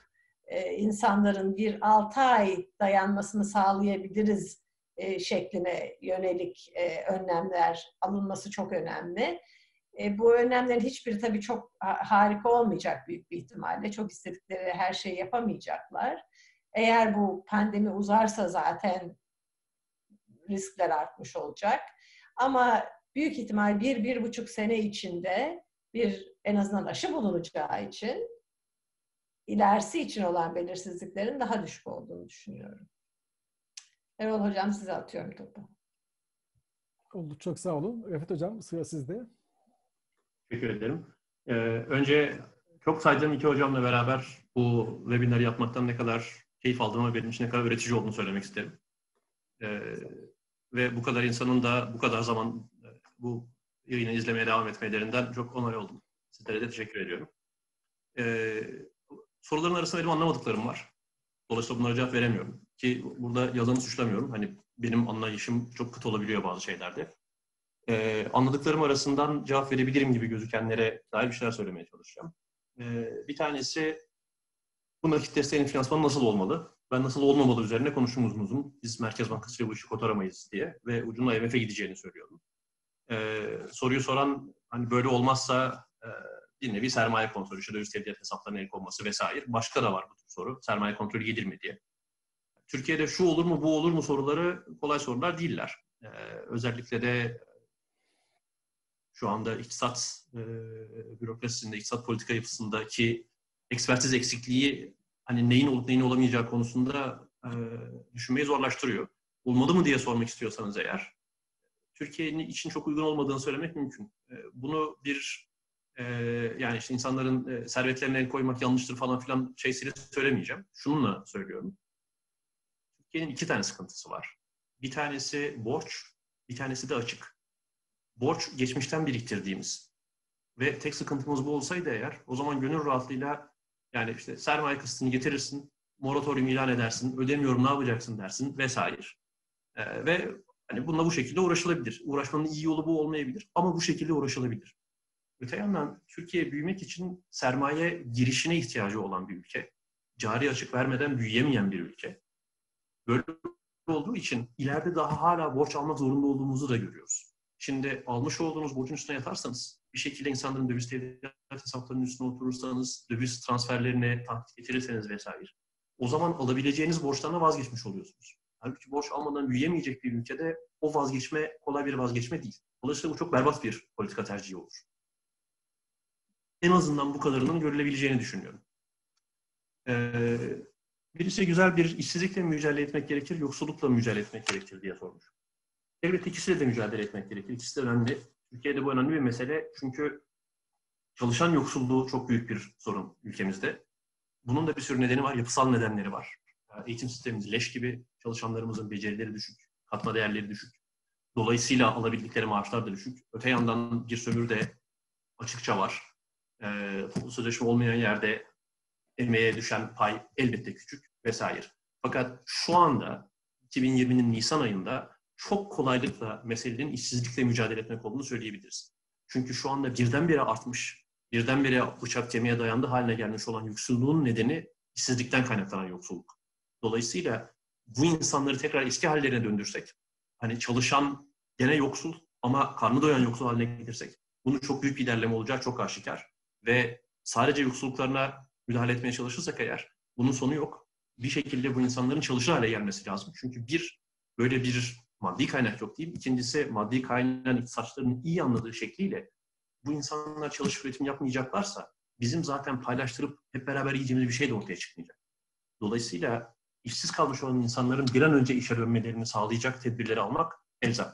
e, insanların bir altı ay dayanmasını sağlayabiliriz e, şekline yönelik e, önlemler alınması çok önemli. E, bu önlemlerin hiçbiri tabii çok harika olmayacak büyük bir ihtimalle. Çok istedikleri her şeyi yapamayacaklar. Eğer bu pandemi uzarsa zaten riskler artmış olacak. Ama büyük ihtimal bir, bir buçuk sene içinde bir en azından aşı bulunacağı için ilerisi için olan belirsizliklerin daha düşük olduğunu düşünüyorum. Erol Hocam size atıyorum topu. Oldu. Çok sağ olun. Refet Hocam sıra sizde. Teşekkür ederim. Ee, önce çok saydığım iki hocamla beraber bu webinarı yapmaktan ne kadar keyif aldığımı, benim için ne kadar öğretici olduğunu söylemek isterim. Ee, ve bu kadar insanın da bu kadar zaman bu yayını izlemeye devam etmelerinden çok onay oldum. Sizlere de teşekkür ediyorum. Ee, soruların arasında benim anlamadıklarım var. Dolayısıyla bunlara cevap veremiyorum. Ki burada yazanı suçlamıyorum. Hani benim anlayışım çok kıt olabiliyor bazı şeylerde. Ee, anladıklarım arasından cevap verebilirim gibi gözükenlere dair bir şeyler söylemeye çalışacağım. Ee, bir tanesi, bu nakit desteğinin finansmanı nasıl olmalı? Ben nasıl olmamalı üzerine konuştuğumuz uzun. Biz Merkez Bankası bu işi kotaramayız diye ve ucunda I M F'e gideceğini söylüyorum. Ee, soruyu soran, hani böyle olmazsa e, bir nevi sermaye kontrolü, işte döviz tevdiat hesaplarına el konması vesaire. Başka da var bu tür soru. Sermaye kontrolü gelir mi diye. Türkiye'de şu olur mu, bu olur mu soruları kolay sorular değiller. Ee, özellikle de şu anda iktisat e, bürokrasisinde, iktisat politika yapısındaki ekspertiz eksikliği, hani neyin olup neyin olamayacağı konusunda e, düşünmeyi zorlaştırıyor. Olmalı mı diye sormak istiyorsanız eğer, Türkiye'nin için çok uygun olmadığını söylemek mümkün. E, bunu bir e, yani işte insanların e, servetlerine el koymak yanlıştır falan filan şeysiyle söylemeyeceğim. Şununla söylüyorum. Türkiye'nin iki tane sıkıntısı var. Bir tanesi borç, bir tanesi de açık. Borç geçmişten biriktirdiğimiz ve tek sıkıntımız bu olsaydı eğer, o zaman gönül rahatlığıyla yani işte sermaye kısıtını getirirsin, moratorium ilan edersin, ödemiyorum ne yapacaksın dersin vesaire. Ee, ve hani bununla bu şekilde uğraşılabilir. Uğraşmanın iyi yolu bu olmayabilir ama bu şekilde uğraşılabilir. Öte yandan Türkiye büyümek için sermaye girişine ihtiyacı olan bir ülke. Cari açık vermeden büyüyemeyen bir ülke. Böyle olduğu için ileride daha hala borç almak zorunda olduğumuzu da görüyoruz. Şimdi almış olduğunuz borcun üstüne yatarsanız, bir şekilde insanların döviz tevdiat hesaplarının üstüne oturursanız, döviz transferlerine takip getirirseniz vesaire, o zaman alabileceğiniz borçlarına vazgeçmiş oluyorsunuz. Halbuki borç almadan büyüyemeyecek bir ülkede o vazgeçme kolay bir vazgeçme değil. Dolayısıyla bu çok berbat bir politika tercihi olur. En azından bu kadarının görülebileceğini düşünüyorum. Ee, birisi güzel bir işsizlikle mücadele etmek gerekir, yoksullukla mücadele etmek gerekir diye sormuş. Elbette ikisiyle de mücadele etmek gerekir. İkisi de önemli. Türkiye'de bu önemli bir mesele. Çünkü çalışan yoksulluğu çok büyük bir sorun ülkemizde. Bunun da bir sürü nedeni var, yapısal nedenleri var. Eğitim sistemimiz leş gibi, çalışanlarımızın becerileri düşük, katma değerleri düşük. Dolayısıyla alabildikleri maaşlar da düşük. Öte yandan bir sömürü de açıkça var. E, toplu sözleşme olmayan yerde emeğe düşen pay elbette küçük vesaire. Fakat şu anda iki bin yirminin Nisan ayında çok kolaylıkla meselenin işsizlikle mücadele etmek olduğunu söyleyebiliriz. Çünkü şu anda birdenbire artmış, birdenbire bıçak kemiğe dayandı haline gelmiş olan yoksulluğun nedeni işsizlikten kaynaklanan yoksulluk. Dolayısıyla bu insanları tekrar eski hallerine döndürsek, hani çalışan gene yoksul ama karnı doyan yoksul haline getirsek, bunun çok büyük bir ilerleme olacağı çok aşikar. Ve sadece yoksulluklarına müdahale etmeye çalışırsak eğer, bunun sonu yok. Bir şekilde bu insanların çalışır hale gelmesi lazım. Çünkü bir, böyle bir maddi kaynak yok değil. İkincisi, maddi kaynağın iktisatçıların iyi anladığı şekliyle bu insanlar çalışıp üretim yapmayacaklarsa bizim zaten paylaştırıp hep beraber yiyeceğimiz bir şey de ortaya çıkmayacak. Dolayısıyla işsiz kalmış olan insanların bir an önce işe dönmelerini sağlayacak tedbirleri almak elzem.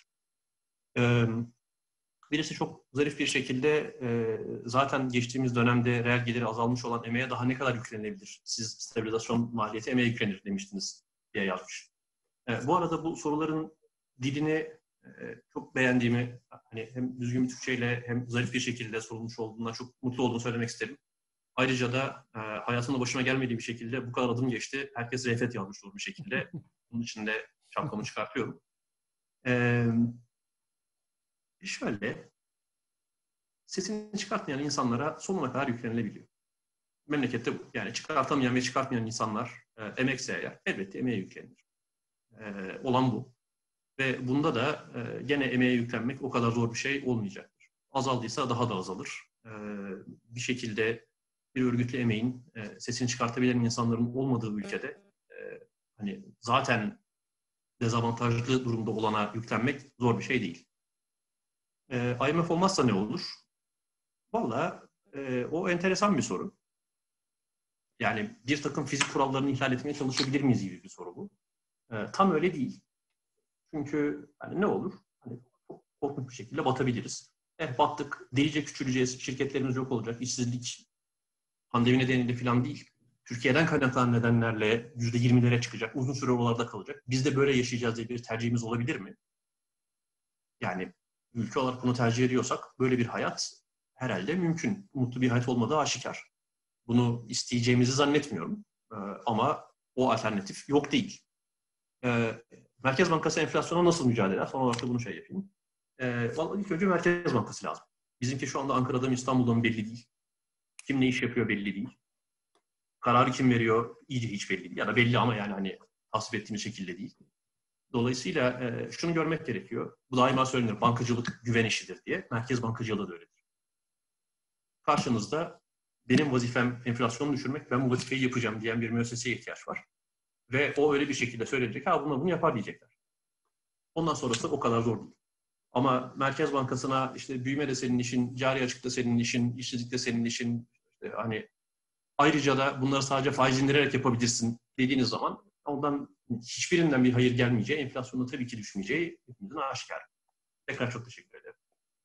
Ee, birisi çok zarif bir şekilde e, zaten geçtiğimiz dönemde reel geliri azalmış olan emeğe daha ne kadar yüklenilebilir? Siz stabilizasyon maliyeti emeğe yüklenir demiştiniz diye yazmış. E, bu arada bu soruların dilini e, çok beğendiğimi, hani hem düzgün bir Türkçeyle hem zarif bir şekilde sorulmuş olduğundan çok mutlu olduğumu söylemek isterim. Ayrıca da e, hayatımda başıma gelmediği bir şekilde bu kadar adım geçti. Herkes Refet yazmış olur bir şekilde. Bunun için de şapkamı çıkartıyorum. E, şöyle, sesini çıkartmayan insanlara sonuna kadar yüklenilebiliyor. memlekette yani çıkartamayan ve çıkartmayan insanlar e, emekse eğer elbette emeğe yüklenir. E, olan bu. Ve bunda da e, gene emeğe yüklenmek o kadar zor bir şey olmayacaktır. Azaldıysa daha da azalır. E, bir şekilde bir örgütlü emeğin e, sesini çıkartabilen insanların olmadığı ülkede e, hani zaten dezavantajlı durumda olana yüklenmek zor bir şey değil. E, I M F olmazsa ne olur? Vallahi e, o enteresan bir soru. Yani bir takım fizik kurallarını ihlal etmeye çalışabilir miyiz gibi bir soru bu. E, tam öyle değil. Çünkü hani ne olur? Hani çok korkunç bir şekilde batabiliriz. Eh battık, delice küçüleceğiz, şirketlerimiz yok olacak, işsizlik pandemi nedeniyle falan değil. Türkiye'den kaynaklanan nedenlerle yüzde yirmilere çıkacak, uzun süre oralarda kalacak. Biz de böyle yaşayacağız diye bir tercihimiz olabilir mi? Yani ülke olarak bunu tercih ediyorsak böyle bir hayat herhalde mümkün. Mutlu bir hayat olmadığı aşikar. Bunu isteyeceğimizi zannetmiyorum. Ee, ama o alternatif yok değil. Ee, Merkez Bankası enflasyona nasıl mücadele eder? Son olarak da bunu şey yapayım. Ee, vallahi ilk önce Merkez Bankası lazım. Bizimki şu anda Ankara'da mı İstanbul'da mı belli değil. Kim ne iş yapıyor belli değil. Kararı kim veriyor iyice hiç belli değil. Ya da belli ama yani hani tasvip ettiğimiz şekilde değil. Dolayısıyla e, şunu görmek gerekiyor. Bu daima söylenir. Bankacılık güven işidir diye. Merkez bankacılığı da öyledir. Karşınızda benim vazifem enflasyonu düşürmek, ben bu vazifeyi yapacağım diyen bir müesseseye ihtiyaç var. Ve o öyle bir şekilde söyleyecek, ha bunlar bunu yapar diyecekler. Ondan sonrası o kadar zor değil. Ama Merkez Bankası'na işte büyüme de senin işin, cari açık da senin işin, işsizlik de senin işin, işte hani ayrıca da bunları sadece faiz indirerek yapabilirsin dediğiniz zaman ondan hiçbirinden bir hayır gelmeyeceği, enflasyonda tabii ki düşmeyeceği hepimizin aşikar. Tekrar çok teşekkür ederim.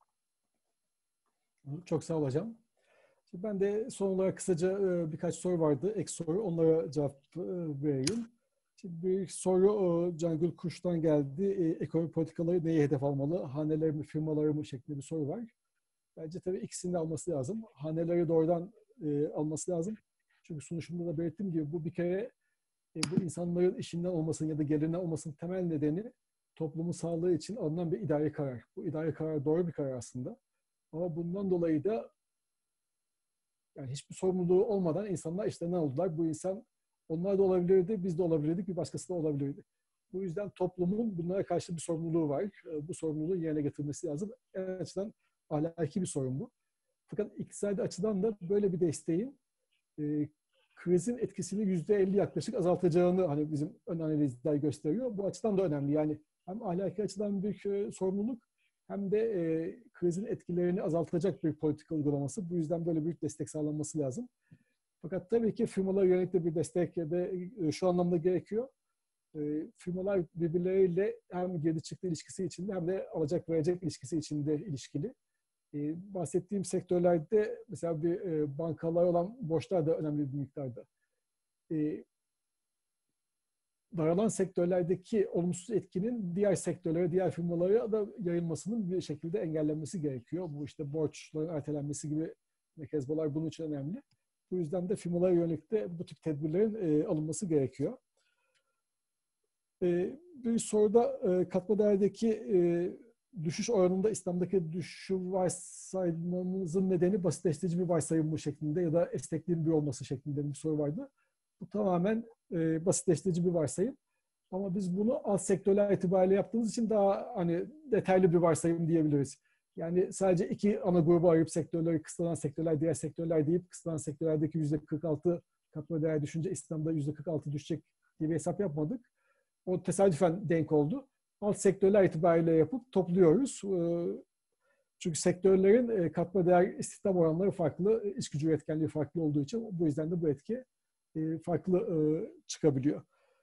Çok sağ ol hocam. Şimdi ben de son olarak kısaca birkaç soru vardı, ek soru. Onlara cevap vereyim. Şimdi bir soru Cangül Kuş'tan geldi. Ekonomi politikaları neye hedef almalı? Haneler mi, firmaları mı şeklinde bir soru var. Bence tabii ikisini de alması lazım. Haneleri doğrudan e, alması lazım. Çünkü sunuşumda da belirttiğim gibi bu bir kere e, bu insanların işinden olmasının ya da gelirinden olmasının temel nedeni toplumun sağlığı için alınan bir idari karar. Bu idari karar doğru bir karar aslında. Ama bundan dolayı da yani hiçbir sorumluluğu olmadan insanlar işlerinden oldular. Bu insan onlar da olabilirdi, biz de olabilirdik, bir başkası da olabilirdi. Bu yüzden toplumun bunlara karşı bir sorumluluğu var. Bu sorumluluğu yerine getirmesi lazım. En açıdan ahlaki bir sorun bu. Fakat iktisadi açıdan da böyle bir desteğin e, krizin etkisini yüzde elli yaklaşık azaltacağını hani bizim ön analizler gösteriyor. Bu açıdan da önemli. Yani hem ahlaki açıdan büyük e, sorumluluk hem de e, krizin etkilerini azaltacak bir politika uygulaması. Bu yüzden böyle büyük destek sağlanması lazım. Fakat tabii ki firmalara yönelik de bir destek de e, şu anlamda gerekiyor. E, firmalar birbirleriyle hem girdi çıktı ilişkisi içinde hem de alacak verecek ilişkisi içinde ilişkili. E, bahsettiğim sektörlerde mesela bir e, bankalar olan borçlar da önemli bir miktarda. E, daralan sektörlerdeki olumsuz etkinin diğer sektörlere, diğer firmalara da yayılmasının bir şekilde engellenmesi gerekiyor. Bu işte borçların ertelenmesi gibi mekanizmalar bunun için önemli. Bu yüzden de firmalara yönelik de bu tip tedbirlerin e, alınması gerekiyor. E, bir soruda e, katma değerdeki e, düşüş oranında İslam'daki düşüşü varsaymamızın nedeni basitleştirici bir varsayım bu şeklinde ya da esnekliğin bir olması şeklinde bir soru vardı. Bu tamamen e, basitleştirici bir varsayım. Ama biz bunu alt sektörler itibariyle yaptığımız için daha hani detaylı bir varsayım diyebiliriz. Yani sadece iki ana gruba ayırıp sektörleri, kısıtlanan sektörler, diğer sektörler deyip kısıtlanan sektörlerdeki yüzde kırk altı katma değer düşünce İslam'da yüzde kırk altı düşecek diye bir hesap yapmadık. O tesadüfen denk oldu. Alt sektörler itibariyle yapıp topluyoruz. Çünkü sektörlerin katma değer istihdam oranları farklı, iş gücü üretkenliği farklı olduğu için bu yüzden de bu etki farklı çıkabiliyor.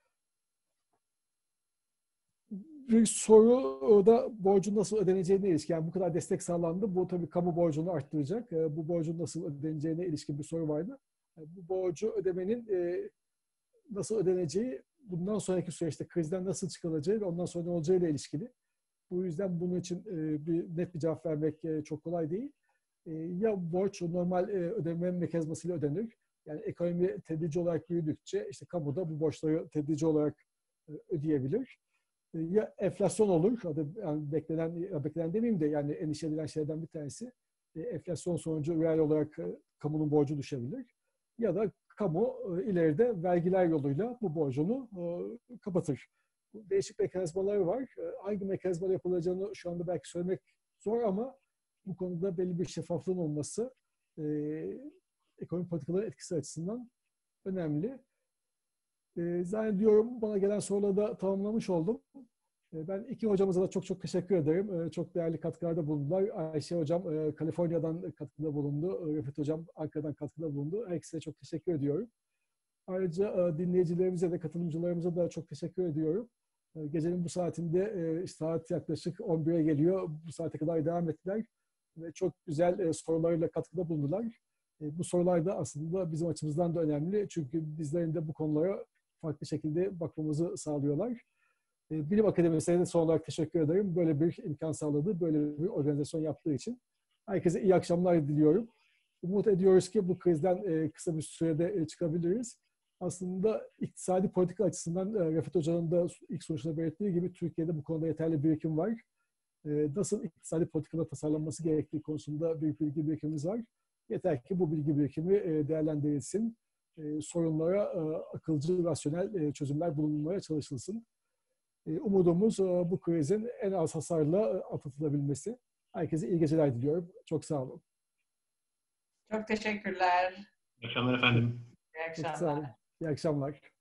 Bir soru da borcun nasıl ödeneceğine ilişkin. Yani bu kadar destek sağlandı. Bu tabii kamu borcunu arttıracak. Bu borcun nasıl ödeneceğine ilişkin bir soru vardı. Bu borcu ödemenin nasıl ödeneceği bundan sonraki süreçte krizden nasıl çıkılacağı ve ondan sonra ne olacağıyla ilişkili. Bu yüzden bunun için bir net bir cevap vermek çok kolay değil. Ya borç normal ödeme mekanizmasıyla ödenir. Yani ekonomi tedirici olarak büyüdükçe işte kamu da bu borçları tedirici olarak ödeyebilir. Ya enflasyon olur, yani beklenen, beklenen demeyeyim de yani endişe edilen şeylerden bir tanesi. Enflasyon sonucu reel olarak kamunun borcu düşebilir. ya da kamu e, ileride vergiler yoluyla bu borcunu e, kapatır. Değişik mekanizmalar var. E, hangi mekanizmalar yapılacağını şu anda belki söylemek zor ama bu konuda belli bir şeffaflığın olması e, ekonomi politikaları etkisi açısından önemli. E, zannediyorum bana gelen soruları da tamamlamış oldum. E, ben iki hocamıza da çok çok teşekkür ederim. E, çok değerli katkılarda bulundular. Ayşe hocam e, Kaliforniya'dan katkıda bulundu. E, Refet hocam Ankara'dan katkıda bulundu. Her ikisine çok teşekkür ediyorum. Ayrıca e, dinleyicilerimize de katılımcılarımıza da çok teşekkür ediyorum. E, gecenin bu saatinde e, saat yaklaşık on bire geliyor. Bu saate kadar devam ettiler. Ve çok güzel e, sorularıyla katkıda bulundular. E, bu sorular da aslında bizim açımızdan da önemli. Çünkü bizlerin de bu konulara farklı şekilde bakmamızı sağlıyorlar. E, Bilim Akademisi'ne de son olarak teşekkür ederim. Böyle bir imkan sağladığı, böyle bir organizasyon yaptığı için. Herkese iyi akşamlar diliyorum. Umut ediyoruz ki bu krizden e, kısa bir sürede e, çıkabiliriz. Aslında iktisadi politika açısından e, Refet Hoca'nın da ilk sonuçta belirttiği gibi Türkiye'de bu konuda yeterli birikim var. E, nasıl iktisadi politikalar tasarlanması gerektiği konusunda büyük bilgi birikimimiz var. Yeter ki bu bilgi birikimi e, değerlendirilsin. E, sorunlara e, akılcı, rasyonel e, çözümler bulunmaya çalışılsın. E, umudumuz e, bu krizin en az hasarla e, atlatılabilmesi. Herkese iyi geceler diliyorum. Çok sağ olun. Çok teşekkürler. İyi akşamlar efendim. İyi Çok sağ olun. akşamlar. İyi akşamlar.